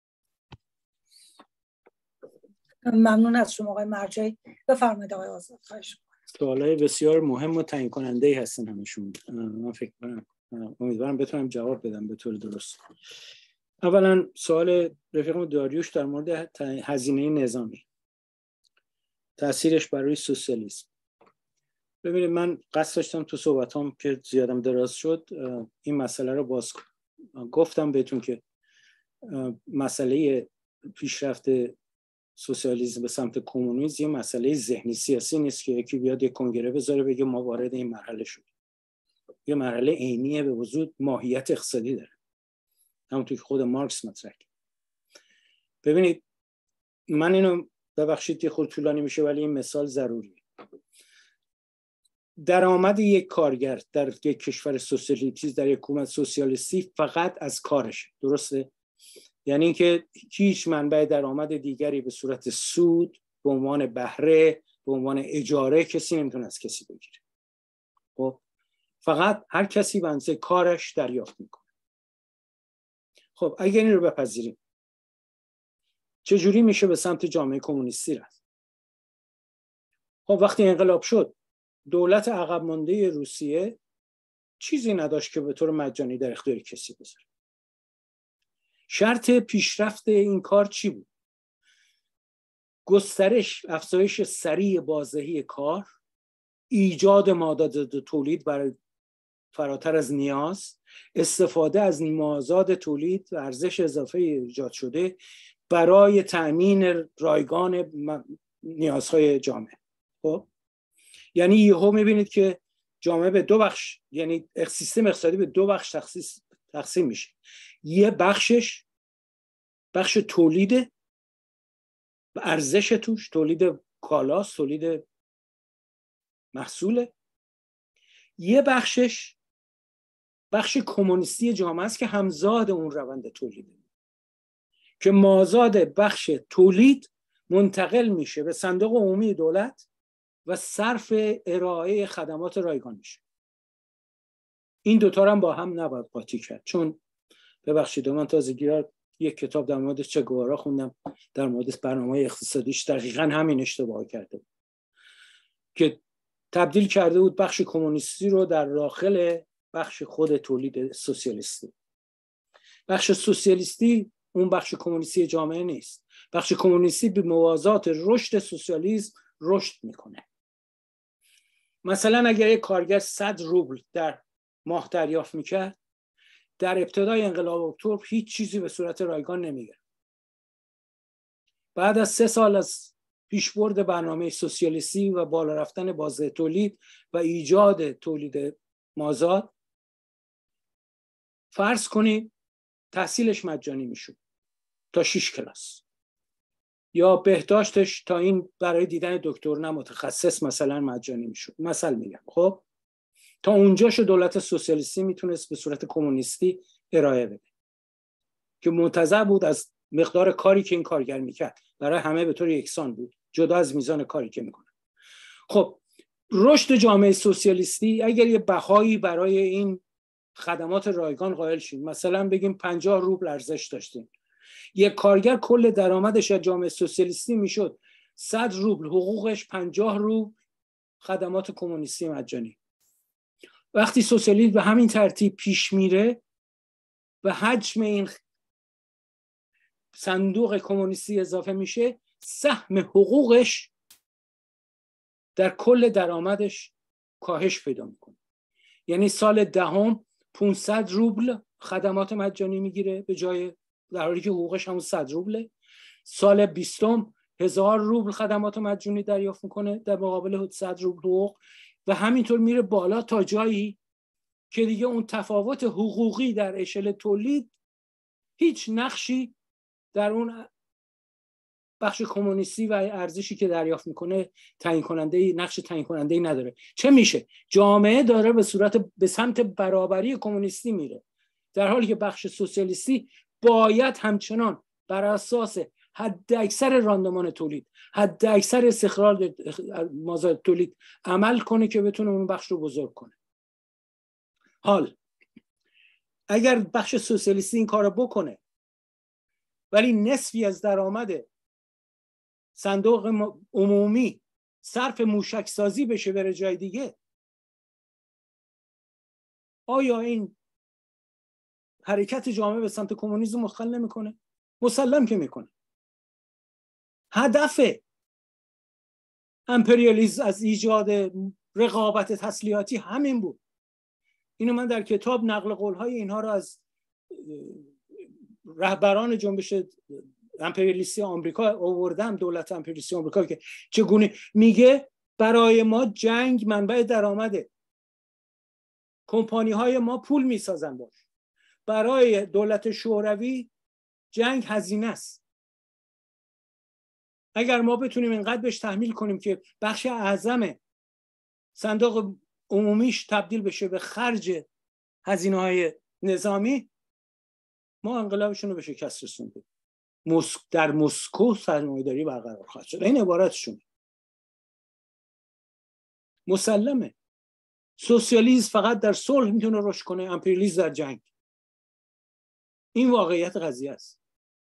ممنون از شما آقای مرجعی. بفرمایید آقای آزاد. سوالای بسیار مهم و تعیین کننده‌ای هستن همشون. من فکر کنم امیدوارم بتونم جواب بدم به طور درست. اولا سوال رفیقم داریوش در مورد هزینه نظامی، تأثیرش برای سوسیالیسم. ببینید من قصد داشتم تو صحبتام که زیادم دراز شد این مسئله رو باز کنم. گفتم بهتون که مسئله پیشرفت سوسیالیسم به سمت کمونیسم یه مسئله ذهنی سیاسی نیست که یکی بیاد یک کنگره بذاره بگه ما وارد این مرحله شدیم. یه مرحله عینیه، به وجود ماهیت اقتصادی داره، همونطور که خود مارکس مطرح کرد. ببینید من اینو ببخشید که خود طولانی میشه ولی این مثال ضروریه. درآمد یک کارگر در یک کشور سوسیالیستی، در یک حکومت سوسیالیستی فقط از کارشه، درسته؟ یعنی اینکه هیچ منبع درآمد دیگری به صورت سود، به عنوان بهره، به عنوان اجاره کسی نمیتونه از کسی بگیره. خب فقط هر کسی به اندازه کارش دریافت میکنه. خب اگر این رو بپذیریم چجوری میشه به سمت جامعه کمونیستی رفت؟ خب وقتی انقلاب شد دولت عقب مانده روسیه چیزی نداشت که به طور مجانی در اختیار کسی بذاره. شرط پیشرفت این کار چی بود؟ گسترش، افزایش سریع بازدهی کار، ایجاد مادات تولید برای فراتر از نیاز، استفاده از نیمه‌آزاد تولید و ارزش اضافه ایجاد شده برای تأمین رایگان نیازهای جامعه. خب یعنی یهو میبینید که جامعه به 2 بخش، یعنی سیستم اقتصادی به 2 بخش تقسیم میشه. یه بخشش بخش تولیده و ارزش توش، تولید کالاست، تولید محصوله. یه بخشش بخش کمونیستی جامعه است که همزاد اون روند تولیده، که مازاد بخش تولید منتقل میشه به صندوق عمومی دولت و صرف ارائه خدمات رایگان میشه. این دوتا رو هم با هم نباید قاطی کرد، چون ببخشید من تازگی یک کتاب در مورد چه گوارا خوندم، در مورد برنامه اقتصادیش دقیقاً همین اشتباه کرده بود که تبدیل کرده بود بخش کمونیستی رو در داخل بخش خود تولید سوسیالیستی. بخش سوسیالیستی اون بخش کمونیستی جامعه نیست. بخش کمونیستی به موازات رشد سوسیالیسم رشد میکنه. مثلا اگر یک کارگر 100 روبل در ماه دریافت میکرد، در ابتدای انقلاب اکتبر هیچ چیزی به صورت رایگان نمیگرفت. بعد از 3 سال از پیشبرد برنامه سوسیالیستی و بالا رفتن بازده تولید و ایجاد تولید مازاد، فرض کنید تحصیلش مجانی میشد تا 6 کلاس، یا بهداشتش تا این برای دیدن دکتر نه متخصص مثلا مجانی میشد، مثلا میگم. خب تا اونجاشو دولت سوسیالیستی میتونست به صورت کمونیستی ارائه بده که منتظر بود از مقدار کاری که این کارگر میکرد برای همه به طور یکسان بود، جدا از میزان کاری که میکنه. خب رشد جامعه سوسیالیستی اگر یه بهایی برای این خدمات رایگان قائل شیم، مثلا بگیم 50 روبل ارزش داشتیم، یک کارگر کل درآمدش از جامعه سوسیالیستی میشد 100 روبل، حقوقش 50 روبل خدمات کمونیستی مجانی. وقتی سوسیالیسم به همین ترتیب پیش میره و حجم این صندوق کمونیستی اضافه میشه، سهم حقوقش در کل درآمدش کاهش پیدا میکنه. یعنی سال دهم 500 روبل خدمات مجانی میگیره به جای، در حالی که حقوقش همون 100 روبله. سال 20 1000 روبل خدمات مجانی دریافت میکنه در مقابل 100 روبل حقوق، و همینطور میره بالا تا جایی که دیگه اون تفاوت حقوقی در اشل تولید هیچ نقشی در اون بخش کمونیستی و ارزشی که دریافت میکنه تعیین کننده، نقش تعیین کننده ای نداره. چه میشه؟ جامعه داره به سمت برابری کمونیستی میره، در حالی که بخش سوسیالیستی باید همچنان بر اساس حد اکثر راندمان تولید، حد اکثر استقرار مازاد تولید عمل کنه که بتونه اون بخش رو بزرگ کنه. حال اگر بخش سوسیالیستی این کار رو بکنه ولی نصفی از درآمد صندوق عمومی صرف موشک سازی بشه بره جای دیگه، آیا این حرکت جامعه به سمت کمونیسم مخل نمیکنه؟ مسلم که میکنه. هدف امپریالیسم از ایجاد رقابت تسلیحاتی همین بود. اینو من در کتاب نقل قول‌های اینها رو از رهبران جنبش امپریالیستی آمریکا آوردم، دولت امپریالیستی آمریکا، که چگونه میگه برای ما جنگ منبع درآمده، کمپانی‌های ما پول میسازن باش. برای دولت شوروی جنگ هزینه است. اگر ما بتونیم اینقدر بهش تحمیل کنیم که بخش اعظم صندوق عمومیش تبدیل بشه به خرج هزینه‌های نظامی، ما انقلابشون رو به شکست رسوندیم. در مسکو سرمایه‌داری برقرار خواهد شد. این عبارتشون. مسلمه سوسیالیسم فقط در صلح میتونه رشد کنه، امپریالیسم در جنگ. این واقعیت قضیه است.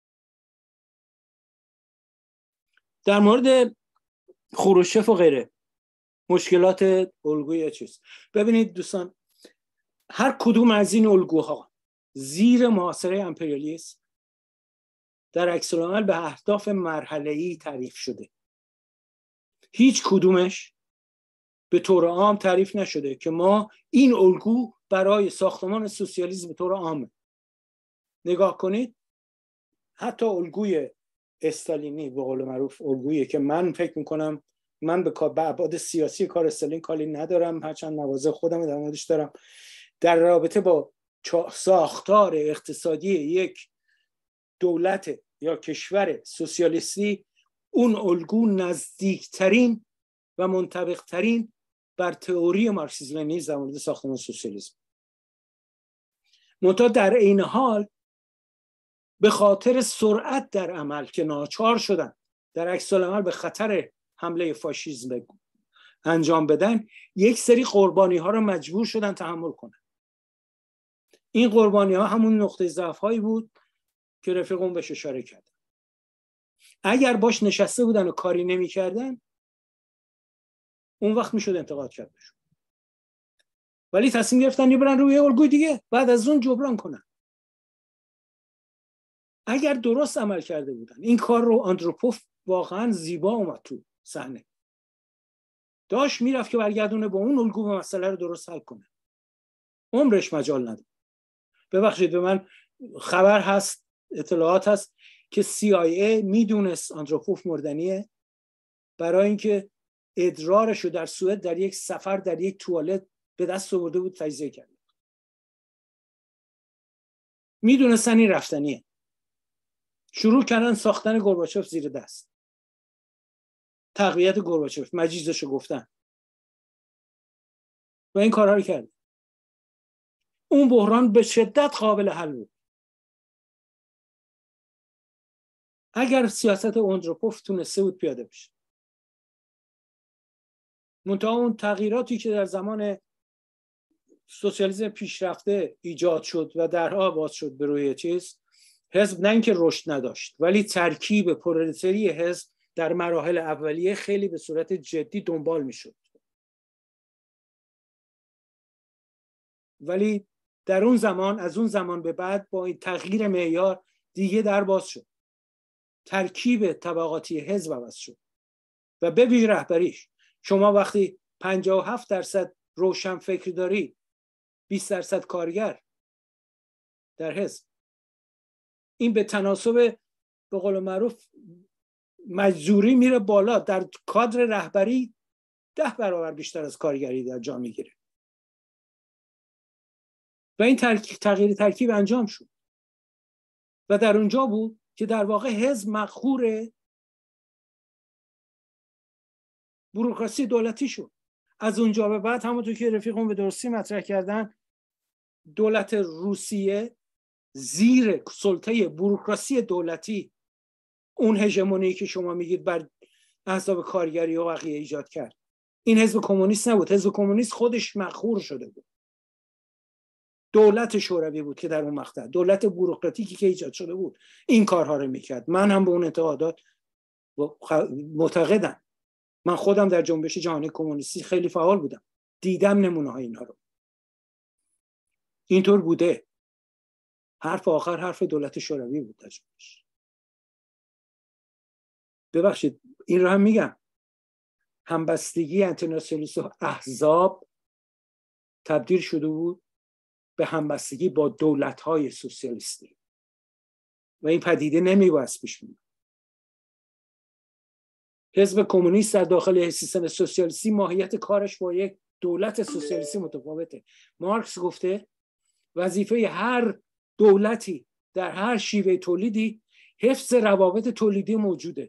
در مورد خروشچف و غیره مشکلات الگوی چیست؟ ببینید دوستان، هر کدوم از این الگوها زیر محاصره امپریالیسم در عکس العمل به اهداف مرحله‌ای تعریف شده. هیچ کدومش به طور عام تعریف نشده که ما این الگو برای ساختمان سوسیالیسم به طور عام. نگاه کنید، حتی الگوی استالینی به قول معروف، الگویی که من فکر میکنم من به ابعاد سیاسی کار استالین کاری ندارم، هرچند مواضع خودم در موردش دارم، در رابطه با ساختار اقتصادی یک دولت یا کشور سوسیالیستی، اون الگو نزدیکترین و منطبقترین بر تئوری مارکسیسم لنینیسم در مورد ساختمان سوسیالیسم. منتها در این حال به خاطر سرعت در عمل که ناچار شدن در عکس العمل به خطر حمله فاشیسم انجام بدن، یک سری قربانی ها رو مجبور شدن تحمل کنن. این قربانی ها همون نقطه ضعف هایی بود که رفیقون بهش اشاره کردن. اگر باش نشسته بودن و کاری نمی کردن، اون وقت می شد انتقاد کرد بشون. ولی تصمیم گرفتن برن روی الگوی دیگه، بعد از اون جبران کنن. اگر درست عمل کرده بودن، این کار رو آندروپوف واقعا زیبا اومد تو صحنه، داشت میرفت که برگردونه با اون الگو و مسئله رو درست حل کنه. عمرش مجال نداد. ببخشید، به من خبر هست، اطلاعات هست که CIA میدونست آندروپوف مردنیه، برای اینکه ادرارش رو در سوئد در یک سفر در یک توالت به دست آورده بود، تجزیه کرد. میدونستن این رفتنیه. شروع کردن ساختن گورباچوف زیر دست، تقویت گورباچوف، مجیزشو گفتن و این کارها رو کرد. اون بحران به شدت قابل حل بود. اگر سیاست آندروپوف تونسته بود پیاده بشه. منتها اون تغییراتی که در زمان سوسیالیسم پیشرفته ایجاد شد و درها باز شد به روی چیز، حزب نه اینکه رشد نداشت، ولی ترکیب پرولتاری حزب در مراحل اولیه خیلی به صورت جدی دنبال میشد. ولی در اون زمان، از اون زمان به بعد، با این تغییر معیار دیگه در باز شد. ترکیب طبقاتی حزب عوض شد و به ویژه رهبریش. شما وقتی 57% روشن فکر داری، 20% کارگر در حزب، این به تناسب به قول معروف مجزوری میره بالا. در کادر رهبری 10 برابر بیشتر از کارگری در جا میگیره و این تغییر ترکیب انجام شد و در اونجا بود که در واقع حزب مقهور بوروکراسی دولتی شد. از اونجا به بعد همونطور که رفیقون به درستی مطرح کردن، دولت روسیه زیر سلطه بوروکراسی دولتی اون هژمونی که شما میگید بر احزاب کارگری و بقیه ایجاد کرد. این حزب کمونیست نبود. حزب کمونیست خودش مقهور شده بود. دولت شوروی بود که در اون مقطع، دولت بوروکراتیکی که ایجاد شده بود، این کارها رو میکرد. من هم به اون اعتقادات معتقدم. من خودم در جنبش جهانی کمونیستی خیلی فعال بودم، دیدم نمونه های اینا رو. اینطور بوده. حرف آخر حرف دولت شوروی بود در جنبش. ببخشید این رو هم میگم، همبستگی انترناسیونالیست و احزاب تبدیل شده بود به همبستگی با دولت‌های سوسیالیستی و این پدیده نمیباید پیش بره. حزب کمونیست در داخل سیستم سوسیالیستی ماهیت کارش با یک دولت سوسیالیستی متفاوته. مارکس گفته وظیفه هر دولتی در هر شیوه تولیدی حفظ روابط تولیدی موجوده.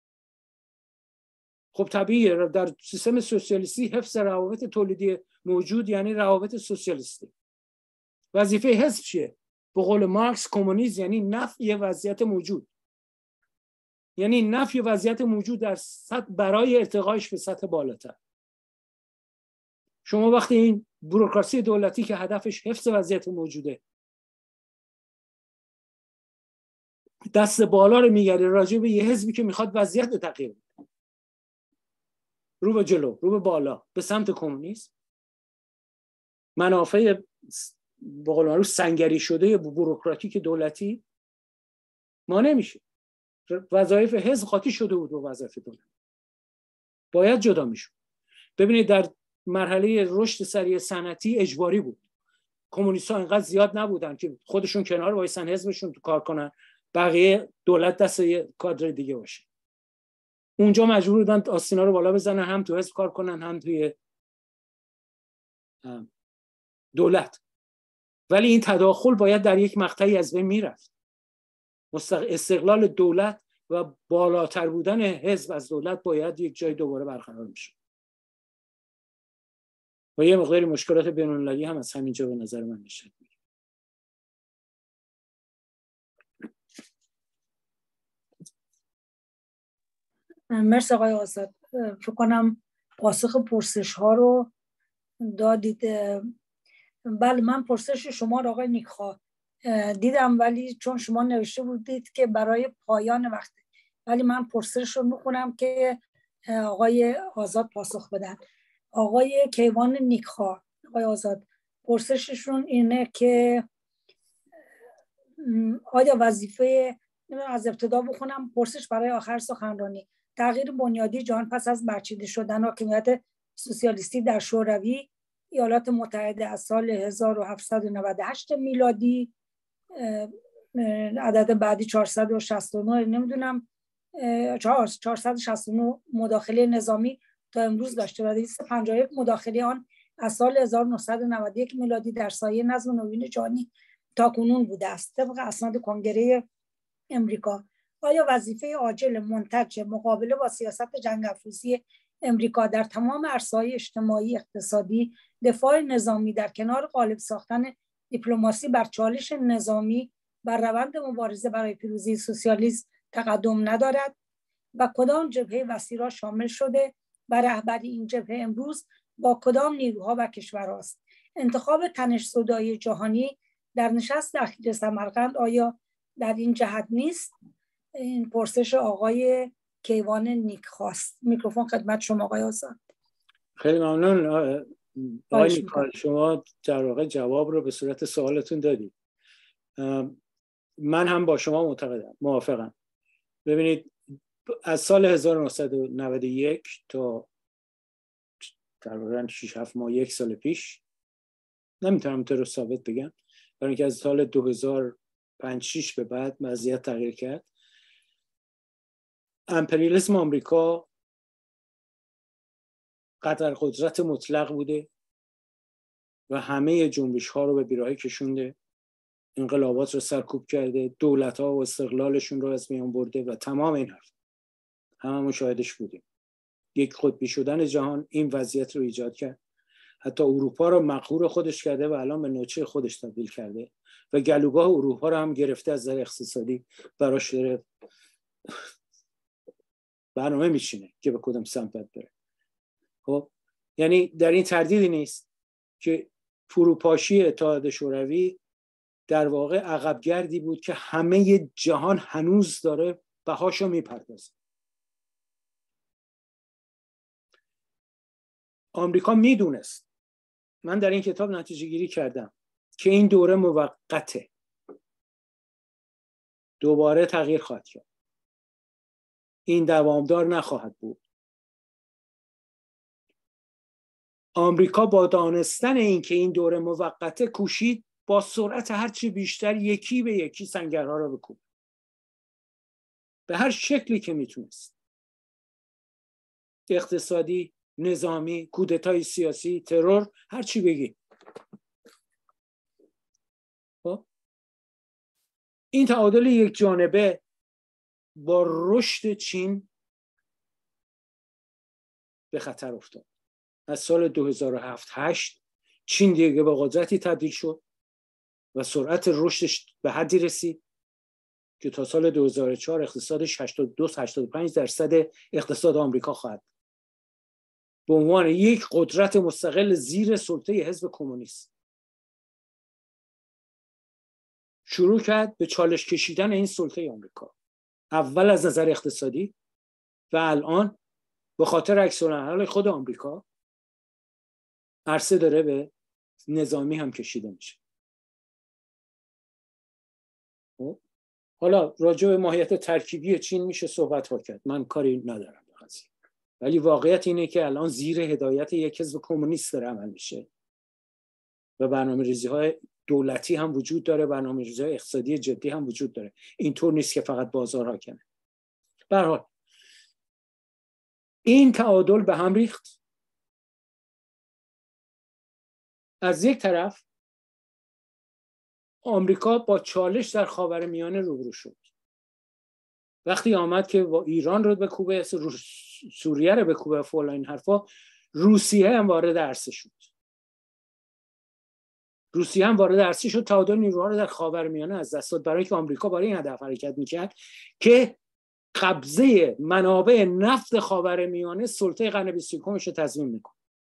خب طبیعیه در سیستم سوسیالیستی حفظ روابط تولیدی موجود یعنی روابط سوسیالیستی. وظیفه حزب چیه؟ به قول مارکس کمونیسم یعنی نفی وضعیت موجود، یعنی نفی وضعیت موجود در سطح برای ارتقایش به سطح بالاتر. شما وقتی این بوروکراسی دولتی که هدفش حفظ وضعیت موجوده دست بالا رو میگیره راجع به یه حزبی که میخواد وضعیت رو تغییر بده، رو به جلو، رو به بالا، به سمت کمونیسم، منافع به قول معروف سنگری شده بوروکراتیک دولتی مانع میشه. وظایف حزب قاطی شده بود با وظایف دولت، باید جدا میشد. ببینید در مرحله رشد سریع صنعتی اجباری بود. کمونیست‌ها اینقدر زیاد نبودن که خودشون کنار وایسن حزبشون تو کار کنن، بقیه دولت دست یه کادر دیگه باشه. اونجا مجبور بودن آستینا رو بالا بزنن، هم تو حزب کار کنن هم توی دولت. ولی این تداخل باید در یک مقطعی از بین میرفت. استقلال دولت و بالاتر بودن حزب از دولت باید یک جای دوباره برقرار میشه و یه مقداری مشکلات بین‌المللی هم از همینجا به نظر من میشه. مرسی آقای آزاد. فکر کنم پاسخ پرسش ها رو دادید. بله، من پرسش شما رو آقای نیکخواه دیدم، ولی چون شما نوشته بودید که برای پایان وقت، ولی من پرسش رو میخونم که آقای آزاد پاسخ بدن. آقای کیوان نیکخواه، آقای آزاد، پرسششون اینه که آیا وظیفه، از ابتدا بخونم پرسش برای آخر سخنرانی، تغییر بنیادی جهان پس از برچیده شدن حاکمیت سوسیالیستی در شوروی ایالات متحده از سال 1798 میلادی، عدد بعدی 469 نمیدونم 469 مداخله نظامی تا امروز داشته و 251 مداخله آن از سال 1991 میلادی در سایه نظم نوین جهانی تا کنون بوده است طبق اسناد کنگره امریکا. آیا وظیفه عاجل منتج مقابله با سیاست جنگ افروزی امریکا در تمام عرصه‌های اجتماعی، اقتصادی، دفاع نظامی در کنار غالب ساختن دیپلماسی بر چالش نظامی بر روند مبارزه برای پیروزی سوسیالیسم تقدم ندارد و کدام جبهه وسیع را شامل شده و رهبری این جبهه امروز با کدام نیروها و کشورهاست؟ انتخاب تنش سودای جهانی در نشست اخیر سمرقند آیا در این جهت نیست؟ این پرسش آقای کیوان نیکخواست. میکروفون خدمت شما آقای آزاد. خیلی ممنون آقای نیکخواه، شما در واقع جواب رو به صورت سوالتون دادید. من هم با شما موافقم. ببینید، از سال 1991 تا تقریبا 6-7 ماه، یک سال پیش، نمیتونم تو رو ثابت بگم، برای اینکه از سال 2005-6 به بعد وضعیت تغییر کرد. امپریالیسم آمریکا قدر قدرت مطلق بوده و همه جنبش ها رو به بیراهه کشونده، انقلابات رو سرکوب کرده، دولت ها و استقلالشون رو از میان برده و تمام این حرف همه مشاهدش بودیم. یک قطبی شدن جهان این وضعیت رو ایجاد کرد، حتی اروپا رو مقهور خودش کرده و الان به نوچه خودش تبدیل کرده و گلوگاه اروپا رو هم گرفته، از نظر اقتصادی براش داره برنامه میشینه که به کدوم سمت بره. خب یعنی در این تردیدی نیست که فروپاشی اتحاد شوروی در واقع عقبگردی بود که همه جهان هنوز داره بهاشو میپردازه. آمریکا میدونست، من در این کتاب نتیجه گیری کردم، که این دوره موقته، دوباره تغییر خواهد کرد، این دوامدار نخواهد بود. آمریکا با دانستن این که این دوره موقته کوشید با سرعت هرچی بیشتر یکی به یکی سنگرها را بکوبه، به هر شکلی که میتونست، اقتصادی، نظامی، کودتای سیاسی، ترور، هرچی بگی. این تعادل یک جانبه با رشد چین به خطر افتاد. از سال 2007-8 چین دیگه به قدرتی تبدیل شد و سرعت رشدش به حدی رسید که تا سال 2004 اقتصادش 82-85% اقتصاد آمریکا خواهد به عنوان یک قدرت مستقل زیر سلطه حزب کمونیست شروع کرد به چالش کشیدن این سلطه آمریکا، اول از نظر اقتصادی و الان به خاطر عکس‌العمل خود آمریکا عرصه داره به نظامی هم کشیده میشه. حالا راجع به ماهیت ترکیبی چین میشه صحبت ها کرد، من کاری ندارم به قضیه، ولی واقعیت اینه که الان زیر هدایت یک حزب کمونیست داره عمل میشه و برنامه‌ریزی‌های دولتی هم وجود داره، برنامه‌ریزی‌های اقتصادی جدی هم وجود داره. اینطور نیست که فقط بازار حاکمه. به هر حال این تعادل به هم ریخت. از یک طرف آمریکا با چالش در خاورمیانه روبرو شد وقتی آمد که با ایران رو بکوبه، سوریه رو بکوبه، فلان این حرفا، روسیه هم وارد عرصه شد. روسیه هم وارد عرصه شد، تعادل نیروها رو در خاورمیانه از دست داد، برای اینکه آمریکا برای این هدف حرکت میکرد که قبضه منابع نفت خاورمیانه سلطه قرن 21 رو تضمین میکنه.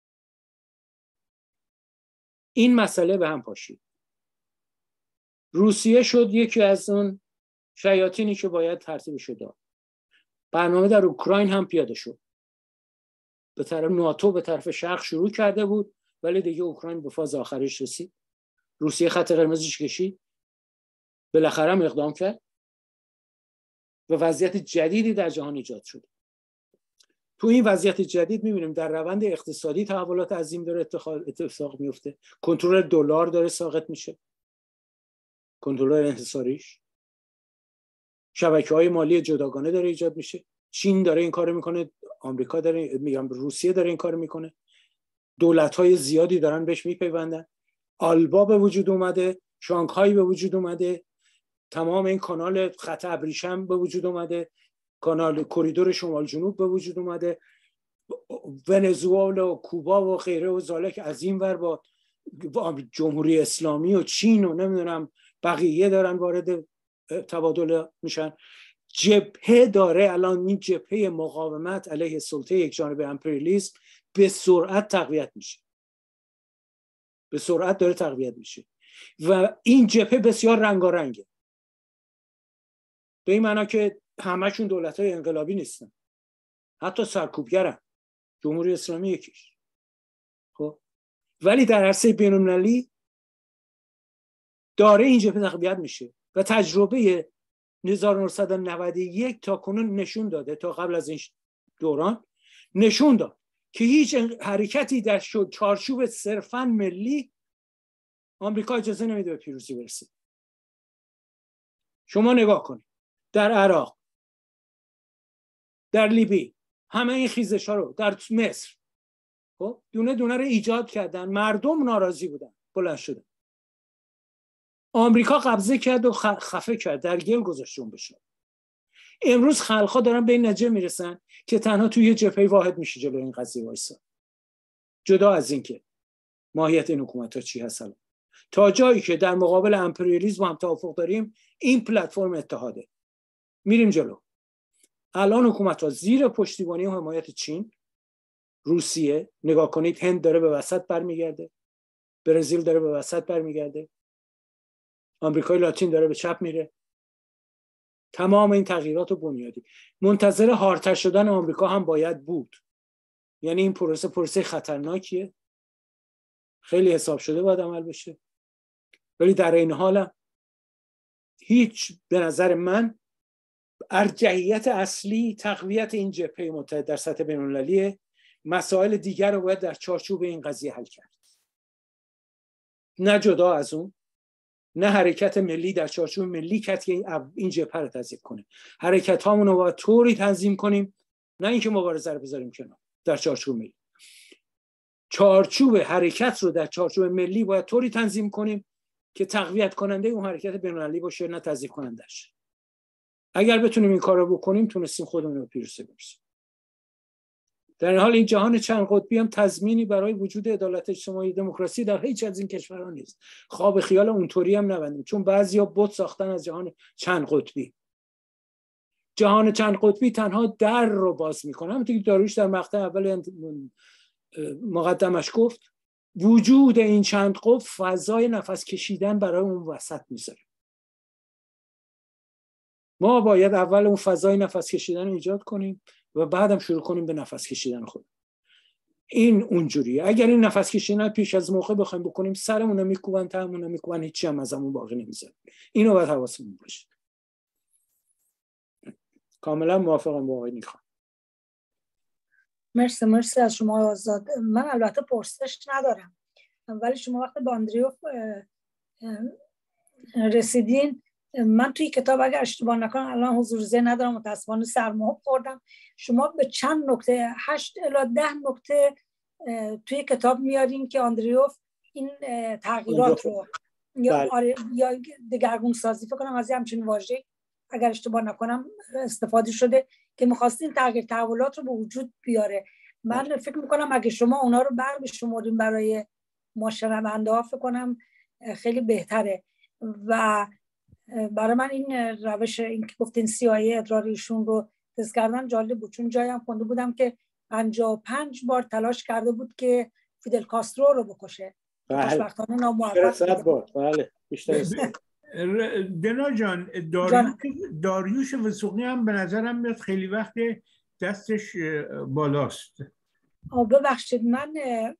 این مسئله به هم پاشید. روسیه شد یکی از اون شیاطینی که باید ترتیبش داد. برنامه در اوکراین هم پیاده شد. به طرف ناتو به طرف شرق شروع کرده بود، ولی دیگه اوکراین به فاز آخرش رسید. روسیه خط قرمزش کشید، بالاخره هم اقدام کرد و وضعیت جدیدی در جهان ایجاد شد. تو این وضعیت جدید می‌بینیم در روند اقتصادی تحولات عظیم داره اتفاق میفته. کنترل دلار داره ساقط میشه، کنترل انحصاریش، شبکه‌های مالی جداگانه داره ایجاد میشه. چین داره این کارو میکنه، آمریکا داره، میگم روسیه داره این کارو میکنه، دولت‌های زیادی دارن بهش میپیوندن. آلبا به وجود اومده، شانگهای به وجود اومده، تمام این کانال خط ابریشم به وجود اومده، کانال کریدور شمال جنوب به وجود اومده، ونزوئلا و کوبا و غیره و ذالک از این ور با جمهوری اسلامی و چین و نمیدونم بقیه دارن وارد تبادل میشن. جبهه داره الان، این جبهه مقاومت علیه سلطه یک جانبه امپریالیسم به سرعت تقویت میشه، به سرعت داره تقویت میشه و این جبهه بسیار رنگارنگه، به این معنی که همشون دولت‌های انقلابی نیستن، حتی سرکوبگرن، جمهوری اسلامی یکیش. خب ولی در عرصه بین‌المللی داره این جبهه تقویت میشه و تجربه 1991 تا کنون نشون داده، تا قبل از این دوران نشون داد که هیچ حرکتی در چارچوب صرفاً ملی آمریکا اجازه نمیده به پیروزی برسه. شما نگاه کنید در عراق، در لیبی، همه این خیزش ها رو در مصر، خب دونه دونه رو ایجاد کردن، مردم ناراضی بودن، بلند شدن، آمریکا قبضه کرد و خفه کرد، در گل گذاشت جنبش. امروز خلق‌ها دارن به این نتیجه میرسن که تنها توی یه جبهه واحد میشه جلوی این قضیه وایسا، جدا از این که ماهیت این حکومت‌ها چی هست. تا جایی که در مقابل امپریالیسم هم توافق داریم، این پلتفرم اتحاده، میریم جلو. الان حکومت‌ها زیر پشتیبانی و حمایت چین، روسیه، نگاه کنید هند داره به وسط برمیگرده، برزیل داره به وسط برمیگرده، آمریکای لاتین داره به چپ میره. تمام این تغییرات بنیادی منتظر هارتر شدن آمریکا هم باید بود. یعنی این پروسه خطرناکیه، خیلی حساب شده باید عمل بشه، ولی در این حال هیچ، به نظر من ارجحیت اصلی تقویت این جبهه متحد در سطح بین‌المللی. مسائل دیگر رو باید در چارچوب این قضیه حل کرد، نه جدا از اون، نه حرکت ملی در چارچوب ملی که این جبهه رو تضعیف کنه. حرکت هامون رو باید طوری تنظیم کنیم، نه اینکه مبارزه رو بذاریم کنار. در چارچوب ملی، چارچوب حرکت رو در چارچوب ملی باید طوری تنظیم کنیم که تقویت کننده اون حرکت بین‌المللی باشه، نه تضعیف کنندش. اگر بتونیم این کار رو بکنیم، تونستیم خودمون رو پیروزی برسونیم. در این حال این جهان چند قطبی هم تضمینی برای وجود عدالت اجتماعی دموکراسی در هیچ از این کشورها نیست. خواب خیال اونطوری هم نبندیم، چون بعضیا بت ساختن از جهان چند قطبی. جهان چند قطبی تنها در رو باز میکنه. همونطور که داریوش در مقطع اول مقدمش گفت، وجود این چند قطب فضای نفس کشیدن برای اون وسط میذاره. ما باید اول اون فضای نفس کشیدن رو ایجاد کنیم و بعدم شروع کنیم به نفس کشیدن خود. این اونجوریه. اگر این نفس کشیدن پیش از موقع بخوایم بکنیم، سرمون رو میکوبن، تهمون رو میکوبن، هیچی هم ازمون باقی نمیذاره. اینو باید حواسمون باشه. کاملا موافقم با آقای نیک‌خان. مرسی از شما آزاد. من البته پرسش ندارم، ولی شما وقت با اندریوف رسیدین، من توی کتاب اگر اشتباه نکنم، الان حضور ذهن ندارم متاسفانه سرمایه خوردم، شما به چند نکته 8 الی 10 نکته توی کتاب میارین که اندریوف این تغییرات رو یا دگرگون سازی فکر کنم از همچین واژه اگر اشتباه نکنم استفاده شده که می‌خواست این تغییر تحولات رو به وجود بیاره. من فکر میکنم اگه شما اونا رو بشمرین برای ما شنونده ها، فکر کنم خیلی بهتره. و برای من این روش، این که گفتین CIA ادراریشون رو تست کردن جالب بود، چون جایی هم خونده بودم که 55 بار تلاش کرده بود که فیدل کاسترو رو بکشه. خوشبختانه ناموفق بود. بله بیشتر. دنا جان، داریوش وثوقی هم به نظرم میاد خیلی وقت دستش بالاست. ببخشید من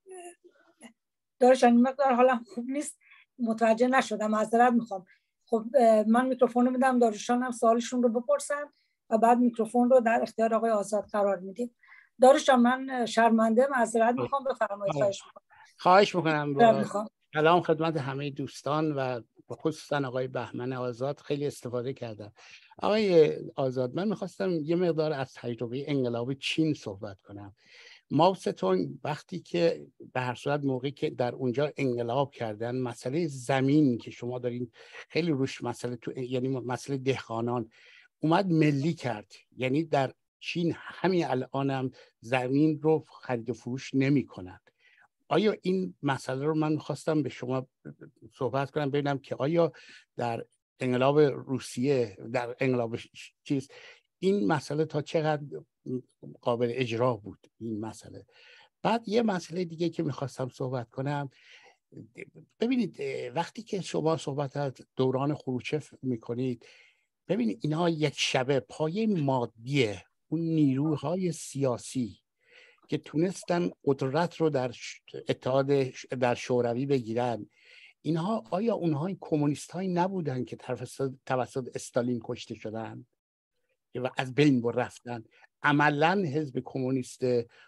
داریوش این مقدار حالم خوب نیست، متوجه نشدم، معذرت میخوام. خب من میکروفون رو میدم، داریوشان هم سوالشون رو بپرسن و بعد میکروفون رو در اختیار آقای آزاد قرار میدیم. داریوشان من شرمنده، معذرت میخوام، بفرمایید. خواهش میکنم. سلام خدمت همه دوستان و خصوصا آقای بهمن آزاد. خیلی استفاده کردم. آقای آزاد، من میخواستم یه مقدار از تجربه انقلاب چین صحبت کنم. ماو ستونگ وقتی که به هر صورت موقعی که در اونجا انقلاب کردن، مسئله زمین که شما دارین خیلی روش مسئله یعنی مسئله دهقانان اومد ملی کرد. یعنی در چین همین الانم زمین رو خرید و فروش نمی‌کنند. آیا این مسئله رو من خواستم به شما صحبت کنم، ببینم که آیا در انقلاب روسیه، در انقلاب این مسئله تا چقدر قابل اجرا بود این مسئله. بعد یه مسئله دیگه که میخواستم صحبت کنم، ببینید وقتی که شما صحبت از دوران خروشچف میکنید، ببینید اینا یک شبه پایه مادی اون نیروهای سیاسی که تونستن قدرت رو در اتحاد در شوروی بگیرن، اینها آیا اونها کمونیست هایی نبودن که توسط استالین کشته شدن و از بین رفتن؟ عملا حزب کمونیست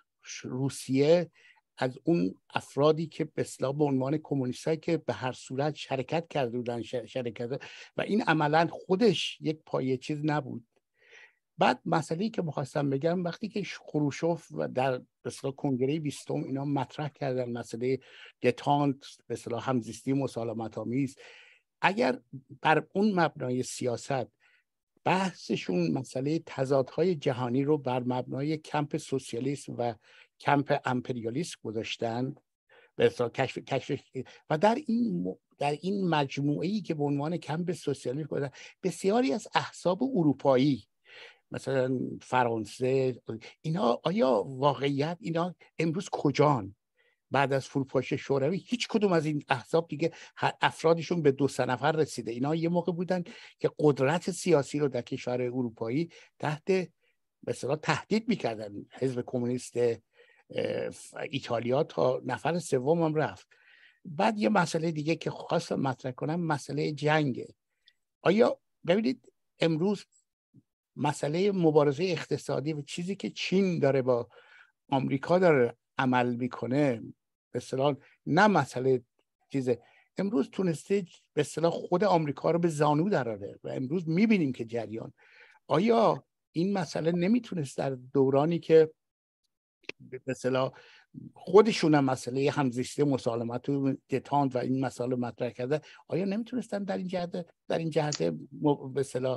روسیه از اون افرادی که به اصطلاح به عنوان کمونیستایی که به هر صورت شرکت کرده بودن و این عملا خودش یک پایه چیز نبود. بعد مسئله‌ای که می‌خواستم بگم، وقتی که خروشوف و در به اصطلاح کنگره 20 اینا مطرح کردن مسئله دتانت، به اصطلاح همزیستی مسالمت‌آمیز، اگر بر اون مبنای سیاست بحثشون مسئله تضادهای جهانی رو بر مبنای کمپ سوسیالیسم و کمپ امپریالیسم گذاشتن، به اصطلاح کشف و در این مجموعه‌ای که به عنوان کمپ سوسیالیسم گذاشتن، بسیاری از احزاب اروپایی مثلا فرانسه، اینا آیا واقعیت اینا امروز کجان؟ بعد از فروپاشی شوروی هیچ کدوم از این احزاب دیگه افرادشون به 2-3 نفر رسیده. اینا یه موقع بودن که قدرت سیاسی رو در کشور اروپایی تحت به اصطلاح تهدید میکردن. حزب کمونیست ایتالیا تا نفر سوم هم رفت. بعد یه مسئله دیگه که خواستم مطرح کنم مسئله جنگه. آیا ببینید امروز مسئله مبارزه اقتصادی و چیزی که چین داره با آمریکا داره عمل میکنه، به اصطلاح نه مسئله چیزه، امروز تونسته به اصطلاح خود آمریکا رو به زانو دراره و امروز میبینیم که جریان. آیا این مسئله نمیتونست در دورانی که به اصطلاح خودشون هم مسئله همزیستی مسالمت و دتانت و این مسئله مطرح کرده، آیا نمیتونستن در این جهت به اصطلاح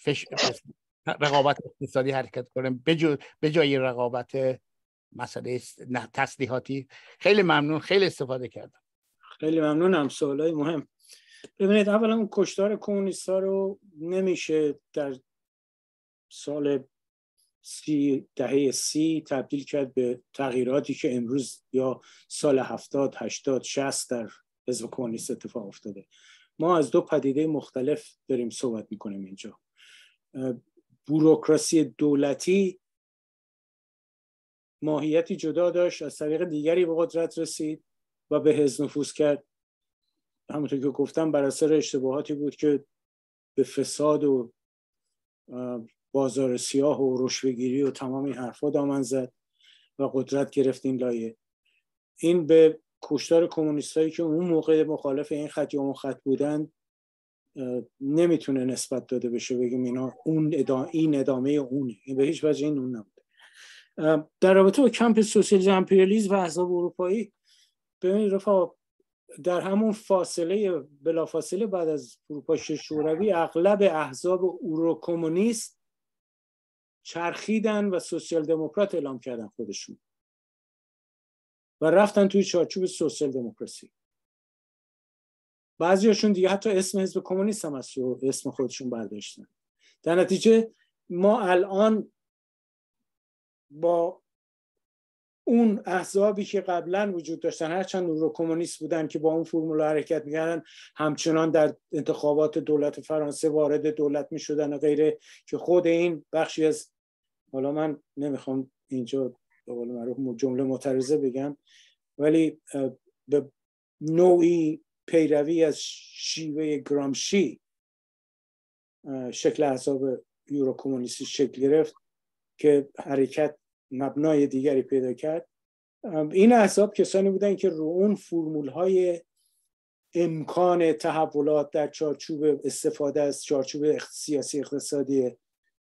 رقابت اقتصادی حرکت کنن به جای رقابت مسئله تسلیحاتی؟ خیلی ممنون، خیلی استفاده کردم. خیلی ممنونم. سوالای مهم. ببینید، اولا اون کشتار کمونیستا رو نمیشه در دهه 30 تبدیل کرد به تغییراتی که امروز یا سال 70 80 60 در حزب کمونیست اتفاق افتاده. ما از دو پدیده مختلف داریم صحبت میکنیم اینجا. بوروکراسی دولتی ماهیتی جدا داشت، از طریق دیگری به قدرت رسید و به حزب نفوذ کرد. همونطور که گفتم بر اثر اشتباهاتی بود که به فساد و بازار سیاه و رشوه‌گیری و تمام این حرفا دامن زد و قدرت گرفت این لایه. این به کشتار کمونیستایی که اون موقع مخالف این خط یا اون خط بودن نمیتونه نسبت داده بشه، بگیم اینا این ادامه اونه. این به هیچ وجه این اون نبود. در رابطه با کمپ سوسیالیسم امپریالیسم و احزاب اروپایی، ببینید رفقا، در همون فاصله بلافاصله بعد از فروپاشی شوروی اغلب احزاب اورو-کمونیست چرخیدن و سوسیال دموکرات اعلام کردن خودشون و رفتن توی چارچوب سوسیال دموکراسی. بعضیاشون دیگه حتی اسم حزب کمونیست هم از اسم خودشون برداشتن. در نتیجه ما الان با اون احزابی که قبلا وجود داشتن، هرچند اورو-کمونیست بودن که با اون فرمول حرکت می‌کردن، همچنان در انتخابات دولت فرانسه وارد دولت می‌شدن و غیره، که خود این بخشی از، حالا من نمیخوام اینجا به قول معروف جمله معترضه بگم، ولی به نوعی پیروی از شیوه گرامشی شکل احزاب اورو-کمونیستی شکل گرفت که حرکت مبنای دیگری پیدا کرد. این احزاب کسانی بودن که رو اون فرمول‌های امکان تحولات در چارچوب استفاده از چارچوب سیاسی اقتصادی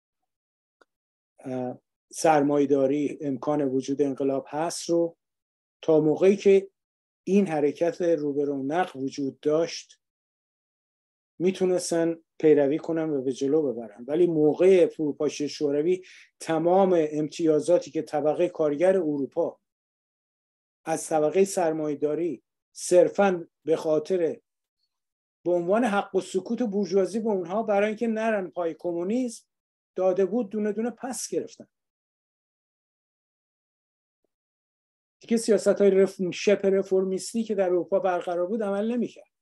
سرمایه‌داری، امکان وجود انقلاب هست رو تا موقعی که این حرکت رو به رونق وجود داشت میتونستن پیروی کنن و به جلو ببرن. ولی موقع فروپاشی شوروی تمام امتیازاتی که طبقه کارگر اروپا از طبقه سرمایه‌داری صرفاً به خاطر به عنوان حق و سکوت بورژوازی به اونها برای اینکه نرن پای کمونیسم داده بود، دونه دونه پس گرفتن. دیگه سیاست‌های شبه رفرمیستی که در اروپا برقرار بود عمل نمی‌کرد.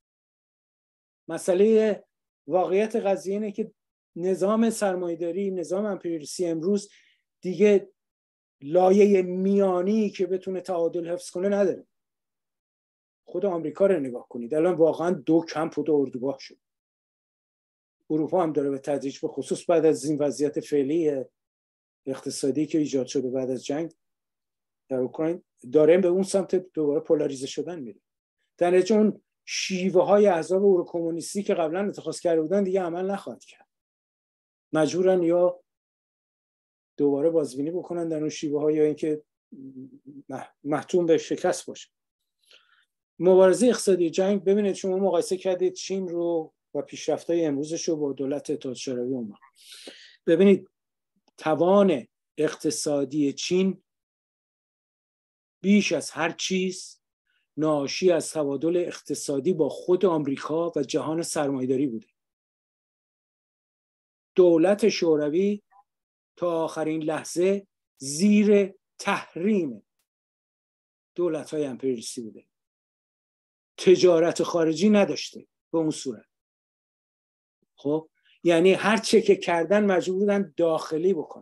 مسئله واقعیت قضیه اینه که نظام سرمایه‌داری، نظام امپریالیستی امروز دیگه لایه میانی که بتونه تعادل حفظ کنه نداره. خود آمریکا رو نگاه کنید، الان واقعا دو کمپ و دو اردوگاه شد. اروپا هم داره به تدریج، به خصوص بعد از این وضعیت فعلی اقتصادی که ایجاد شده بعد از جنگ در اوکراین، داره به اون سمت دوباره پولاریزه شدن میره. در نتیجه اون شیوه های احزاب اورو-کمونیستی که قبلا اتخاذ کرده بودن دیگه عمل نخواهد کرد. مجبورن یا دوباره بازبینی بکنن در اون شیوه ها یا اینکه محتوم به شکست باشه. مبارزه اقتصادی جنگ، ببینید شما مقایسه کردید چین رو و پیشرفت‌های امروزش رو با دولت اتحاد شوروی اون وقت. ببینید توان اقتصادی چین بیش از هر چیز ناشی از تبادل اقتصادی با خود آمریکا و جهان سرمایه‌داری بوده. دولت شوروی تا آخرین لحظه زیر تحریم دولت‌های امپریالیستی بوده. تجارت خارجی نداشته به اون صورت. خب یعنی هر چه که کردن مجبور بودن داخلی بکنن.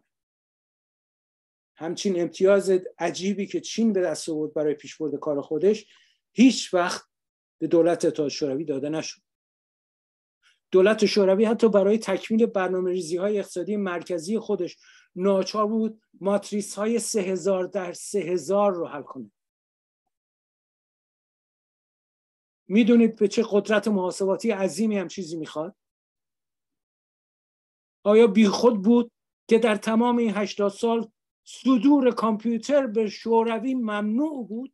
همچین امتیاز عجیبی که چین به دست آورد برای پیشبرد کار خودش هیچ وقت به دولت اتحاد شوروی داده نشد. دولت شوروی حتی برای تکمیل برنامه‌ریزی‌های اقتصادی مرکزی خودش ناچار بود ماتریس‌های 3000x3000 رو حل کنه. میدونید به چه قدرت محاسباتی عظیمی هم چیزی میخواد؟ آیا بیخود بود که در تمام این 80 سال صدور کامپیوتر به شوروی ممنوع بود؟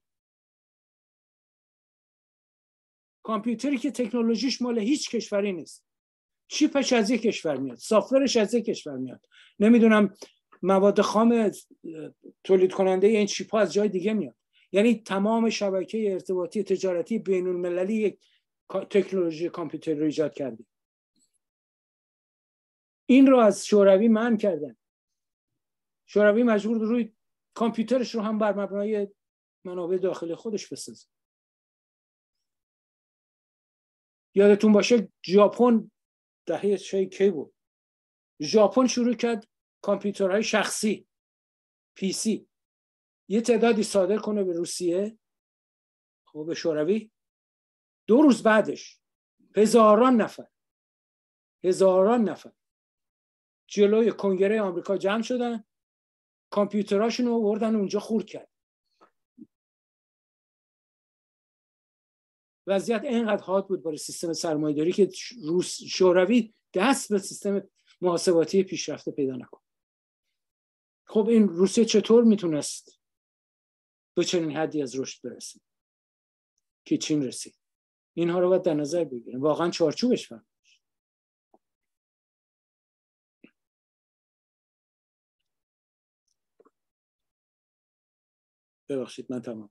کامپیوتری که تکنولوژیش مال هیچ کشوری نیست. چیپش از یک کشور میاد، سافتورش از یک کشور میاد، نمیدونم مواد خام تولید کننده این چیپ ها از جای دیگه میاد. یعنی تمام شبکه ارتباطی تجارتی بین المللی یک تکنولوژی کامپیوتر رو ایجاد کرده. این رو از شوروی منع کردن. شوروی مجبور روی کامپیوترش رو هم بر مبنای منابع داخلی خودش بسازه. یادتون باشه ژاپن دهه کی بود؟ ژاپن شروع کرد کامپیوترهای شخصی PC یه تعدادی صادر کنه به روسیه، خب به شوروی. 2 روز بعدش هزاران نفر جلوی کنگره آمریکا جمع شدن، کامپیوتراشون رو آوردن اونجا خورد کرد. وضعیت اینقدر حاد بود برای سیستم سرمایه‌داری که شوروی دست به سیستم محاسباتی پیشرفته پیدا نکن. خب این روسیه چطور میتونست به چنین حدی از رشد برسه که چین رسید؟ اینها رو باید در نظر بگیریم، واقعا چارچوبش فهم. ببخشید من تمام.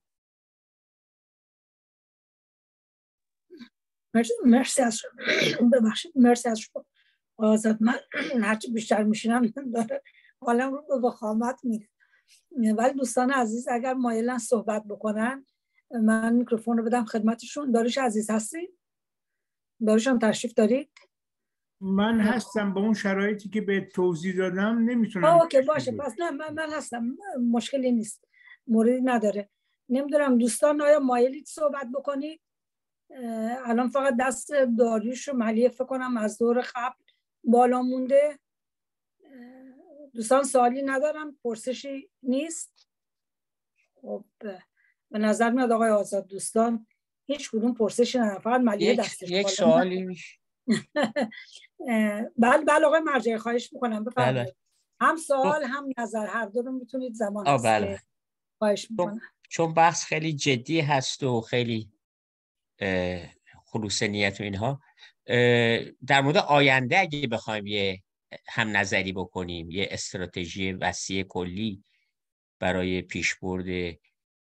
مرسی از شما. ببخشید مرسی از شما آزاد. من هرچی بیشتر میشینم داره حالم رو به وخامت میره. ولی دوستان عزیز اگر مایلن صحبت بکنن من میکروفون رو بدم خدمتشون. داریوش عزیز هستین؟ داریوش هم تشریف دارید؟ من هستم، با اون شرایطی که به توضیح دادم نمیتونم. اوکی باشه، پس نه من هستم، مشکلی نیست، موردی نداره. نمیدونم دوستان آیا مایلید صحبت بکنید؟ الان فقط دست داریوش و ملیه فکر کنم از دور قبل بالا مونده. دوستان سوالی ندارم، پرسشی نیست. خب به نظر میاد آقای آزاد دوستان هیچ کدوم پرسشی ندارم، فقط ملیه دستش یک سوالی میشه. بله آقای مرجعی خواهش میکنم بفرمایید. بله. هم سوال هم نظر هر دو رو میتونید زمان هست بله. که خواهش میکنم. چون بحث خیلی جدی هست و خیلی خلوص نیت و اینها، در مورد آینده اگه بخوایم یه هم نظری بکنیم، یه استراتژی وسیع کلی برای پیشبرد،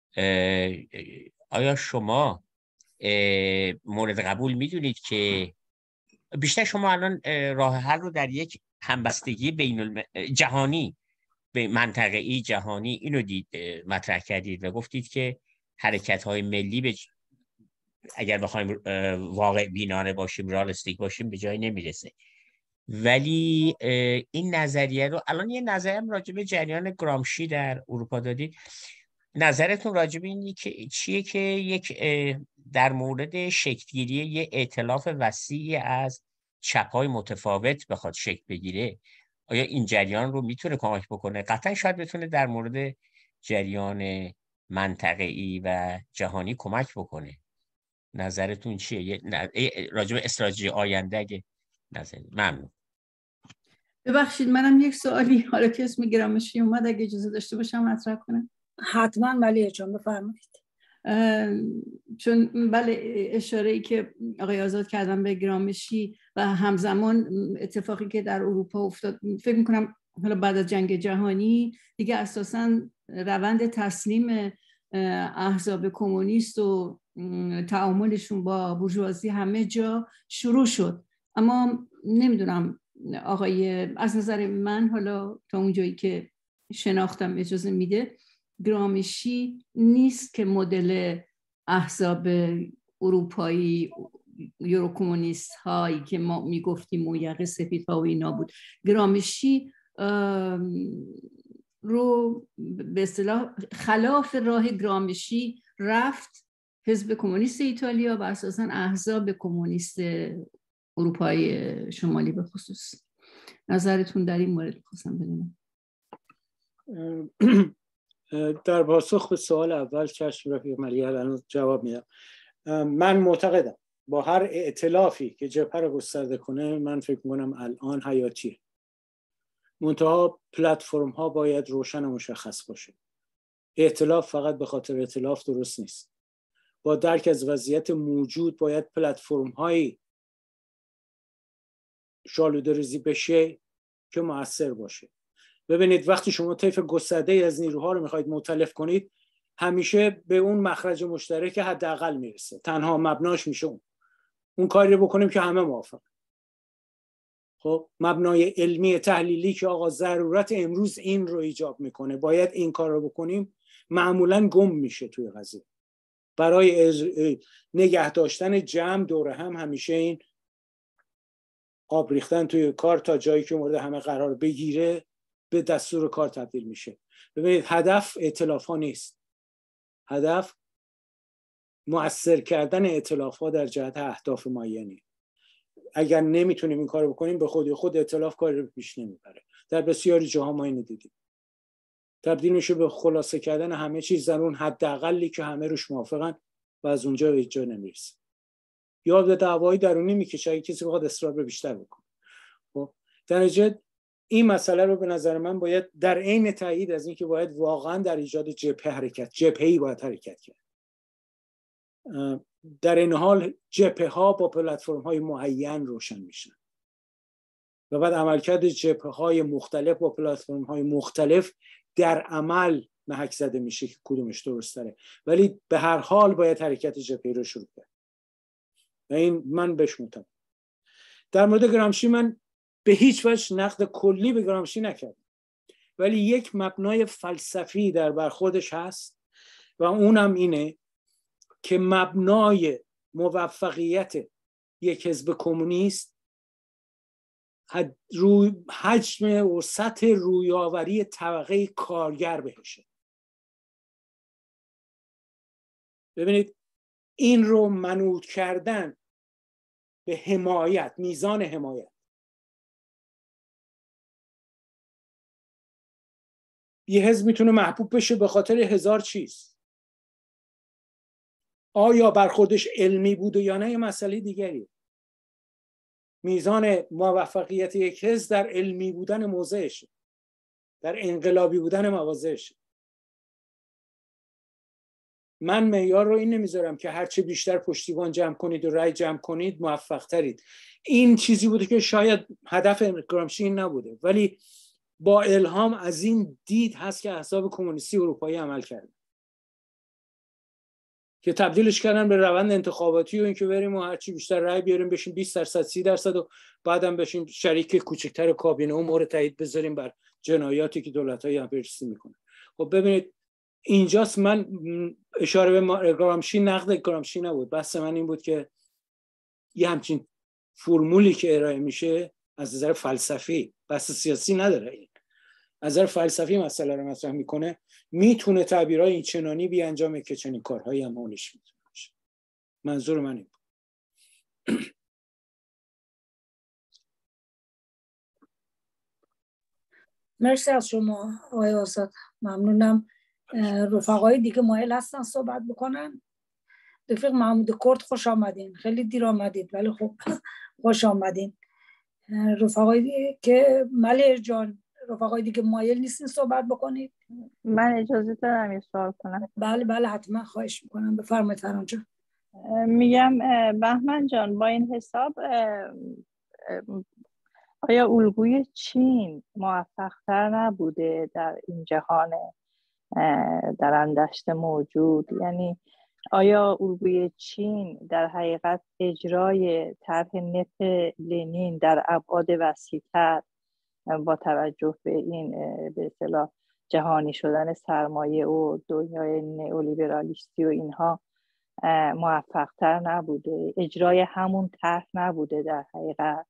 آیا شما مورد قبول میدونید که بیشتر شما الان راه حل رو در یک همبستگی بین جهانی، به منطقه‌ای جهانی اینو مطرح کردید و گفتید که حرکت‌های ملی اگر بخوایم واقع بینانه باشیم، رئالیستیک باشیم، به جایی نمیرسه. ولی این نظریه رو الان یه نظریه راجع به جریان گرامشی در اروپا دادید. نظرتون راجع به اینی که چیه که یک در مورد شکلگیری یه ائتلاف وسیع از چپ‌های متفاوت بخواد شکل بگیره، آیا این جریان رو میتونه کمک بکنه؟ قطعا شاید بتونه در مورد جریان منطقه‌ای و جهانی کمک بکنه. نظرتون چیه؟ راجع به استراتژی آینده اگه نظر. ممنون. ببخشید منم یک سوالی حالا که اسم گرامشی اومد اگه اجازه داشته باشم مطرح کنم. حتما ملیه جان بفرمایید. چون بله اشاره ای که آقای آزاد کردن به گرامشی و همزمان اتفاقی که در اروپا افتاد، فکر میکنم حالا بعد از جنگ جهانی دیگه اساساً روند تسلیم احزاب کمونیست و تعاملشون با بورژوازی همه جا شروع شد. اما نمیدونم آقای، از نظر من حالا تا اونجایی که شناختم اجازه میده، گرامشی نیست که مدل احزاب اروپایی یورو کمونیست هایی که ما میگفتیم مویق سفیدها و اینا بود. گرامشی رو به اصطلاح خلاف راه گرامشی رفت حزب کمونیست ایتالیا و اساساً احزاب کمونیست اروپای شمالی به خصوص. نظرتون در این مورد خواستم بدونم. در پاسخ به سوال اول چشم رفیق ملیه الان جواب میدم. من معتقدم با هر ائتلافی که جبهه رو گسترده کنه، من فکر میکنم الان حیاتیه. منتها پلتفرم ها باید روشن و مشخص باشه. ائتلاف فقط به خاطر ائتلاف درست نیست. با درک از وضعیت موجود باید پلتفرم هایی شالوده‌ریزی بشه که مؤثر باشه. ببینید وقتی شما طیف گسترده از نیروها رو میخواید مؤتلف کنید، همیشه به اون مخرج مشترک حداقل میرسه. تنها مبناش میشه اون کاری رو بکنیم که همه موافق. خب مبنای علمی تحلیلی که آقا ضرورت امروز این رو ایجاب میکنه، باید این کار رو بکنیم، معمولاً گم میشه توی قضیه. برای نگه داشتن جمع دور هم همیشه این آب ریختن توی کار تا جایی که مورد همه قرار بگیره به دستور کار تبدیل میشه. ببینید هدف ائتلاف ها نیست. هدف مؤثر کردن ائتلاف ها در جهت اهداف معینی. اگر نمیتونیم این کارو بکنیم، به خود ائتلاف کاری رو پیش نمیبره. در بسیاری جاها ما اینو دیدیم. تبدیل میشه به خلاصه کردن همه چیز در اون حداقلی که همه روش موافقن و از اونجا به جا نمیرسه. یا به دعوای درونی میکشه اگه کسی بخواد اصرار به بیشتر بکنه. خب در نتیجه این مسئله رو به نظر من باید در عین تایید از اینکه باید واقعا در ایجاد جبهه‌ای باید حرکت کرد. در این حال جبهه ها با پلتفرم های معین روشن میشن و بعد عملکرد جبهه های مختلف با پلتفرم های مختلف در عمل محک زده میشه که کدومش درست تره، ولی به هر حال باید حرکت جبهه‌ای رو شروع کرد و این من بهش معتقدم. در مورد گرامشی من به هیچ وجه نقد کلی به گرامشی نکردم، ولی یک مبنای فلسفی در برخوردش هست و اونم اینه که مبنای موفقیت یک حزب کمونیست حجم و سطح رویاوری طبقه کارگر بهشه. ببینید این رو منوط کردن به حمایت، میزان حمایت، یه حزب میتونه محبوب بشه به خاطر هزار چیز. آیا برخوردش علمی بوده یا نه یه مسئله دیگریه. میزان موفقیت یک حزب در علمی بودن موضعشه، در انقلابی بودن مواضعشه. من معیار رو این نمیذارم که هرچه بیشتر پشتیبان جمع کنید و رأی جمع کنید موفق ترید. این چیزی بوده که شاید هدف گرامشی این نبوده، ولی با الهام از این دید هست که احزاب کمونیستی اروپایی عمل کردن که تبدیلش کردن به روند انتخاباتی و اینکه بریم و هرچی بیشتر رأی بیاریم بشیم 20% 30% و بعدم بشیم شریک کوچکتر کابینه و مورد تایید بذاریم بر جنایاتی که دولت‌های امپریالیستی میکنن. خب ببینید اینجاست من اشاره به گرامشی، نقد گرامشی نبود، بحث من این بود که یه همچین فرمولی که ارائه میشه از نظر فلسفی، بحث سیاسی نداره، این از نظر فلسفی مسئله رو مطرح میکنه، میتونه تعبیرهای این چنانی بیانجامه که چنین کارهایی هم اونش میتونه باشه. منظور من این بود. مرسی از شما آقای آزاد، ممنونم. رفقای دیگه مایل هستن صحبت بکنن. رفیق محمود کرد خوش آمدین، خیلی دیر آمدید ولی خب خوش آمدین. رفقای که ملیح جان، رفقای دیگه مایل نیستین صحبت بکنید؟ من اجازه دارم یه سوال کنم؟ بله حتما، خواهش میکنم، بفرمایید فران جان. میگم بهمن جان، با این حساب آیا الگوی چین موفق‌تر نبوده در این جهان در اندشت موجود؟ یعنی آیا الگوی چین در حقیقت اجرای طرح نپ لنین در ابعاد وسیع‌تر با توجه به این به اصطلاح جهانی شدن سرمایه و دنیای نئولیبرالیستی و اینها موفق‌تر نبوده؟ اجرای همون طرح نبوده در حقیقت؟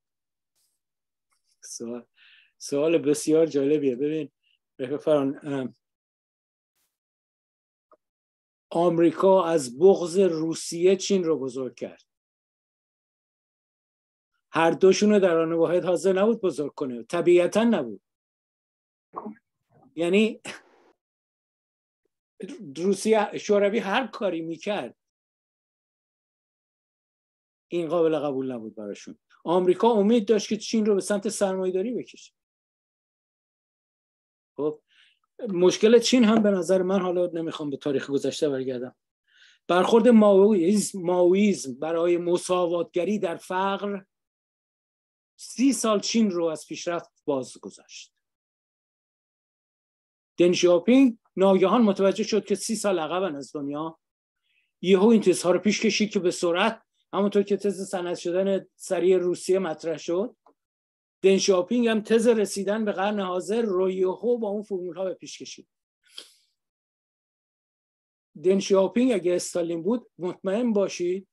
سوال بسیار جالبیه. ببین فران، آمریکا از بغض روسیه چین رو بزرگ کرد. هر دوشون رو در آن واحد حاضر نبود بزرگ کنه، طبیعتا نبود. یعنی روسیه شوروی هر کاری میکرد این قابل قبول نبود براشون. آمریکا امید داشت که چین رو به سمت سرمایه‌داری بکشه. خب مشکل چین هم به نظر من، حالا نمیخوام به تاریخ گذشته برگردم، برخورد مائویسم برای مساواتگری در فقر 30 سال چین رو از پیشرفت باز گذاشت. دن ژیاپینگ ناگهان متوجه شد که 30 سال عقبن از دنیا، یهو این تزها رو پیش کشید که به سرعت، همونطور که تز صنعت شدن سریع روسیه مطرح شد، دن ژیاپینگ هم تز رسیدن به قرن حاضر رو یهو با اون فرمول ها به پیش کشید. دن ژیاپینگ اگه استالین بود، مطمئن باشید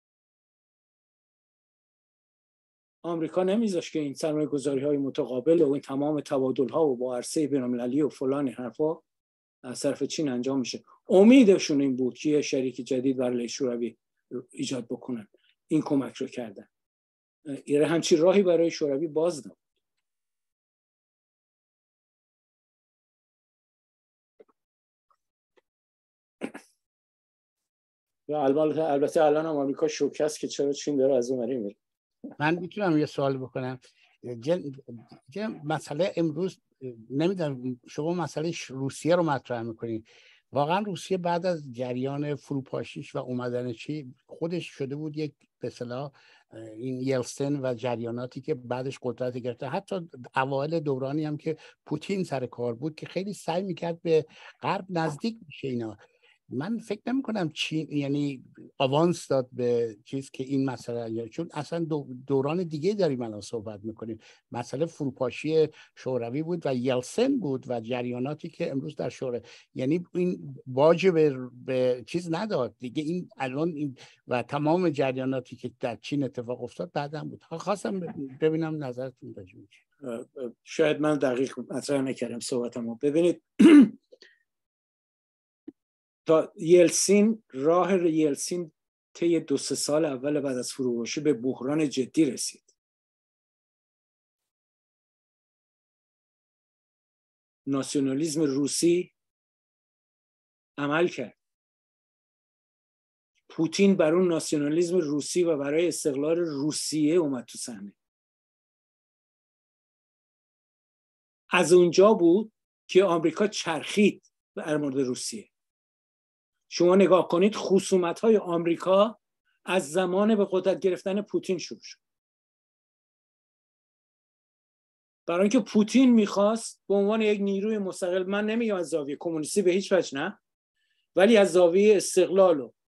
آمریکا نمیذاشت که این سرمایه گذاری های متقابل و این تمام تبادل ها و با عرصه بین‌المللی و فلان حرفا از طرف چین انجام میشه. امیدشون این بود که یه شریک جدید برای شوروی ایجاد بکنن. این کمک رو کردن. یه همچین راهی برای شوروی باز نبود. البته الان هم آمریکا شوکه است که چرا چین داره از اون میره. من میتونم یه سوال بکنم؟ مسئله امروز نمیدونم، شما مسئله روسیه رو مطرح میکنید، واقعا روسیه بعد از جریان فروپاشیش و اومدن خودش شده بود یک به اصطلاح این یلسن و جریاناتی که بعدش قدرت گرفته. حتی اوایل دورانی هم که پوتین سر کار بود که خیلی سعی میکرد به غرب نزدیک بشه اینا. من فکر نمی کنم چین یعنی آوانس داد به چیز که این مسئله، چون اصلا دوران دیگه داریم الان صحبت میکنیم. مسئله فروپاشی شوروی بود و یلسن بود و جریاناتی که امروز در شوروی، یعنی این واجب به چیز نداد دیگه. این الان این و تمام جریاناتی که در چین اتفاق افتاد بعداً بود. خواستم ببینم نظرتون راجع به شاید من دقیق مطرح نکردم صحبتمو. ببینید تا راه یلسین طی 2-3 سال اول بعد از فروپاشی به بحران جدی رسید. ناسیونالیسم روسی عمل کرد. پوتین بر اون ناسیونالیسم روسی و برای استقلال روسیه اومد تو صحنه. از اونجا بود که آمریکا چرخید در مورد روسیه. شما نگاه کنید خصومت‌های آمریکا از زمان به قدرت گرفتن پوتین شروع شد. برای اینکه پوتین میخواست به عنوان یک نیروی مستقل، من نمیگم از زاویه کمونیستی به هیچ وجه نه، ولی از زاویه استقلال و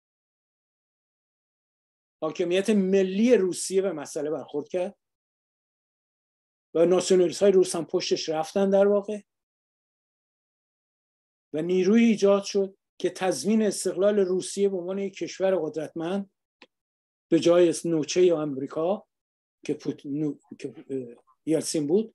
حاکمیت ملی روسیه به مسئله برخورد کرد و ناسیونالیست‌های روس هم پشتش رفتن در واقع و نیروی ایجاد شد که تضمین استقلال روسیه به عنوان یک کشور قدرتمند به جای نوچه آمریکا که یلسین بود.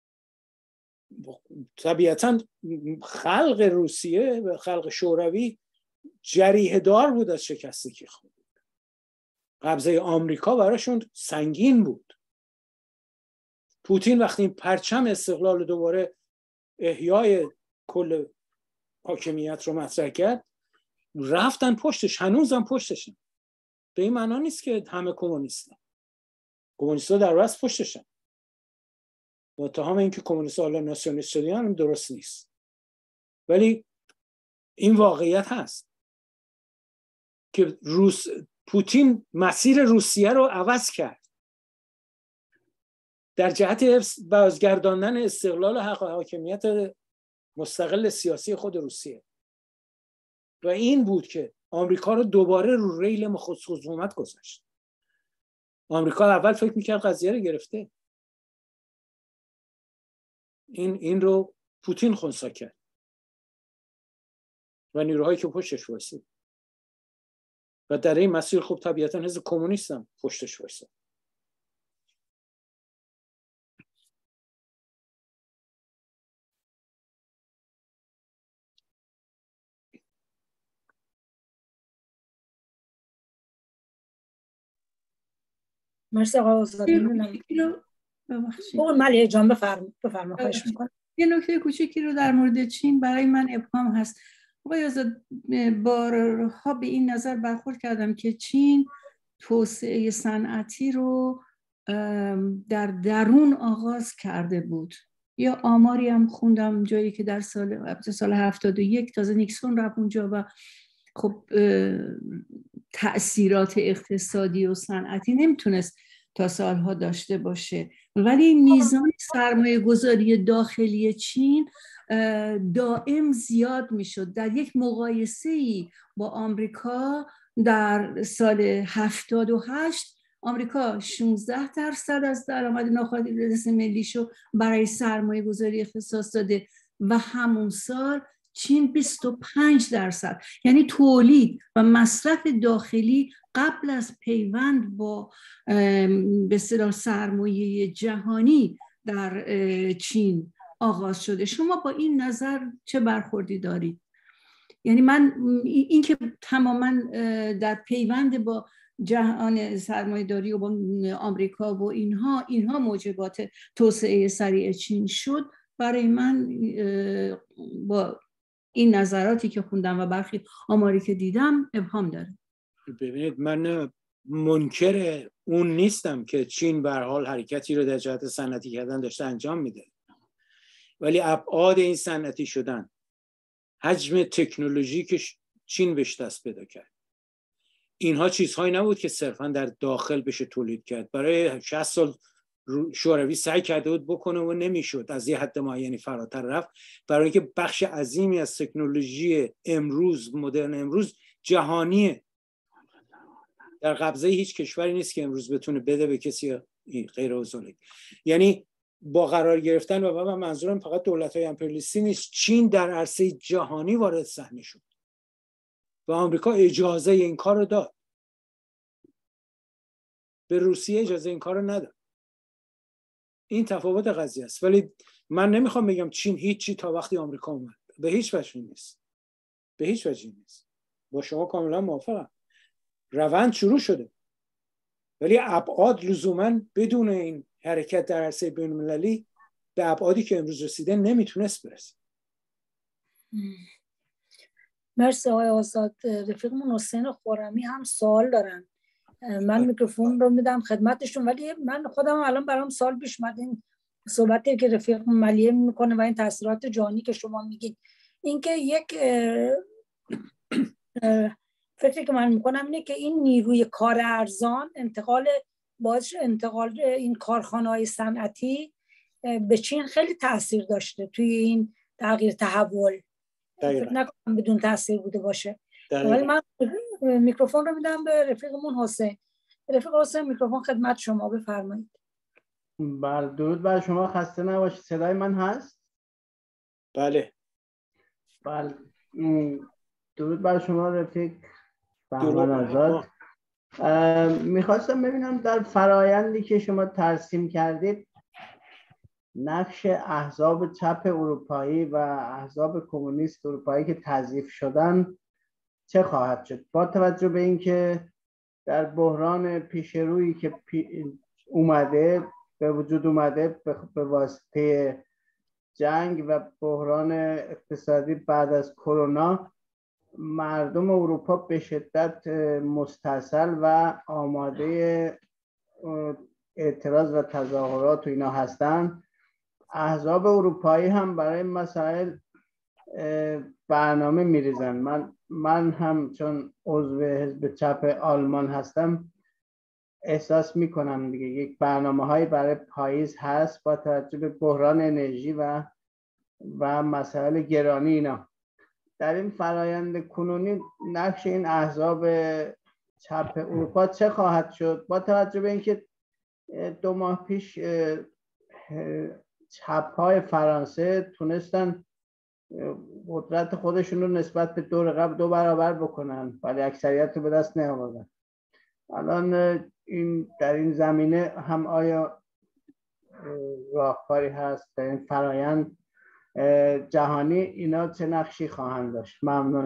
طبیعتاً خلق روسیه و خلق شوروی جریحه دار بود از شکستی که خورد. قبضه آمریکا براشون سنگین بود. پوتین وقتی پرچم استقلال دوباره احیای کل حاکمیت رو مطرح کرد، رفتن پشتش، هنوزم پشتشن. به این معنا نیست که همه کمونیستن. کمونیست‌ها در راست پشتشن. متهم این که کمونیست‌ها حالا ناسیونالیست شدن درست نیست. ولی این واقعیت هست که پوتین مسیر روسیه رو عوض کرد در جهت بازگرداندن استقلال و حاکمیت مستقل سیاسی خود روسیه و این بود که آمریکا رو دوباره رو ریل خصومت گذاشت. آمریکا اول فکر میکرد قضیه رو گرفته، این رو پوتین خنثی کرد و نیروهایی که پشتش وایسید و در این مسیر خب طبیعتاً حزب کمونیست هم پشتش وایسید. مرسی آقا آزاد. ملیحه جان بفرما خواهش میکنم. یه نکته کوچیکی رو در مورد چین برای من ابهام هست. آقای آزاد، بارها به این نظر برخورد کردم که چین توسعه صنعتی رو در درون آغاز کرده بود. یا آماری هم خوندم جایی که در سال 71 تازه نیکسون رفت اونجا و خب تأثیرات اقتصادی و صنعتی نمیتونست تا سالها داشته باشه، ولی میزان سرمایه گذاری داخلی چین دائم زیاد میشد. در یک مقایسه‌ای با آمریکا در سال 78 آمریکا 16% از درآمد ناخالص ملیشو برای سرمایه گذاری اختصاص داده و همون سال چین 25%. یعنی تولید و مصرف داخلی قبل از پیوند با به اصطلاح سرمایه جهانی در چین آغاز شده. شما با این نظر چه برخوردی دارید؟ یعنی من این که تماما در پیوند با جهان سرمایه‌داری و با آمریکا و اینها موجبات توسعه سریع چین شد، برای من با این نظراتی که خوندم و برخی آماری که دیدم ابهام داره. ببینید، من منکر اون نیستم که چین به هر حال حرکتی رو در جهت صنعتی کردن داشته انجام میده، ولی ابعاد این صنعتی شدن حجم تکنولوژی که چین بهش دست پیدا کرد، اینها چیزهایی نبود که صرفا در داخل بشه تولید کرد. برای 60 سال شوروی سعی کرده بود بکنه و نمیشد، از یه حد معینی فراتر رفت، برای اینکه بخش عظیمی از تکنولوژی امروز، مدرن امروز، جهانیه. در قبضه هیچ کشوری نیست که امروز بتونه بده به کسی غیر از اون. یعنی با قرار گرفتن و منظورم فقط دولت‌های امپریالیستی نیست، چین در عرصه جهانی وارد صحنه شد و آمریکا اجازه این کار رو داد. به روسیه اجازه این کار رو نداد. این تفاوت قضیه است. ولی من نمیخوام بگم چین هیچی تا وقتی آمریکا اومد، به هیچ وجه نیست، به هیچ وجه نیست. با شما کاملا موافقم. روند شروع شده، ولی ابعاد لزوما بدون این حرکت در عرصه بین‌المللی به ابعادی که امروز رسیده نمیتونست برسه. مرسی آقای آزاد. رفیقمون حسین خرمی هم سوال دارن. من میکروفون رو میدم خدمتشون، ولی من خودم الان برام سوال پیش اومد. این صحبتی که رفیق ملیه میکنه و این تاثیرات جهانی که شما میگید، اینکه یک فکری که من میکنم اینه که این نیروی کار ارزان انتقال این کارخانه‌های صنعتی به چین خیلی تاثیر داشته توی این تغییر تحول. فکر نکنم بدون تاثیر بوده باشه. ولی من میکروفون رو میدم به رفیقمون حسین. رفیق حسین، میکروفون خدمت شما، بفرمایید. بله، درود بر شما، خسته نباشید. صدای من هست؟ بله. بله، درود بر شما رفیق بهمن آزاد. میخواستم ببینم در فرایندی که شما ترسیم کردید نقش احزاب چپ اروپایی و احزاب کمونیست اروپایی که تضعیف شدن چه خواهد شد، با توجه به اینکه در بحران پیشرویی که به وجود اومده به واسطه جنگ و بحران اقتصادی بعد از کرونا، مردم اروپا به شدت مستصل و آماده اعتراض و تظاهرات و اینا هستن. احزاب اروپایی هم برای مسائل برنامه میریزن. من هم چون عضو حزب چپ آلمان هستم احساس میکنم دیگه یک برنامه هایی برای پاییز هست با توجه به بحران انرژی و مسائل گرانی اینا. در این فرایند کنونی نقش این احزاب چپ اروپا چه خواهد شد، با توجه به اینکه 2 ماه پیش چپ های فرانسه تونستن قدرت خودشون رو نسبت به دور قبل 2 برابر بکنن، ولی اکثریت رو به دست نیاوردن. الان در این زمینه هم آیا راهکاری هست در این فرایند جهانی، اینا چه نقشی خواهند داشت؟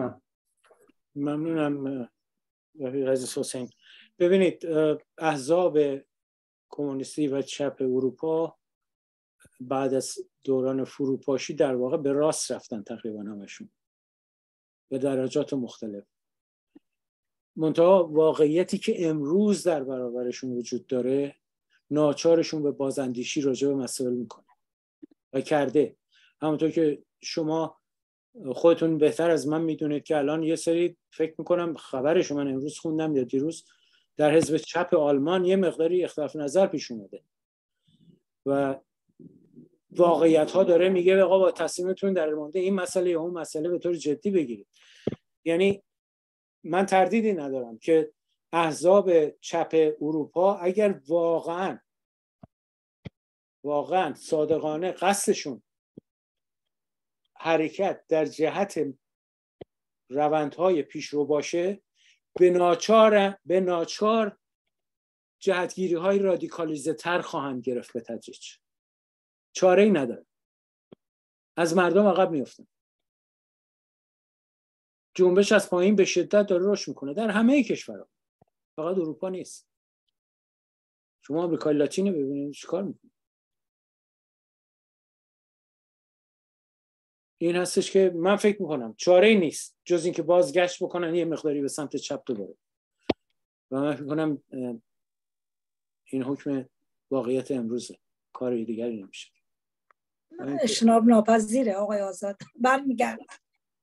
ممنونم عزیز حسین. ببینید، احزاب کمونیستی و چپ اروپا بعد از دوران فروپاشی در واقع به راست رفتن تقریبا همشون به درجات مختلف. منتها واقعیتی که امروز در برابرشون وجود داره ناچارشون به بازاندیشی راجع به مسائل میکنه و کرده. همونطور که شما خودتون بهتر از من میدونید که الان یه سری فکر میکنم خبرش من امروز خوندم یا دیروز در حزب چپ آلمان یه مقداری اختلاف نظر پیش اومده و واقعیت ها داره میگه آقا با تصمیمتون در مورد این مسئله یا اون مسئله به طور جدی بگیرید. یعنی من تردیدی ندارم که احزاب چپ اروپا اگر واقعا صادقانه قصدشون حرکت در جهت روندهای پیشرو باشه، به ناچار جهتگیری های رادیکالیزه تر خواهند گرفت به تدریج. چاره ای نداره. از مردم عقب میافتن. جنبش از پایین به شدت داره رشد میکنه در همه کشورها، فقط اروپا نیست. شما آمریکای لاتین رو ببینید چیکار میکنه. این هستش که من فکر میکنم چاره ای نیست جز اینکه بازگشت بکنن یه مقداری به سمت چپ دوباره. و من فکر میکنم این حکم واقعیت امروزه، کار دیگری نمیشه. اجتناب ناپذیره آقای آزاد. برمیگردم.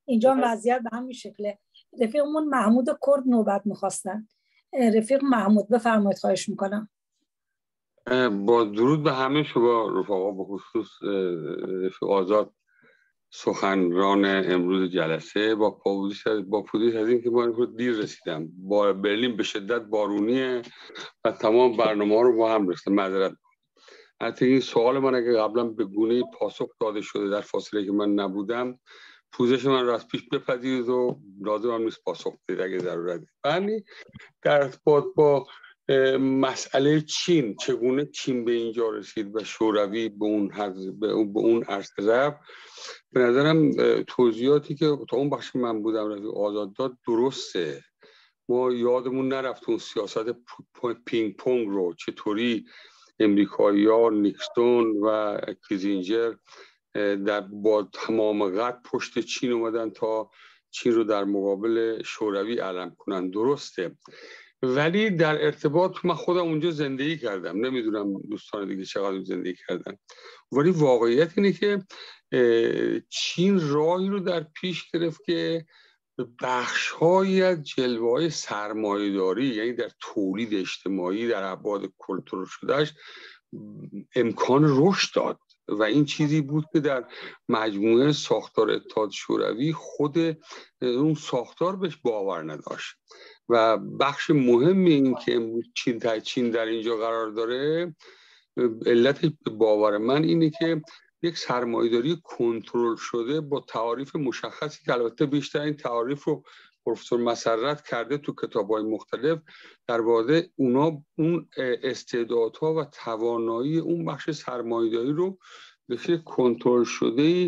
اینجا وضعیت به همین شکله. رفیقمون محمود کرد نوبت میخواستن. رفیق محمود بفرمایید، خواهش میکنم. با درود به همه شما رفقا، به خصوص رفیق آزاد سخنران امروز جلسه. با پوزش از این که من دیر رسیدم، با برلین به شدت بارونیه و تمام برنامه ها رو با هم رسیدم، معذرت. حتی این سوال من اگه قبلا به گونه پاسخ داده شده در فاصله که من نبودم، پوزش من رو از پیش بپذیرید و لازم هم نیست پاسخ بدید اگه ضرورت. یعنی در ارتباط با مسئله چین، چگونه چین به اینجا رسید و شوروی به اون عرصه رفت، به نظرم توضیحاتی که تا اون بخش من بودم رفیق آزاد داد درسته. ما یادمون نرفت اون سیاست پینگ پونگ رو چطوری امریکایی‌ها، نیکسون و کیسینجر با تمام قد پشت چین اومدن تا چین رو در مقابل شوروی علم کنن. درسته، ولی در ارتباط من خودم اونجا زندگی کردم، نمیدونم دوستان دیگه چقدر زندگی کردن، ولی واقعیت اینه که چین راهی رو در پیش گرفت که بخش‌هایی از جلوه‌های سرمایه‌داری، یعنی در تولید اجتماعی در ابعاد کنترل شدهش امکان رشد داد و این چیزی بود که در مجموعه ساختار اتحاد شوروی خود اون ساختار بهش باور نداشت و بخش مهم این که امروز چین در اینجا قرار داره، علت باور من اینه که یک سرمایه‌داری کنترل شده با تعاریف مشخصی که البته بیشتر این تعاریف رو پروفسور مسرت کرده تو کتاب‌های مختلف، در واقع اونا اون استعدادها و توانایی اون بخش سرمایه‌داری رو به شکل کنترل شده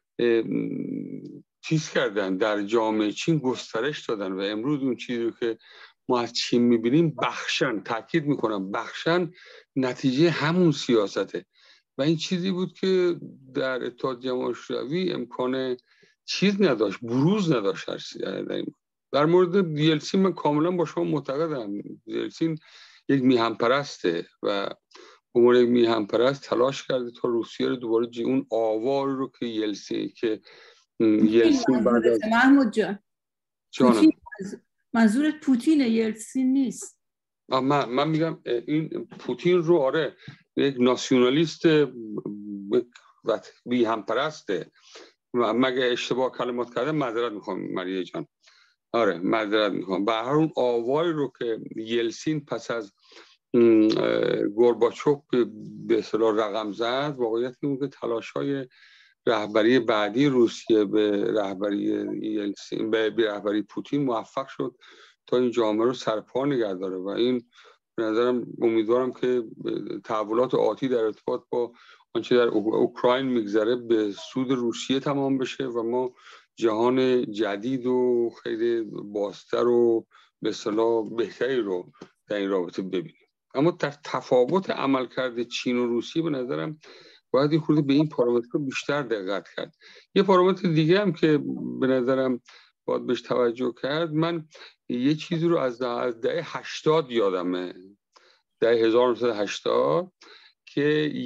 چیز کردن، در جامعه چین گسترش دادن و امروز اون چیزی رو که ما از چین می‌بینیم بخشن، تاکید می‌کنم بخشن، نتیجه همون سیاسته و این چیزی بود که در اتحاد جماهیر شوروی امکان چیز نداشت، بروز نداشت. در مورد یلتسین من کاملا با شما معتقدم. یلتسین یک میهن پرسته و عنوان یک میهن پرست تلاش کرده تا روسیه رو دوباره اون آوار رو که یلتسین بعد از محمود جان منظورت پوتین، یلتسین نیست. من میگم این پوتین رو، آره، یک ناسیونالیست میهن پرسته. مگه اشتباه کلمات کردم معذرت میخوام مریه جان، آره معذرت میخوام. به هر اون آواری رو که یلتسین پس از گورباچوف به اصطلاح رقم زد، واقعیت این که تلاش‌های رهبری بعدی روسیه به رهبری یلتسین، به رهبری پوتین موفق شد تا این جامعه رو سرپا نگه داره و این به نظرم امیدوارم که تحولات آتی در ارتباط با آنچه در اوکراین میگذره به سود روسیه تمام بشه و ما جهان جدید و خیلی بازتر و به اصطلاح بهتری رو در این رابطه ببینیم. اما در تفاوت عملکرد چین و روسیه به نظرم باید این خورده به این پارامتر بیشتر دقت کرد. یه پارامتر دیگه هم که به نظرم باید بهش توجه کرد، من یه چیزی رو از دهه 80 یادمه، دهه 1980 که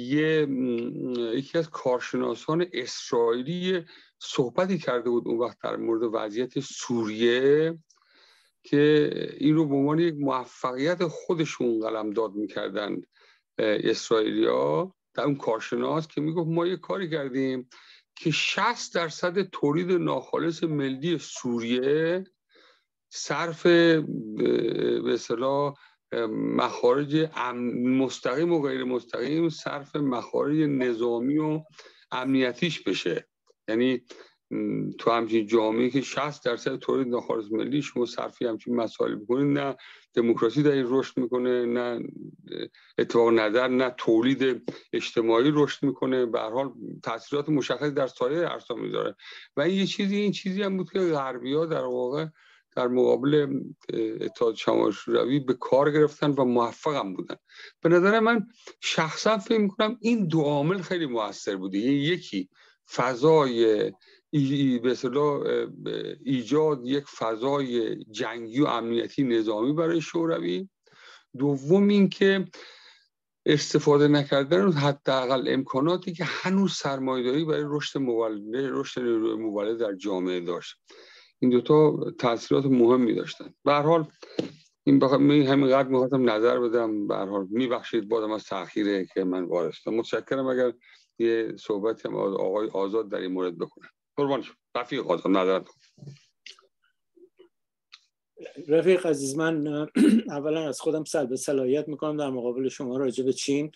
یکی از کارشناسان اسرائیلی صحبتی کرده بود اون وقت در مورد وضعیت سوریه که این رو به عنوان یک موفقیت خودشون قلمداد میکردن اسرائیلیا. در اون کارشناس که میگفت ما یه کاری کردیم که 60% تولید ناخالص ملی سوریه صرف به اصطلاح مخارج مستقیم و غیر مستقیم صرف مخارج نظامی و امنیتیش بشه. یعنی تو همچین جامعه که 60% تولید ناخالص ملی شما صرفی همچین مسائل بکنید، نه دموکراسی در این رشد میکنه، نه اتفاق نظر، نه تولید اجتماعی رشد میکنه، به هر حال تاثیرات مشخصی در سایر عرصه‌ها میذاره. و این چیزی هم بود که غربی‌ها در واقع در مقابل اتحاد جماهیر شوروی به کار گرفتن و موفق هم بودن. به نظر من شخصا فکر میکنم این دو عامل خیلی موثر بوده. یکی فضای به اصطلاح ایجاد یک فضای جنگی و امنیتی نظامی برای شوروی، دوم این که استفاده نکردن حداقل امکاناتی که هنوز سرمایه‌داری برای رشد مولد در جامعه داشت. این دوتا تاثیرات مهمی داشتن. به هر حال این همینقدر می‌خواستم نظر بدم. به هر حال میبخشید بازم از تأخیره که من وارد شدم. متشکرم. اگر یه صحبت آقای آزاد در این مورد بکنه. قربان شما. رفیق آزاد نظرت. رفیق عزیز، من اولا از خودم سلب صلاحیت میکنم در مقابل شما راجع به چین.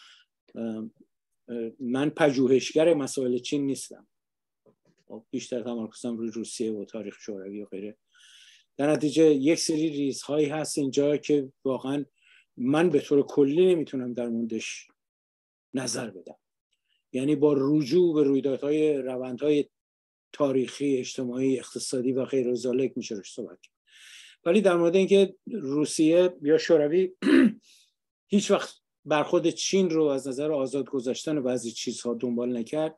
من پژوهشگر مسائل چین نیستم، بیشتر تمرکزم روی روسیه و تاریخ شوروی و غیره. در نتیجه یک سری ریزهایی هست اینجا که واقعا من به طور کلی نمیتونم در موردش نظر بدم. یعنی با رجوع به رویدادهای روندهای تاریخی، اجتماعی، اقتصادی و غیر ذالک میشه روش صحبت کرد. ولی در مورد اینکه روسیه یا شوروی هیچ وقت برخورد چین رو از نظر آزاد گذاشتن و بعضی چیزها دنبال نکرد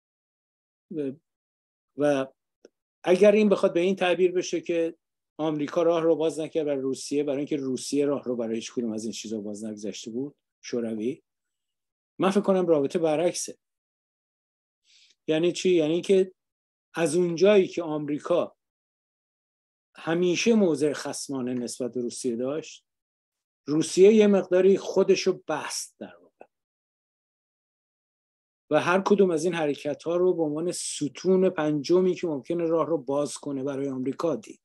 و اگر این بخواد به این تعبیر بشه که آمریکا راه رو باز نکرد برای روسیه، برای اینکه روسیه راه رو برای هیچ کدوم از این چیزا باز نگذاشته بود، شوروی، من فکر کنم رابطه برعکسه. یعنی چی؟ یعنی اینکه از اونجایی که آمریکا همیشه موضع خصمانه نسبت به روسیه داشت، روسیه یه مقداری خودشو بست در واقع و هر کدوم از این حرکت ها رو به عنوان ستون پنجمی که ممکنه راه رو باز کنه برای آمریکا دید.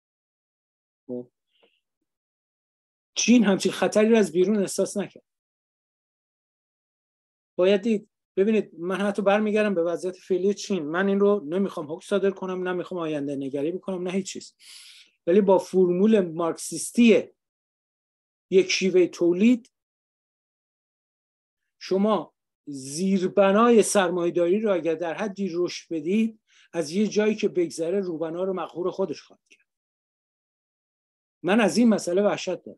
چین همچین خطری رو از بیرون احساس نکرد. باید دید. ببینید، من حتی برمیگردم به وضعیت فعلی چین. من این رو نمیخوام حکم صادر کنم، نمیخوام آینده نگری بکنم، نه هیچ چیز. ولی با فرمول مارکسیستی یک شیوه تولید شما زیربنای سرمایه‌داری رو اگر در حدی رشد بدید، از یه جایی که بگذره روبنا رو مقهور خودش خواهد کرد. من از این مسئله وحشت دارم.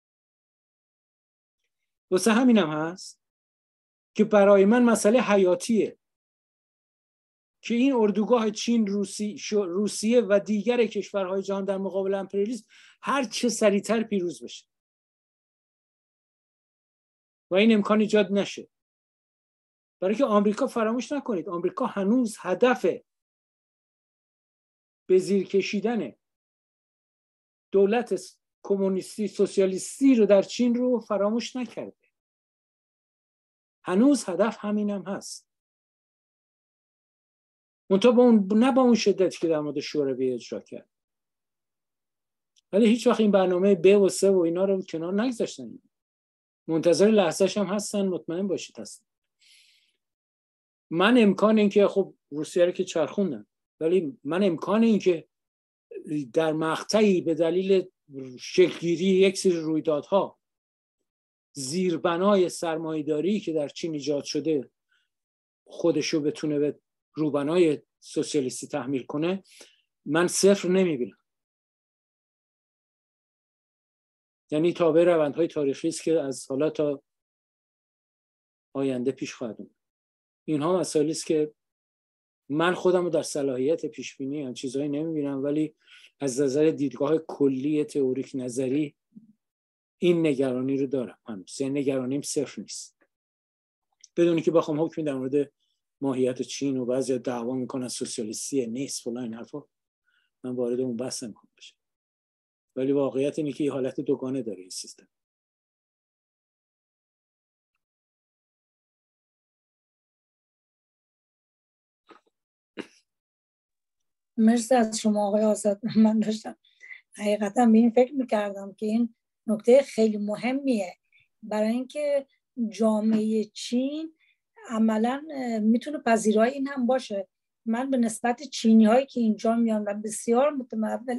واسه همینم هست که برای من مسئله حیاتیه که این اردوگاه چین، روسیه و دیگر کشورهای جهان در مقابل امپریالیسم هر چه سریعتر پیروز بشه و این امکان ایجاد نشه. برای که آمریکا، فراموش نکنید، آمریکا هنوز هدف به زیر کشیدن دولت کمونیستی سوسیالیستی رو در چین رو فراموش نکرده. هنوز هدف همینم هست. منتها نه با اون شدتی که در مورد شوروی اجرا کرد. ولی هیچ وقت این برنامه ب و س و اینا رو کنار نگذاشتن. منتظر لحظه‌اش هم هستن، مطمئن باشید هستن. من امکان این که خب روسیه رو که چرخوندن، ولی من امکان این که در مقطعی به دلیل شکل‌گیری یک سری رویدادها زیربنای سرمایه‌داری که در چین ایجاد شده خودشو بتونه به روبنای سوسیالیستی تحمیل کنه، من صفر نمیبینم. یعنی تابع روندهای تاریخی است که از حالا تا آینده پیش خواهد اومد. اینها مسائلی است که من خودم رو در صلاحیت پیش بینی هم چیزایی نمیبینم، ولی از نظر دیدگاه کلی تئوریک نظری این نگرانی رو دارم. هنوز نگرانیم صفر نیست. بدونی که بخوام حکمی در مورد ماهیت چین و بعضی دعوا میکنن سوسیالیستی نیست فلان این حرفا، من وارد اون بحث نمیخوام بشم. ولی واقعیت اینه که این حالت دوگانه داره این سیستم. مرسی از شما آقای آزاد. من داشتم حقیقتا به این فکر میکردم که این نکته خیلی مهمیه، برای اینکه جامعه چین عملا میتونه پذیرای این هم باشه. من به نسبت چینی هایی که اینجا میان و بسیار متمولن،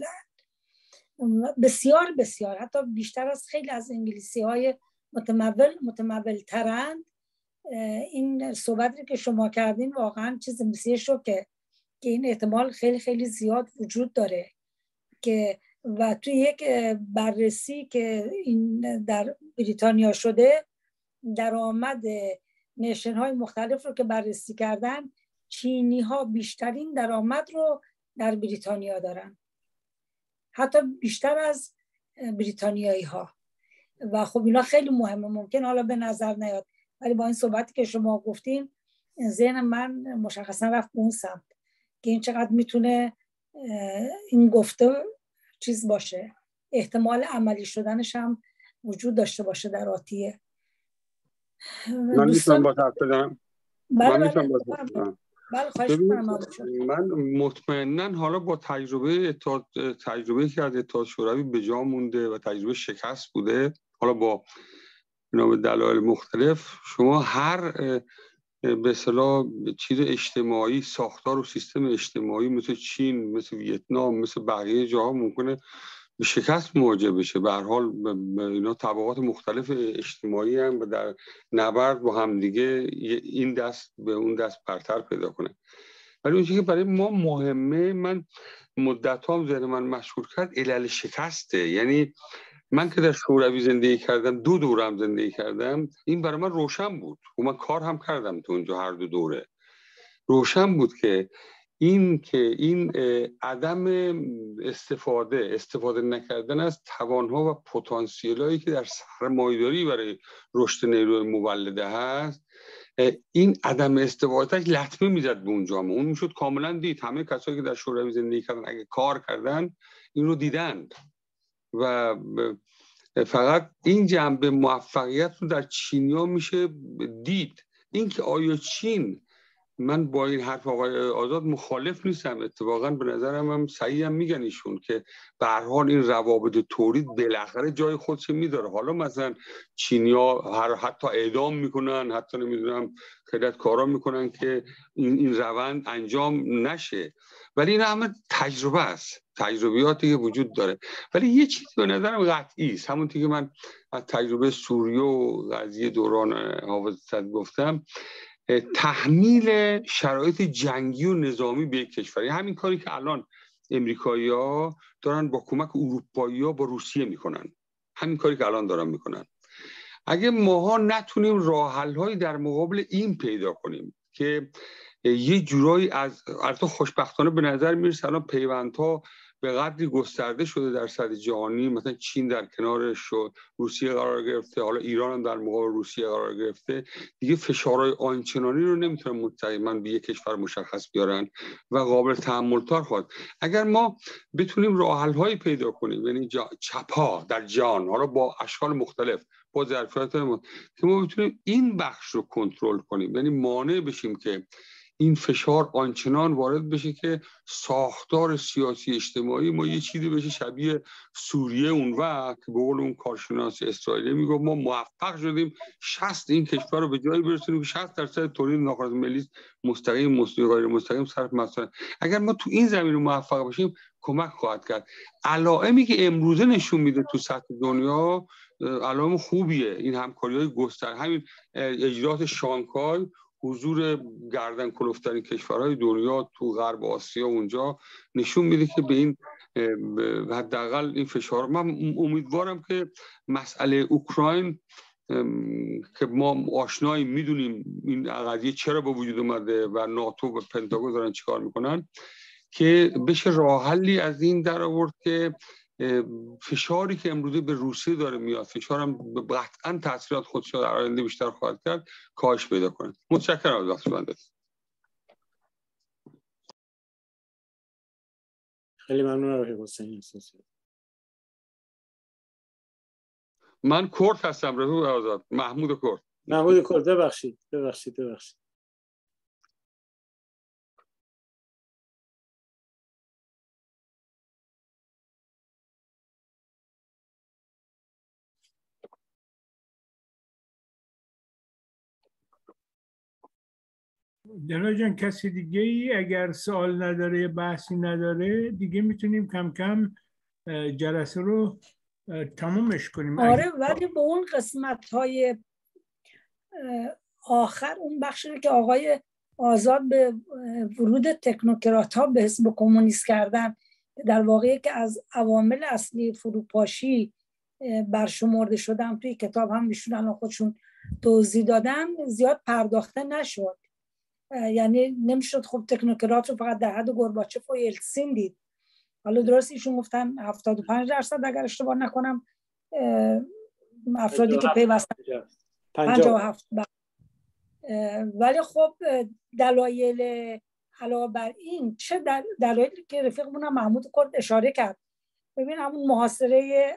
بسیار حتی بیشتر از خیلی از انگلیسی های متمول ترند، این صحبتی که شما کردین واقعا چیز مثل شوکه که این احتمال خیلی خیلی زیاد وجود داره که و توی یک بررسی که این در بریتانیا شده، درآمد نیشن های مختلف رو که بررسی کردن، چینی ها بیشترین درآمد رو در بریتانیا دارن، حتی بیشتر از بریتانیایی ها. و خب اینا خیلی مهمه. ممکن حالا به نظر نیاد ولی با این صحبتی که شما گفتین ذهن من مشخصا رفت به اون سمت که این چقدر میتونه این گفته چیز باشه، احتمال عملی شدنش هم وجود داشته باشه در آتیه. من میتونم با حرف بدم؟ بله من مطمئناً حالا با تجربه که از اتحاد شوروی به جا مونده و تجربه شکست بوده، حالا با به دلایل مختلف شما هر به اصطلاح چیز اجتماعی، ساختار و سیستم اجتماعی مثل چین، مثل ویتنام، مثل بقیه جاها ممکنه به شکست مواجه بشه. به هر حال اینا طبقات مختلف اجتماعی هم و در نبرد با هم دیگه این دست به اون دست برتر پیدا کنه. ولی اون چیزی که برای ما مهمه، من مدت هم ذهن من مشغول کرد علل شکسته. یعنی من که در شوروی زندگی کردم، 2 دورم زندگی کردم، این برای من روشن بود و من کار هم کردم تو اونجا هر 2 دوره. روشن بود که این عدم استفاده نکردن از توانها و پتانسیلایی که در سرمایه‌داری برای رشد نیروی مولده هست، این عدم استفادهش لطمه میزد به اون جامعه. اون میشد کاملا دید. همه کسایی که در شوروی زندگی کردن اگه کار کردن این رو دیدند و فقط این جنبه موفقیت رو در چینیا میشه دید. اینکه آیا چین، من با این حرف آقای آزاد مخالف نیستم، اتفاقا به نظرم هم صحیح هم میگن ایشون که به هر حال این روابط تولید بالاخره جای خودش میداره. حالا مثلا چینیا حتی اعدام میکنن، حتی نمیدونم خیلی کارا میکنن که این روند انجام نشه، ولی این همه تجربه است، تجربیاتی که وجود داره. ولی یه چیز به نظرم قطعی است، همونطوری که من از تجربه سوریه و قضیه دوران حافظ اسد گفتم، تحمیل شرایط جنگی و نظامی به یک کشور. همین کاری که الان امریکایی‌ها دارن با کمک اروپایی‌ها با روسیه میکنن، همین کاری که الان دارن میکنن. اگه ماها نتونیم راه حل‌هایی در مقابل این پیدا کنیم که یه جورایی البته خوشبختانه به نظر میرسه الان پیوندها به قدری گسترده شده در سطح جهانی، مثلا چین در کنارش شد، روسیه قرار گرفته، حالا ایران هم در مقابل روسیه قرار گرفته، دیگه فشارهای آنچنانی رو نمیتونن مستقیما به یک کشور مشخص بیارن و قابل تحمل‌تر خواهد. اگر ما بتونیم راه حل‌هایی پیدا کنیم، یعنی چپ‌ها در جهان، حالا با اشکال مختلف، با ظرفیت که ما بتونیم این بخش رو کنترل کنیم، یعنی مانع بشیم که این فشار آنچنان وارد بشه که ساختار سیاسی اجتماعی ما یه چیزی بشه شبیه سوریه اون وقت که به قول اون کارشناس اسرائیلی میگه ما موفق شدیم 60 این کشور رو به جایی برسونیم که 60% تولید ناخالص ملی مستقیم غیر مستقیم صرف مثلا. اگر ما تو این زمینه موفق باشیم کمک خواهد کرد. علائمی که امروزه نشون میده تو سطح دنیا علائم خوبیه، این همکاری‌های گسترده، همین اجرات شانگهای، حضور گردن کلفترین کشورهای دنیا تو غرب آسیا اونجا نشون میده که به این حداقل این فشار. من امیدوارم که مسئله اوکراین که ما آشنایی میدونیم این قضیه چرا به وجود اومده و ناتو و پنتاگون دارن چیکار میکنن، که بشه راه حلی از این در آورد که فشاری که امروزه به روسیه داره میاد، فشارم قطعا تاثیرات خودش در آینده بیشتر خواهد کرد، کاهش پیدا کنه. متشکرم از وقت بنده. خیلی ممنون آقای حسینی. من کرد هستم، رفیق آزاد، محمود کرد. ببخشید. جناب جان کسی دیگه ای اگر سوال نداره، بحثی نداره، دیگه میتونیم کم کم جلسه رو تمومش کنیم. آره، ولی به اون قسمت های آخر، اون بخشی که آقای آزاد به ورود تکنوکرات ها به حزب کمونیست کردن، در واقع که از عوامل اصلی فروپاشی برشمرده شدن توی کتاب هم ایشون الان خودشون توضیح دادن، زیاد پرداخته نشد. یعنی نمیشد خب تکنوکرات رو فقط در حد گورباچف و یلتسین دید. حالا درست ایشون گفتن 75% اگر اشتباه نکنم افرادی که پیوستن 57. ولی خب دلایل علاوه بر این چه دلایلی که رفیقمون محمود کرد اشاره کرد، ببین همون محاصره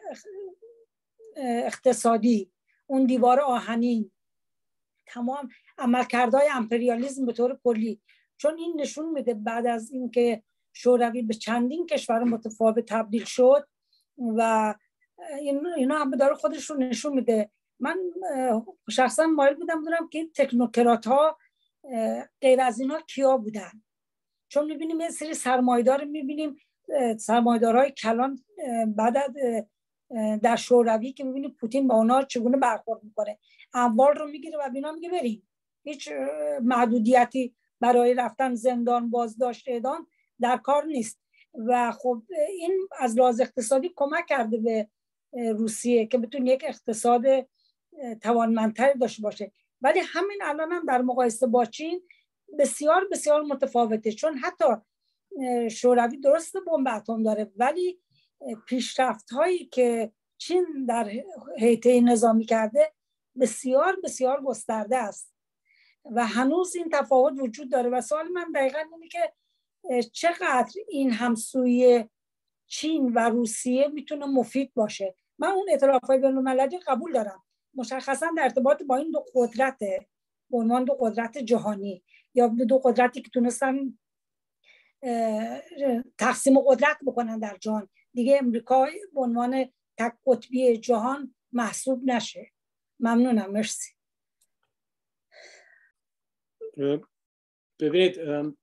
اقتصادی، اون دیوار آهنین، تمام عملکردهای امپریالیسم به طور کلی، چون این نشون میده بعد از اینکه شوروی به چندین کشور متفاوت تبدیل شد و اینا هم به دور خودش رو نشون میده. من شخصا مایل بودم بدونم که تکنوکرات ها غیر از اینا کیا بودن، چون میبینیم یه سری سرمایه‌دار، میبینیم سرمایه‌دارهای کلان بعد در شوروی که میبینیم پوتین با اونا چگونه برخورد میکنه، اموال رو میگیره و بینا میگه بریم، هیچ محدودیتی برای رفتن زندان، بازداشت، اعدام در کار نیست. و خب این از لحاظ اقتصادی کمک کرده به روسیه که بتونه یک اقتصاد توانمندتری داشته باشه، ولی همین الان هم در مقایسه با چین بسیار بسیار متفاوته، چون حتی شوروی درست بمب اتم داره ولی پیشرفت هایی که چین در حیطه نظامی کرده بسیار بسیار گسترده است و هنوز این تفاوت وجود داره. و سوال من دقیقاً اینه که چقدر این همسویی چین و روسیه میتونه مفید باشه. من اون ائتلاف‌های بین‌المللی قبول دارم، مشخصا در ارتباط با این دو قدرت به عنوان دو قدرت جهانی یا دو قدرتی که تونستن تقسیم قدرت بکنن در جهان، دیگه امریکا به عنوان تک قطبی جهان محسوب نشه. ممنونم، مرسی. ببینید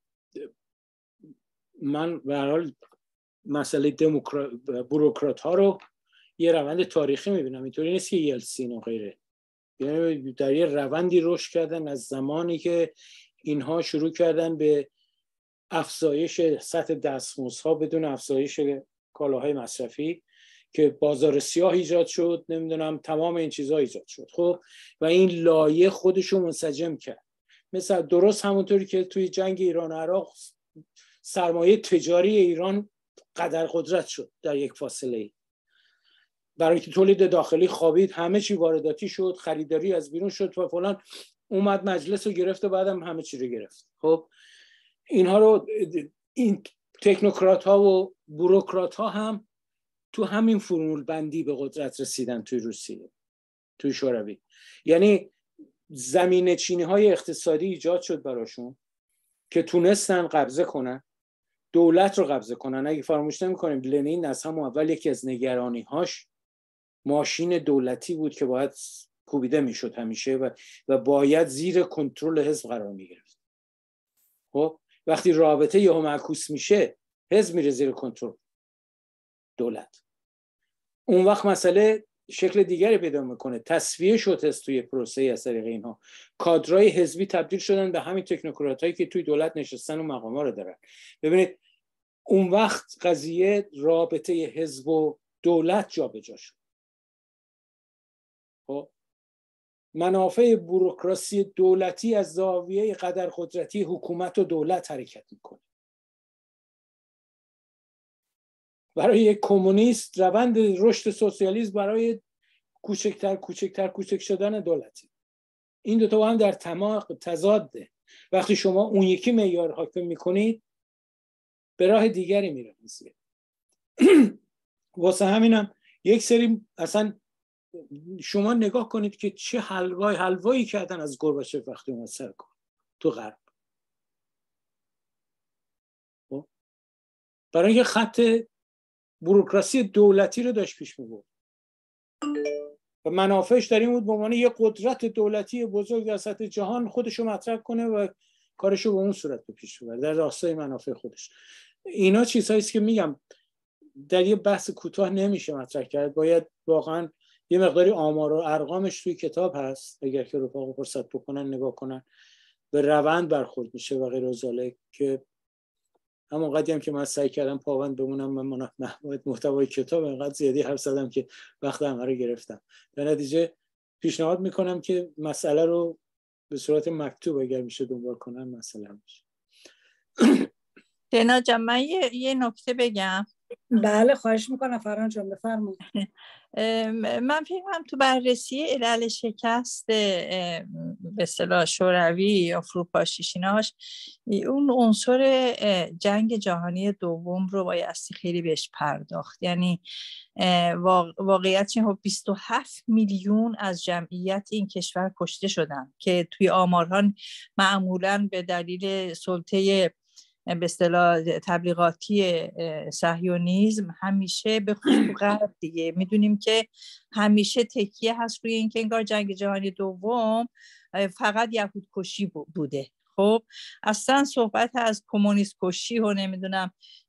من به هر حال مسئله بوروکرات ها رو یه روند تاریخی میبینم، اینطوری نیست که یلسین و غیره، یعنی در یه روندی رشد کردن از زمانی که اینها شروع کردن به افزایش سطح دستمزدها بدون افزایش کالاهای مصرفی که بازار سیاه ایجاد شد، نمیدونم تمام این چیزها ایجاد شد. خب و این لایه خودش رو منسجم کرد، مثلا درست همونطوری که توی جنگ ایران و عراق سرمایه تجاری ایران قدر قدرت شد در یک فاصله ای، برای که تولید داخلی خوابید، همه چی وارداتی شد، خریداری از بیرون شد و فلان، اومد مجلس رو گرفت و بعدم همه چی رو گرفت. خب اینها رو این تکنوکرات ها و بوروکرات ها هم تو همین فرمول بندی به قدرت رسیدن توی روسیه، توی شوروی. یعنی زمین چینی های اقتصادی ایجاد شد براشون که تونستن قبضه کنن، دولت رو قبضه کنن. اگه فراموش نمی‌کنیم لنین از همون اول یکی از نگرانی‌هاش ماشین دولتی بود که باید کوبیده میشد همیشه و باید زیر کنترل حزب قرار میگرفت. خب وقتی رابطه یهو معکوس میشه، حزب میره زیر کنترل دولت، اون وقت مسئله شکل دیگری پیدا میکنه، تصفیه شد توی پروسه از طریق اینها. کادرای حزبی تبدیل شدن به همین تکنوکراتایی که توی دولت نشستن و مقام‌ها رو دارن. ببینید اون وقت قضیه رابطه حزب و دولت جابجا شد. خب منافع بوروکراسی دولتی از زاویه قدر قدرتی حکومت و دولت حرکت میکنه. برای یک کمونیست روند رشد سوسیالیسم برای کوچک شدن دولتی. این دو تا با هم در تضاده. وقتی شما اون یکی معیار حاکم میکنید به راه دیگری میره. واسه همینم یک سری اصلا شما نگاه کنید که چه حلوایی کردن از گورباچف وقتی اومد سر کار تو غرب، برای اینکه خط بوروکراسی دولتی رو داشت پیش می‌برد و منافعش در این بود به عنوان یک قدرت دولتی بزرگ در سطح جهان خودش رو مطرح کنه و کارش رو به اون صورت به پیش ببره در راستای منافع خودش. اینا چیزهایی است که میگم در یه بحث کوتاه نمیشه مطرح کرد، باید واقعا یه مقداری آمار و ارقامش توی کتاب هست، اگر که رفقا فرصت بکنن نگاه کنن به روند برخورد میشه و غیر ذالک. که همون قدری هم که من سعی کردم پابند بمونم، من محتوای کتاب اینقدر زیادی حرف زدم که وقت همه رو گرفتم. در نتیجه پیشنهاد میکنم که مسئله رو به صورت مکتوب اگر میشه دنبال کنن مسئله میشه. دینا جان من یه نکته بگم. بله خواهش میکنم فرهان جان بفرمایید. من فکر کنم تو بررسی علل شکست به اصطلاح شوروی یا فروپاشیشیناش اون عنصر جنگ جهانی دوم رو بایستی خیلی بهش پرداخت. یعنی واقعیت چه 27 میلیون از جمعیت این کشور کشته شدن که توی آمارها معمولاً به دلیل سلطه به اصطلاح تبلیغاتی صهیونیسم همیشه به خصوص غرب دیگه میدونیم که همیشه تکیه هست روی این که انگار جنگ جهانی دوم فقط یهود کشی بوده. خب اصلا صحبت از کمونیست کشی و نمیدونم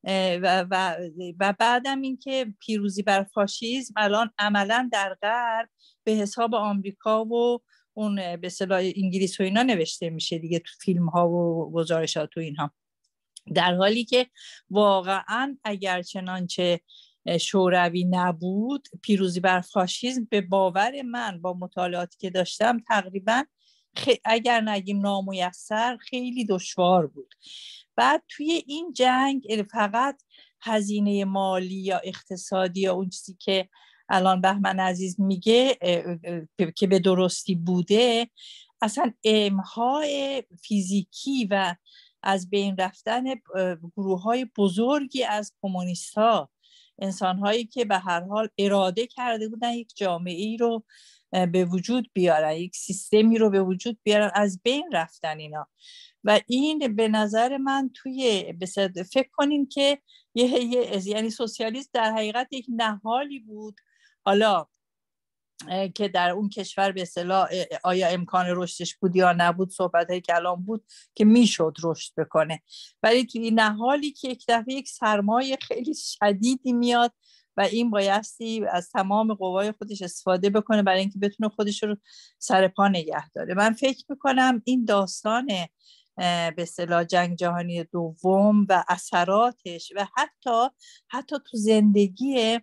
و بعدم این که پیروزی بر فاشیسم الان عملا در غرب به حساب آمریکا و اون به اصطلاح انگلیس و اینا نوشته میشه دیگه تو فیلم ها و گزارشات و اینها، در حالی که واقعا اگر چنانچه شوروی نبود پیروزی بر فاشیسم به باور من با مطالعاتی که داشتم تقریبا اگر نگیم نامیسر خیلی دشوار بود. بعد توی این جنگ فقط هزینه مالی یا اقتصادی یا اون چیزی که الان بهمن عزیز میگه که به درستی بوده، اصلا امهای فیزیکی و از بین رفتن گروه‌های بزرگی از کمونیست‌ها، انسان‌هایی که به هر حال اراده کرده بودن یک جامعه‌ای رو به وجود بیارن، یک سیستمی رو به وجود بیارن، از بین رفتن اینا. و این به نظر من توی فکر کنین که یعنی سوسیالیسم در حقیقت یک نهالی بود، حالا که در اون کشور به اصطلاح آیا امکان رشدش بود یا نبود صحبت‌های کلام بود که میشد رشد بکنه، ولی توی این نهالی که یک دفعه یک سرمایه خیلی شدیدی میاد و این بایستی از تمام قوای خودش استفاده بکنه برای اینکه بتونه خودش رو سر پا نگه داره. من فکر میکنم این داستان به اصطلاح جنگ جهانی دوم و اثراتش و حتی تو زندگی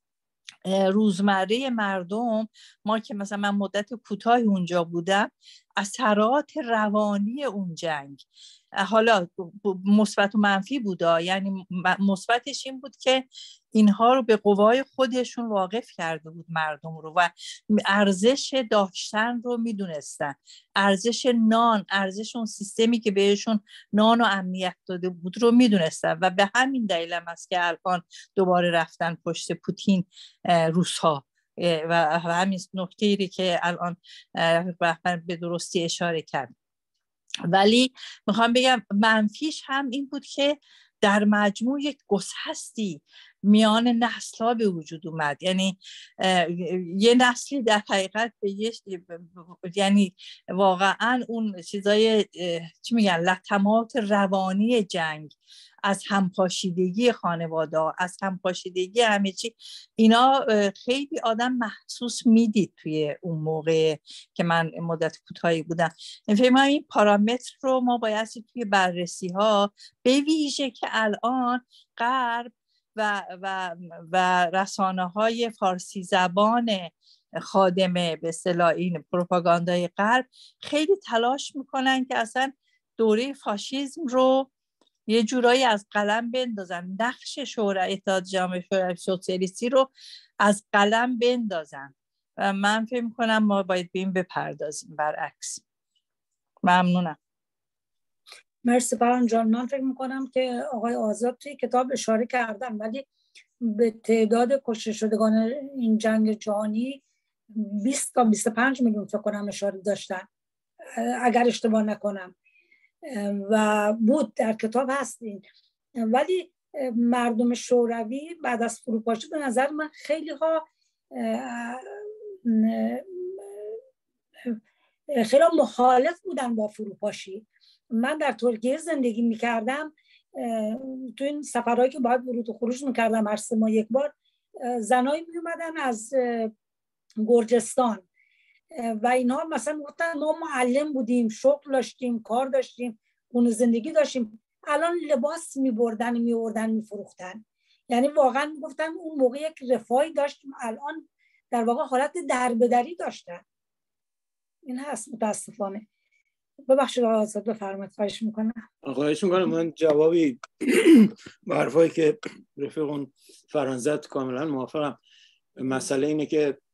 روزمره مردم، ما که مثلا من مدت کوتاهی اونجا بودم، اثرات روانی اون جنگ حالا مثبت و منفی بوده. یعنی مثبتش این بود که اینها رو به قوای خودشون واقف کرده بود مردم رو و ارزش داشتن رو میدونستن، ارزش نان، ارزش اون سیستمی که بهشون نان و امنیت داده بود رو میدونستن و به همین دلیل هم است که الان دوباره رفتن پشت پوتین روس‌ها و همین نکته‌ای که الان به درستی اشاره کرد. ولی میخوام بگم منفیش هم این بود که در مجموع یک گسستی میان نسل‌ها به وجود اومد. یعنی یه نسلی در حقیقت یعنی واقعا اون چیزای چی میگن لطمات روانی جنگ، از همپاشیدگی خانواده، از همپاشیدگی همه چی، اینا خیلی آدم محسوس میدید توی اون موقع که من مدت کوتاهی بودم. فکر کنم این پارامتر رو ما باید توی بررسی ها به ویژه که الان غرب و رسانه های فارسی زبان خادمه به اصطلاح این پروپاگاندای غرب خیلی تلاش میکنن که اصلا دوره فاشیسم رو یه جورایی از قلم بندازن، نقش اتحاد جامعه شوروی سوسیالیستی رو از قلم بندازن و من فکر میکنم ما باید به این بپردازیم. برعکس. ممنونم. مرسی فرهان جان. من فکر میکنم که آقای آزاد توی کتاب اشاره کردن، ولی به تعداد کشته شدگان این جنگ جهانی 20 تا 25 میلیون فکر کنم اشاره داشتن اگر اشتباه نکنم و بود در کتاب هستین. ولی مردم شوروی بعد از فروپاشی به نظر من خیلی مخالف بودن با فروپاشی. من در ترکیه زندگی میکردم، تو این سفرهایی که باید ورود و خروج میکردم هر 3 ماه یک بار، زنایی میومدن از گرجستان و اینها مثلا گفتن ما معلم بودیم، شغل داشتیم، کار داشتیم، خونه زندگی داشتیم، الان لباس میبردن میفروختن. یعنی واقعا گفتن اون موقع یک رفاهی داشتیم، الان در واقع حالت دربدری داشتن. این هست متاسفانه. ببخشید آزاد بفرمایید. خواهش میکنم. من جوابی به حرفایی که رفیقون فرانزت کاملا موافقم. مسئله اینه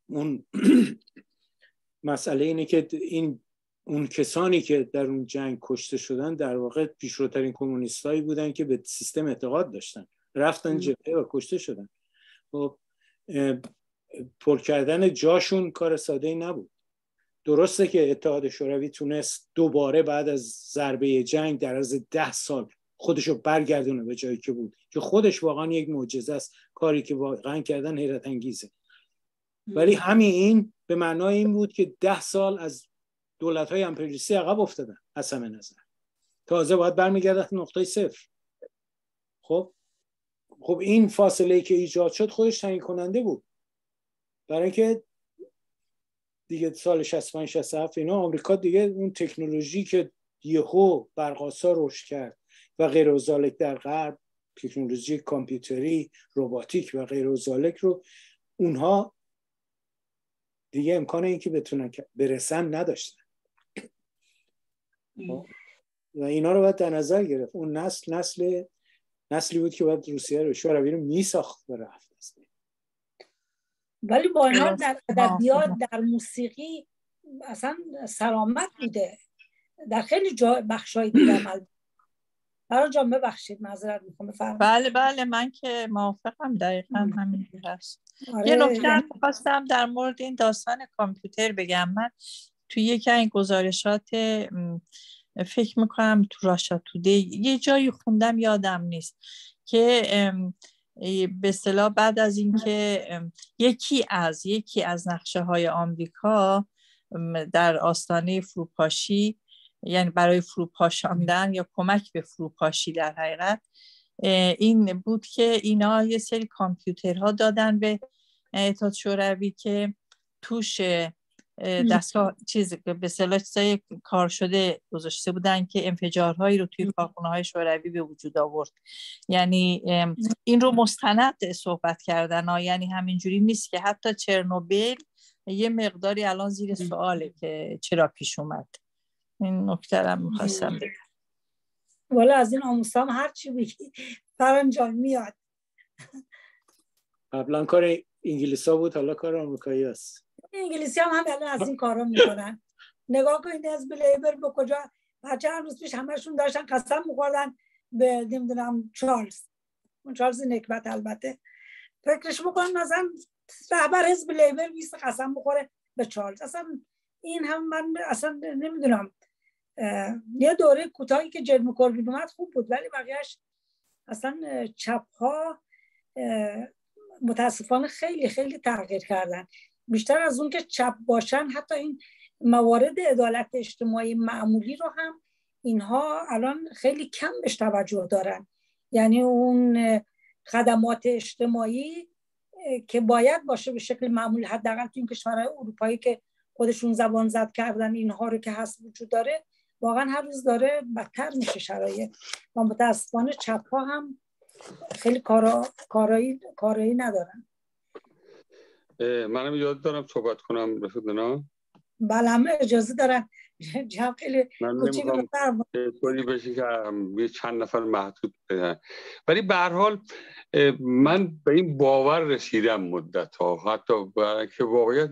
که اون کسانی که در اون جنگ کشته شدن در واقع پیشروترین کمونیستایی بودن که به سیستم اعتقاد داشتن، رفتن جبهه و کشته شدن. خب پر کردن جاشون کار ساده‌ای نبود. درسته که اتحاد شوروی تونست دوباره بعد از ضربه جنگ در عرض 10 سال خودشو برگردونه به جایی که بود، که خودش واقعا یک معجزه است. کاری که واقعا کردن حیرت انگیزه. ولی همین این به معنای این بود که 10 سال از دولت‌های امپریالیستی عقب افتادن از همه نظر. تازه باید برمیگردن نقطه صفر. خب این فاصله‌ای که ایجاد شد خودش تعیین کننده بود. برای اینکه دیگه سال 65 67 اینا آمریکا دیگه اون تکنولوژی که یهو برق‌آسا رشد کرد و غیر و ذالک در غرب، تکنولوژی کامپیوتری، رباتیک و غیر و ذالک رو اونها دیگه امکان این که بتونن برسن نداشتن. و اینا رو باید در نظر گرفت. اون نسلی بود که باید روسیه رو شوروی رو میساخت و رفت. ولی با اینا در ادبیات، در موسیقی اصلا سلامت بوده. در خیلی بخشای دیگه عمل. برای جان ببخشید معذرت میخوام بفرمایید. بله من که موافقم، دقیقاً همین هست. یه نکته خواستم در مورد این داستان کامپیوتر بگم. من توی یکی از گزارشات فکر میکنم تو راشا توده یه جایی خوندم یادم نیست که به اصطلاح بعد از اینکه یکی از نقشه های آمریکا در آستانه فروپاشی، یعنی برای فروپاشاندن یا کمک به فروپاشی در حقیقت، این بود که اینا یه سری کامپیوترها دادن به اتحاد شوروی که توش دستگاه به اصطلاح چیزای کار شده گذاشته بودن که انفجارهایی رو توی کارخونه‌های شوروی به وجود آورد. یعنی این رو مستند صحبت کردن یعنی همینجوری نیست که حتی چرنوبیل یه مقداری الان زیر سواله که چرا پیش اومد. این نکته رو می‌خواستم بگم. والا از این آموزام هر چی بگی فرنجان میاد. قبلا کار انگلیسا بود، حالا کار آمریکایی است. انگلیسی هم الان از این کارا میکنن. نگاه کنید از لیبر به کجا بچه هر روز پیش همشون داشتن قسم میخوردن به نمیدونم چارلز نکبت. البته فکرش بکنم مثلا رهبر حزب لیبر بیست قسم بخوره به چارلز. اصلا این هم من اصلا نمیدونم، یه دوره کوتاهی که جرمی کوربین اومد خوب بود، ولی بقیهش اصلا چپ ها متاسفانه خیلی خیلی تغییر کردن. بیشتر از اون که چپ باشن، حتی این موارد عدالت اجتماعی معمولی رو هم اینها الان خیلی کم بهش توجه دارن. یعنی اون خدمات اجتماعی که باید باشه به شکل معمولی، حداقل تو این کشورهای اروپایی که خودشون زبان زد کردن اینها رو که هست وجود داره، واقعا هر روز داره بدتر میشه شرایط. و متاسفانه چپ ها هم خیلی کارایی ندارن. منم یاد دارم صحبت کنم رفیقنا. بله همه اجازه دارن. جمع خیلی کوچیک بفرمایید. طوری بشه که یه چند نفر محدود بدن. ولی به هر حال من به این باور رسیدم مدت ها، حتی برای که واقعیت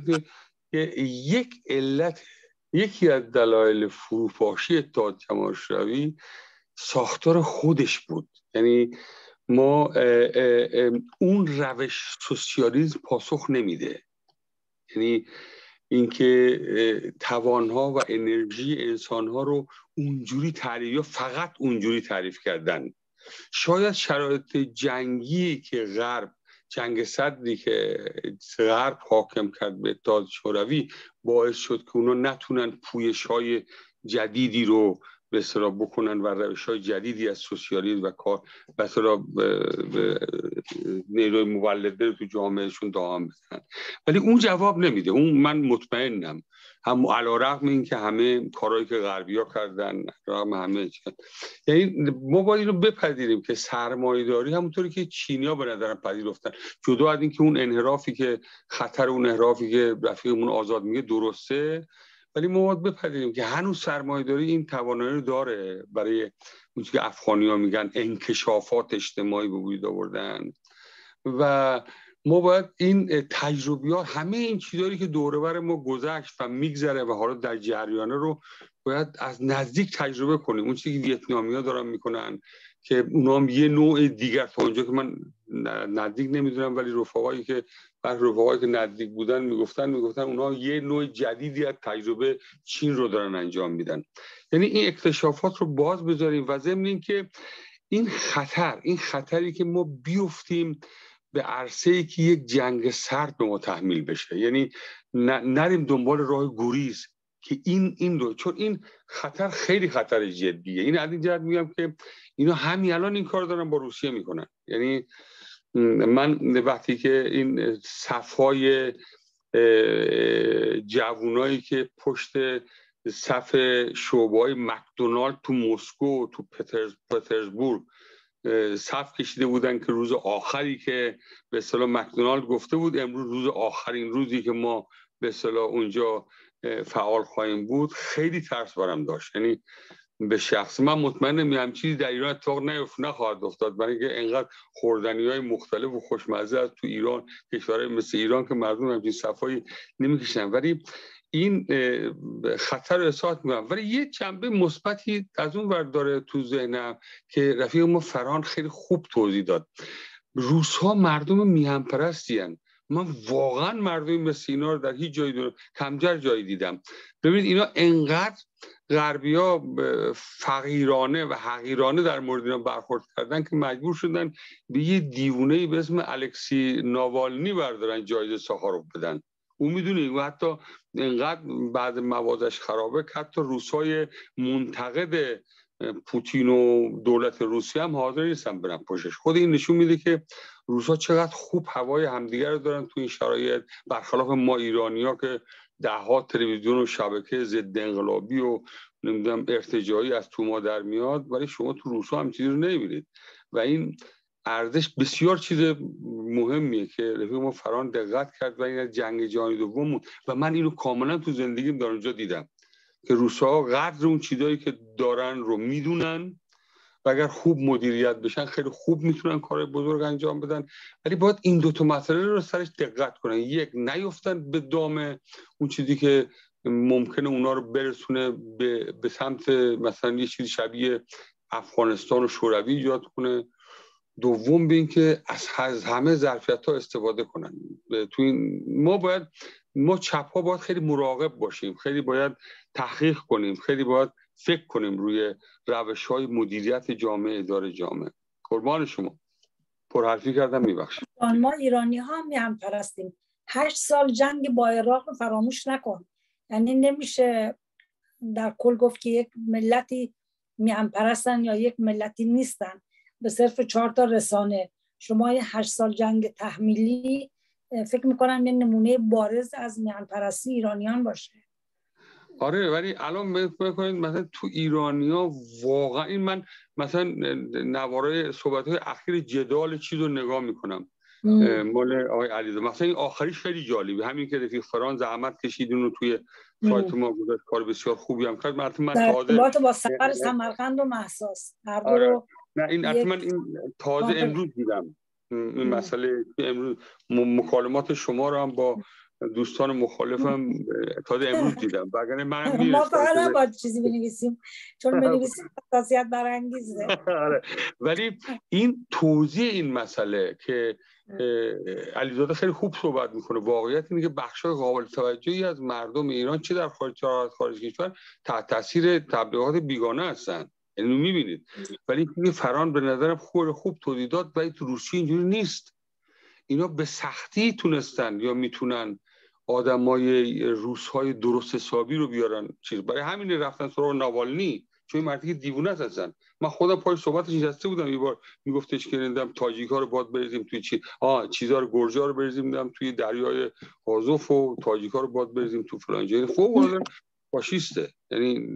یکی از دلایل فروپاشی اتحاد جماهیر ساختار خودش بود. یعنی ما اون روش سوسیالیسم پاسخ نمیده. یعنی اینکه توانها و انرژی انسانها رو اونجوری تعریف یا فقط اونجوری تعریف کردن. شاید شرایط جنگی که غرب، جنگ صدری که غرب حاکم کرد به اتحاد شوروی، باعث شد که اونا نتونن پویش‌های جدیدی رو به اصطلاح بکنن و روش‌های جدیدی از سوسیالیسم و کار به اصطلاح نیروی مولده تو جامعهشون دام بزنن. ولی اون جواب نمیده. اون من مطمئنم هم علی‌رغم این که همه کارهایی که غربی‌ها کردن، رغم همه چیز، یعنی ما باید اینو بپذیریم که سرمایه‌داری همونطوری که چینی‌ها به نظرم پذیرفتن، جدا از این که اون انحرافی که خطر اون انحرافی که رفیقمون آزاد میگه درسته، ولی ما باید بپذیریم که هنوز سرمایه‌داری این توانایی رو داره برای اون چیزی که افغانی‌ها میگن انکشافات اجتماعی به وجود آوردن و ما باید این تجربیات، همه این چیزایی که دوره بر ما گذشت و میگذره و حالا در جریانه رو باید از نزدیک تجربه کنیم. اون چیزی که ویتنامیا دارن میکنن که اونا هم یه نوع دیگر، تا اونجا که من نزدیک نمیدونم ولی رفقایی که نزدیک بودن میگفتن اونا یه نوع جدیدی از تجربه چین رو دارن انجام میدن. یعنی این اکتشافات رو باز بذاریم و ضمن این که این خطری که ما بیفتیم به عرصه‌ای که یک جنگ سرد به ما تحمیل بشه، یعنی نریم دنبال راه گریز که این رو، چون این خطر خیلی خطر جدیه. این از این جهت میگم که اینا همین الان این کار دارن با روسیه میکنن. یعنی من وقتی که این صفای جوانایی که پشت صف شعبه‌های مکدونالد تو مسکو، تو پترزبورگ صف کشیده بودن که روز آخری که به اصطلاح مکدونالد گفته بود امروز روز آخرین روزی که ما به اصطلاح اونجا فعال خواهیم بود، خیلی ترس برم داشت. یعنی به شخص من مطمئنم همین چیزی در ایران اتفاق نخواهد افتاد، برای اینکه انقدر خوردنی‌های مختلف و خوشمزه از تو ایران، کشورهای مثل ایران که مردم همچین صفایی نمی‌کشن، ولی این خطر رو احساس می‌کنم. ولی یه جنبه مثبتی از اون ور داره تو ذهنم که رفیق ما فرهان خیلی خوب توضیح داد. روس‌ها مردم میهن‌پرستی هستند. من واقعا مردمی مثل اینا رو در هیچ جایی کمتر جایی دیدم. ببینید اینا انقدر غربی‌ها فقیرانه و حقیرانه در مورد اینا برخورد کردن که مجبور شدن به یه دیوونه‌ای به اسم الکسی ناوالنی بردارن جایزه ساخاروف بدن. اون میدونی و حتی انقدر بعد موازش خرابه که حتی روسای منتقد پوتین و دولت روسیه هم حاضر نیستن برن پشتش. خود این نشون میده که روسا چقدر خوب هوای همدیگر رو دارن تو این شرایط، برخلاف ما ایرانی‌ها که ده‌ها تلویزیون و شبکه ضد انقلابی و نمیدونم ارتجاعی از تو ما در میاد، ولی شما تو روسا هم چیزی رو نمیبینید و این ارزش بسیار چیز مهمیه که رفیق ما فرهان دقت کرد و این از جنگ جهانی دوم بود و من اینو کاملا تو زندگیم در اونجا دیدم که روس‌ها قدر اون چیزایی که دارن رو میدونن و اگر خوب مدیریت بشن خیلی خوب میتونن کار بزرگ انجام بدن، ولی باید این دوتا مسئله رو سرش دقت کنن. یک، نیفتن به دام اون چیزی که ممکنه اونا رو برسونه به سمت مثلا یه چیزی شبیه افغانستان و شوروی ایجاد کنه. دوم به این که از همه ظرفیت‌ها استفاده کنن. تو این ما چپ‌ها باید خیلی مراقب باشیم، خیلی باید تحقیق کنیم، خیلی باید فکر کنیم روی روش‌های مدیریت جامعه، اداره جامعه. قربان شما، پرحرفی کردم، میبخشید. ما ایرانی‌ها هم میهن‌پرستیم. 8 سال جنگ با عراق رو فراموش نکن. یعنی نمیشه در کل گفت که یک ملتی میهن‌پرستن یا یک ملتی نیستن به صرف 4 تا رسانه. شما 8 سال جنگ تحمیلی فکر میکنم یه نمونه بارز از میهن‌پرستی ایرانیان باشه. آره، ولی الان بکنید مثلا تو ایرانی‌ها واقعا این من مثلا نوارای صحبت‌های اخیر جدال چیز رو نگاه میکنم مال آقای علیزاده، مثلا این آخریش خیلی جالبه، همین که رفیق فرهان زحمت کشید اونو توی سایت ما گذاشت، کار بسیار خوبی هم کرد. من تازه با سفر سمرقند و مهساس هر دو رو نه این حتما این تازه امروز دیدم این مسئله. امروز مکالمات شما رو هم با دوستان مخالفم تازه امروز دیدم، وگرنه منم میرسم ما فقط نباید چیزی بنویسیم چون بنویسیم حساسیت برانگیزه. ولی این توضیح این مسئله که علیزاده خیلی خوب صحبت میکنه، واقعیت اینه که بخشای قابل توجهی از مردم ایران چه در خارج کشور تحت تاثیر تبلیغات بیگانه هستن، اینو میبینید. ولی این فرهان به نظرم خوب توضیح داد، ولی تو روسیه اینجوری نیست. اینا به سختی تونستن یا میتونن آدمای روس‌های درست حسابی رو بیارن چیز، برای همین رفتن سراغ ناوالنی، چون این مردی که دیوونه هستن. من خودم پای صحبتش نشسته بودم، یه بار میگفتش که نمیدونم تاجیک‌ها رو باید بریزیم توی چیزا رو، گرجا رو بریزیم نمیدونم توی دریای آزوف و تاجیک‌ها رو باید بریزیم تو فلان جای. فوق‌العاده فاشیسته. یعنی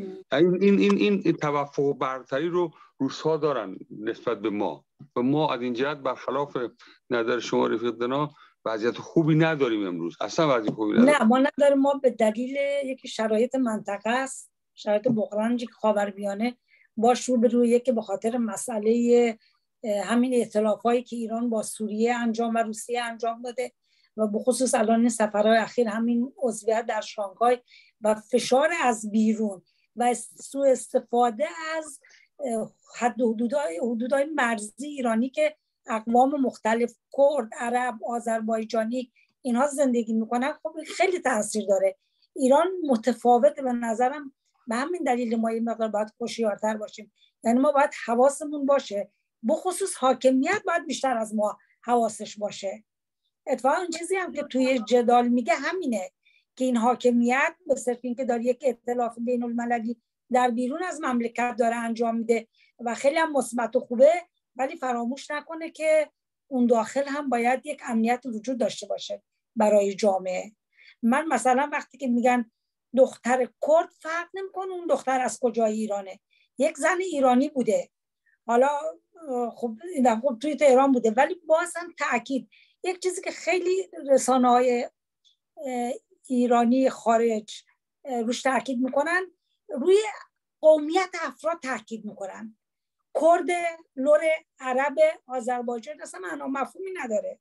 این توفق و برتری رو روس‌ها دارن نسبت به ما و ما از این جهت برخلاف نظر شما رفیق دنا وضعیت خوبی نداریم امروز، اصلا وضعیت خوبی نداریم. نه ما نداریم، ما به دلیل یکی شرایط منطقه است، شرایط بحرانی که خاورمیانه باش روبرویه، که به خاطر مسئله همین ائتلافایی که ایران با سوریه انجام و روسیه انجام داده و به خصوص الان سفرهای اخیر همین عضویت در شانگهای و فشار از بیرون و سوء استفاده از حد حدودهای مرزی ایرانی که اقوام مختلف کرد، عرب، آذربایجانی اینها زندگی میکنن، خب خیلی تاثیر داره. ایران متفاوته به نظرم، به همین دلیل ما این مقدار باید هوشیارتر باشیم. یعنی ما باید حواسمون باشه، بخصوص حاکمیت باید بیشتر از ما حواسش باشه. اتفاقا این چیزی هم که توی جدال میگه همینه که این حاکمیت به صرف این که داره یک ائتلاف بین المللی در بیرون از مملکت داره انجام میده و خیلی هم مثبت و خوبه، ولی فراموش نکنه که اون داخل هم باید یک امنیت وجود داشته باشه برای جامعه. من مثلا وقتی که میگن دختر کرد، فرق نمیکنه اون دختر از کجای ایرانه، یک زن ایرانی بوده، حالا خب توی تهران بوده، ولی باز هم تأکید یک چیزی که خیلی رسانه‌های ایرانی خارج روش تأکید میکنن، روی قومیت افراد تأکید میکنن. کرد، لور، عرب، آذربایجان اصلا معنا مفهومی نداره.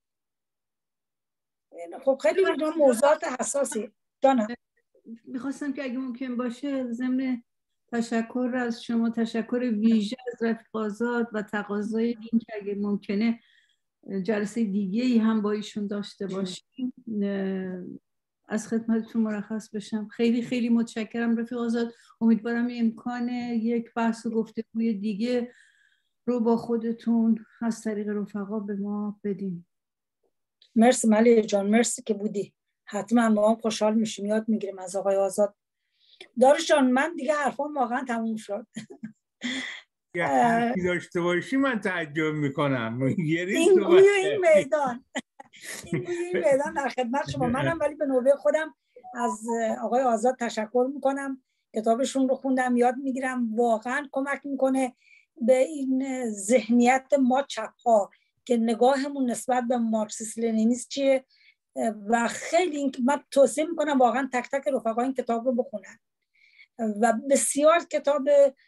خب خیلی موضوعات حساسی. جانم میخواستم که اگه ممکن باشه ضمن تشکر از شما، تشکر ویژه از رفیق آزاد و تقاضای این که اگه ممکنه جلسه دیگه ای هم با ایشون داشته باشیم، از خدمتتون مرخص بشم. خیلی خیلی متشکرم رفیق آزاد. امیدوارم امکان یک بحث و گفتگوی دیگه رو با خودتون از طریق رفقا به ما بدیم. مرسی ملیحه جان، مرسی که بودی. حتما ما هم خوشحال میشیم، یاد میگیریم از آقای آزاد. داروش جان من دیگه حرفام واقعا تموم شد. یه حرفی داشته باشی من تعجب میکنم. این گوی این میدان این میدان در خدمت شما. منم ولی به نوبه خودم از آقای آزاد تشکر میکنم. کتابشون رو خوندم، یاد میگیرم، واقعا کمک میکنه به این ذهنیت ما چپ ها که نگاهمون نسبت به مارکسیسم لنینیسم چیه و خیلی من توصیه میکنم واقعا تک تک رفقا این کتاب رو بخونن و بسیار کتاب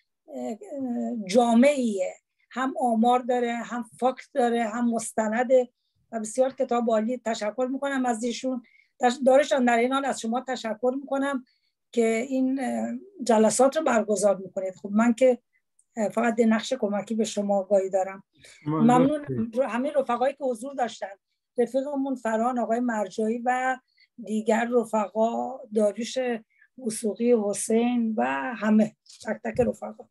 جامعیه، هم آمار داره، هم فاکت داره، هم مستنده و بسیار کتاب عالی. تشکر میکنم از ایشون. دارشان در این حال از شما تشکر میکنم که این جلسات رو برگزار میکنید. خب من که فقط نقش کمکی به شما آگاهی دارم. ممنون همه رفقایی که حضور داشتن، رفیقمون فران، آقای مرجایی و دیگر رفقا، داریوش وثوقی، حسین و همه تک تک رفقا.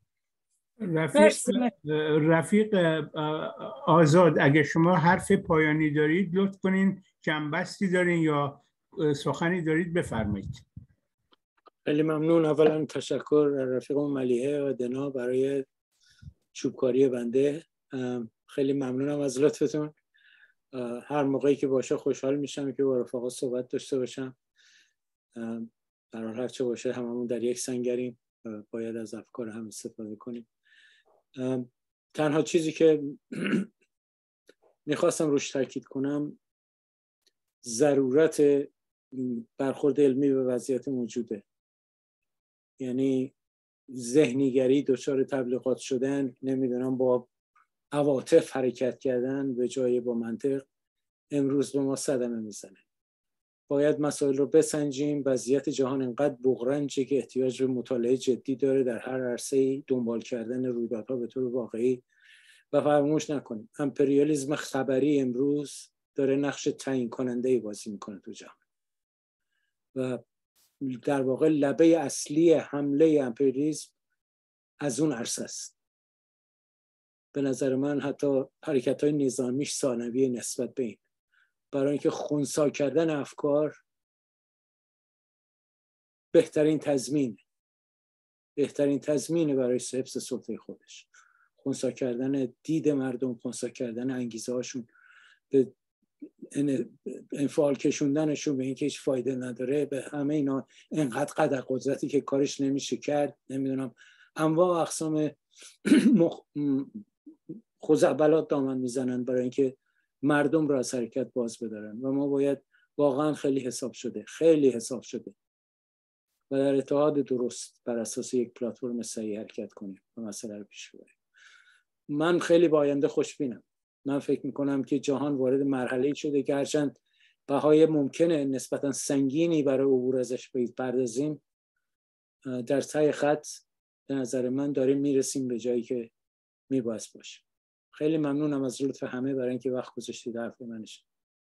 رفیق آزاد اگه شما حرف پایانی دارید لطف کنین، جنبستی دارین یا سخنی دارید بفرمایید. خیلی ممنون. اولا تشکر رفیقم ملیحه و دنا برای چوبکاری بنده. خیلی ممنونم از لطفتون. هر موقعی که باشه خوشحال میشم که با رفقا صحبت داشته باشم. در هر چه باشه هممون در یک سنگریم، باید از افکار هم استفاده کنیم. تنها چیزی که میخواستم روش تاکید کنم ضرورت برخورد علمی به وضعیت موجوده. یعنی ذهنیگری، دچار تبلیغات شدن، نمیدونم با عواطف حرکت کردن به جای با منطق امروز به ما صدمه میزنه. باید مسائل رو بسنجیم. وضعیت جهان انقدر بغرنجه که احتیاج به مطالعه جدی داره در هر عرصه‌ای، دنبال کردن رویدادها به طور واقعی. و فراموش نکنیم امپریالیسم خبری امروز داره نقش تعیین کننده‌ای بازی میکنه تو جهان و در واقع لبه اصلی حمله امپریالیسم از اون عرصه است. به نظر من حتی حرکت‌های نظامیش ثانویه نسبت به این، برای اینکه خنثی کردن افکار بهترین تضمینه برای حفظ سلطه خودش. خنثی کردن دید مردم، خنثی کردن انگیزه هاشون، به انفعال کشوندنشون به اینکه هیچ فایده نداره، به همه اینا انقدر قدر قدرتی که کارش نمیشه کرد. نمیدونم انواع اقسام خزعبلات دامن میزنن برای اینکه مردم رو از حرکت باز بدارن و ما باید واقعا خیلی حساب شده و در اتحاد درست بر اساس یک پلتفرم صحیح حرکت کنیم و مسئله رو پیش ببریم. من خیلی با آینده خوشبینم. من فکر میکنم که جهان وارد مرحله‌ای شده که هرچند بهای ممکنه نسبتا سنگینی برای عبور ازش بپردازیم، در ته خط به نظر من داریم میرسیم به جایی که میباید باشه. خیلی ممنونم از لطف همه برای اینکه وقت گذاشتید حرف منش.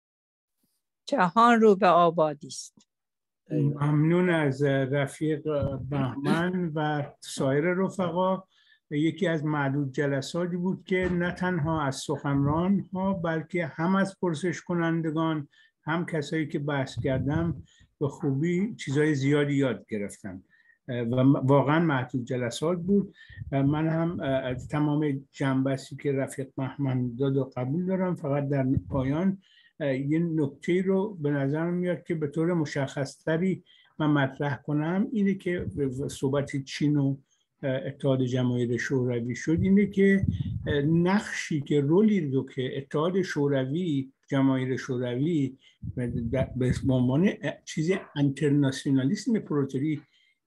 جهان رو به آبادی است. ممنون از رفیق بهمن و سایر رفقا. یکی از معدود جلساتی بود که نه تنها از سخنران ها بلکه هم از پرسش کنندگان هم کسایی که بحث کردم به خوبی چیزای زیادی یاد گرفتم و واقعا معدود جلسات بود. من هم از تمام جنبشی که رفیق بهمن داد و قبول دارم. فقط در پایان یه نکته رو به نظر میاد که به طور مشخصتری من مطرح کنم، اینه که صحبت چین و اتحاد جماهیر شوروی شد، اینه که نقشی که رولی رو که اتحاد شوروی جماهیر شوروی به عنوان چیز انترناسیونالیسم پروتری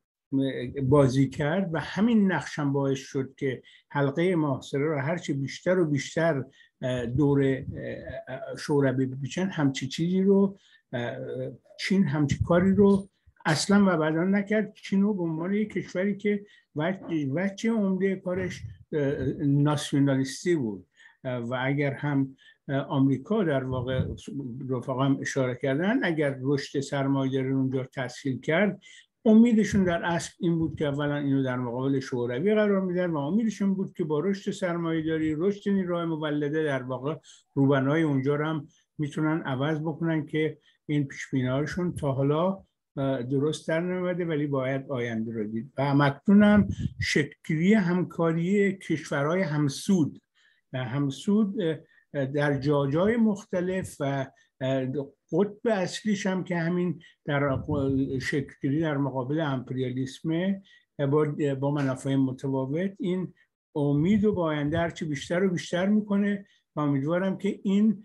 بازی کرد و همین نقش هم باعث شد که حلقه محاصره رو هرچی بیشتر و بیشتر دور شوروی بپیچن، همچی چیزی رو چین همچی کاری رو اصلا و بعدا نکرد. چین رو به عنوان یک کشوری که وجه عمده کارش ناسیونالیستی بود و اگر هم آمریکا در واقع رفقا هم اشاره کردن اگر رشد سرمایه‌داری اونجا تسهیل کرد، امیدشون در اصل این بود که اولا اینو در مقابل شوروی قرار میدن و امیدشون بود که با رشد سرمایه‌داری، رشد نیروهای مولده در واقع روبنای اونجا رو هم میتونن عوض بکنن که این پیش‌بینی‌هاشون تا حالا درست در نمیده ولی باید آینده رو دید. و مکنون هم شکلی همکاری کشورهای همسود در جاهای مختلف و قطب اصلیش هم که همین در شکلی در مقابل امپریالیسم با منافع متفاوت، این امید و با آینده هرچی بیشتر و بیشتر میکنه و امیدوارم که این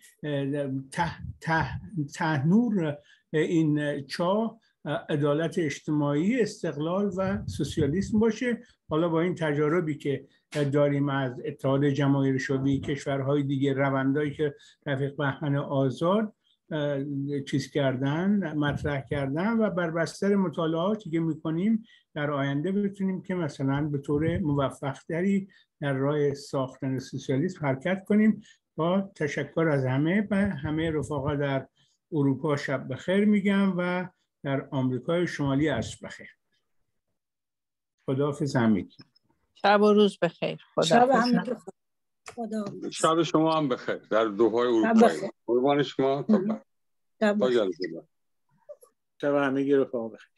تنور این چاه عدالت اجتماعی، استقلال و سوسیالیسم باشه. حالا با این تجاربی که داریم از اتحاد جماهیر شوروی، کشورهای دیگه، روندایی که رفیق بهمن آزاد چیز کردن، مطرح کردن و بر بستر مطالعاتی که میکنیم در آینده بتونیم که مثلا به طور موفق‌تری در راه ساختن سوسیالیسم حرکت کنیم. با تشکر از همه و همه رفقا در اروپا شب بخیر میگم و در آمریکای شمالی عصر بخیر. خداحافظ همگی. شب و روز بخیر. شب شما هم بخیر در دوهای اروپایی. قربان شما. تا جلسه بعد. شب همگی رفقا بخیر.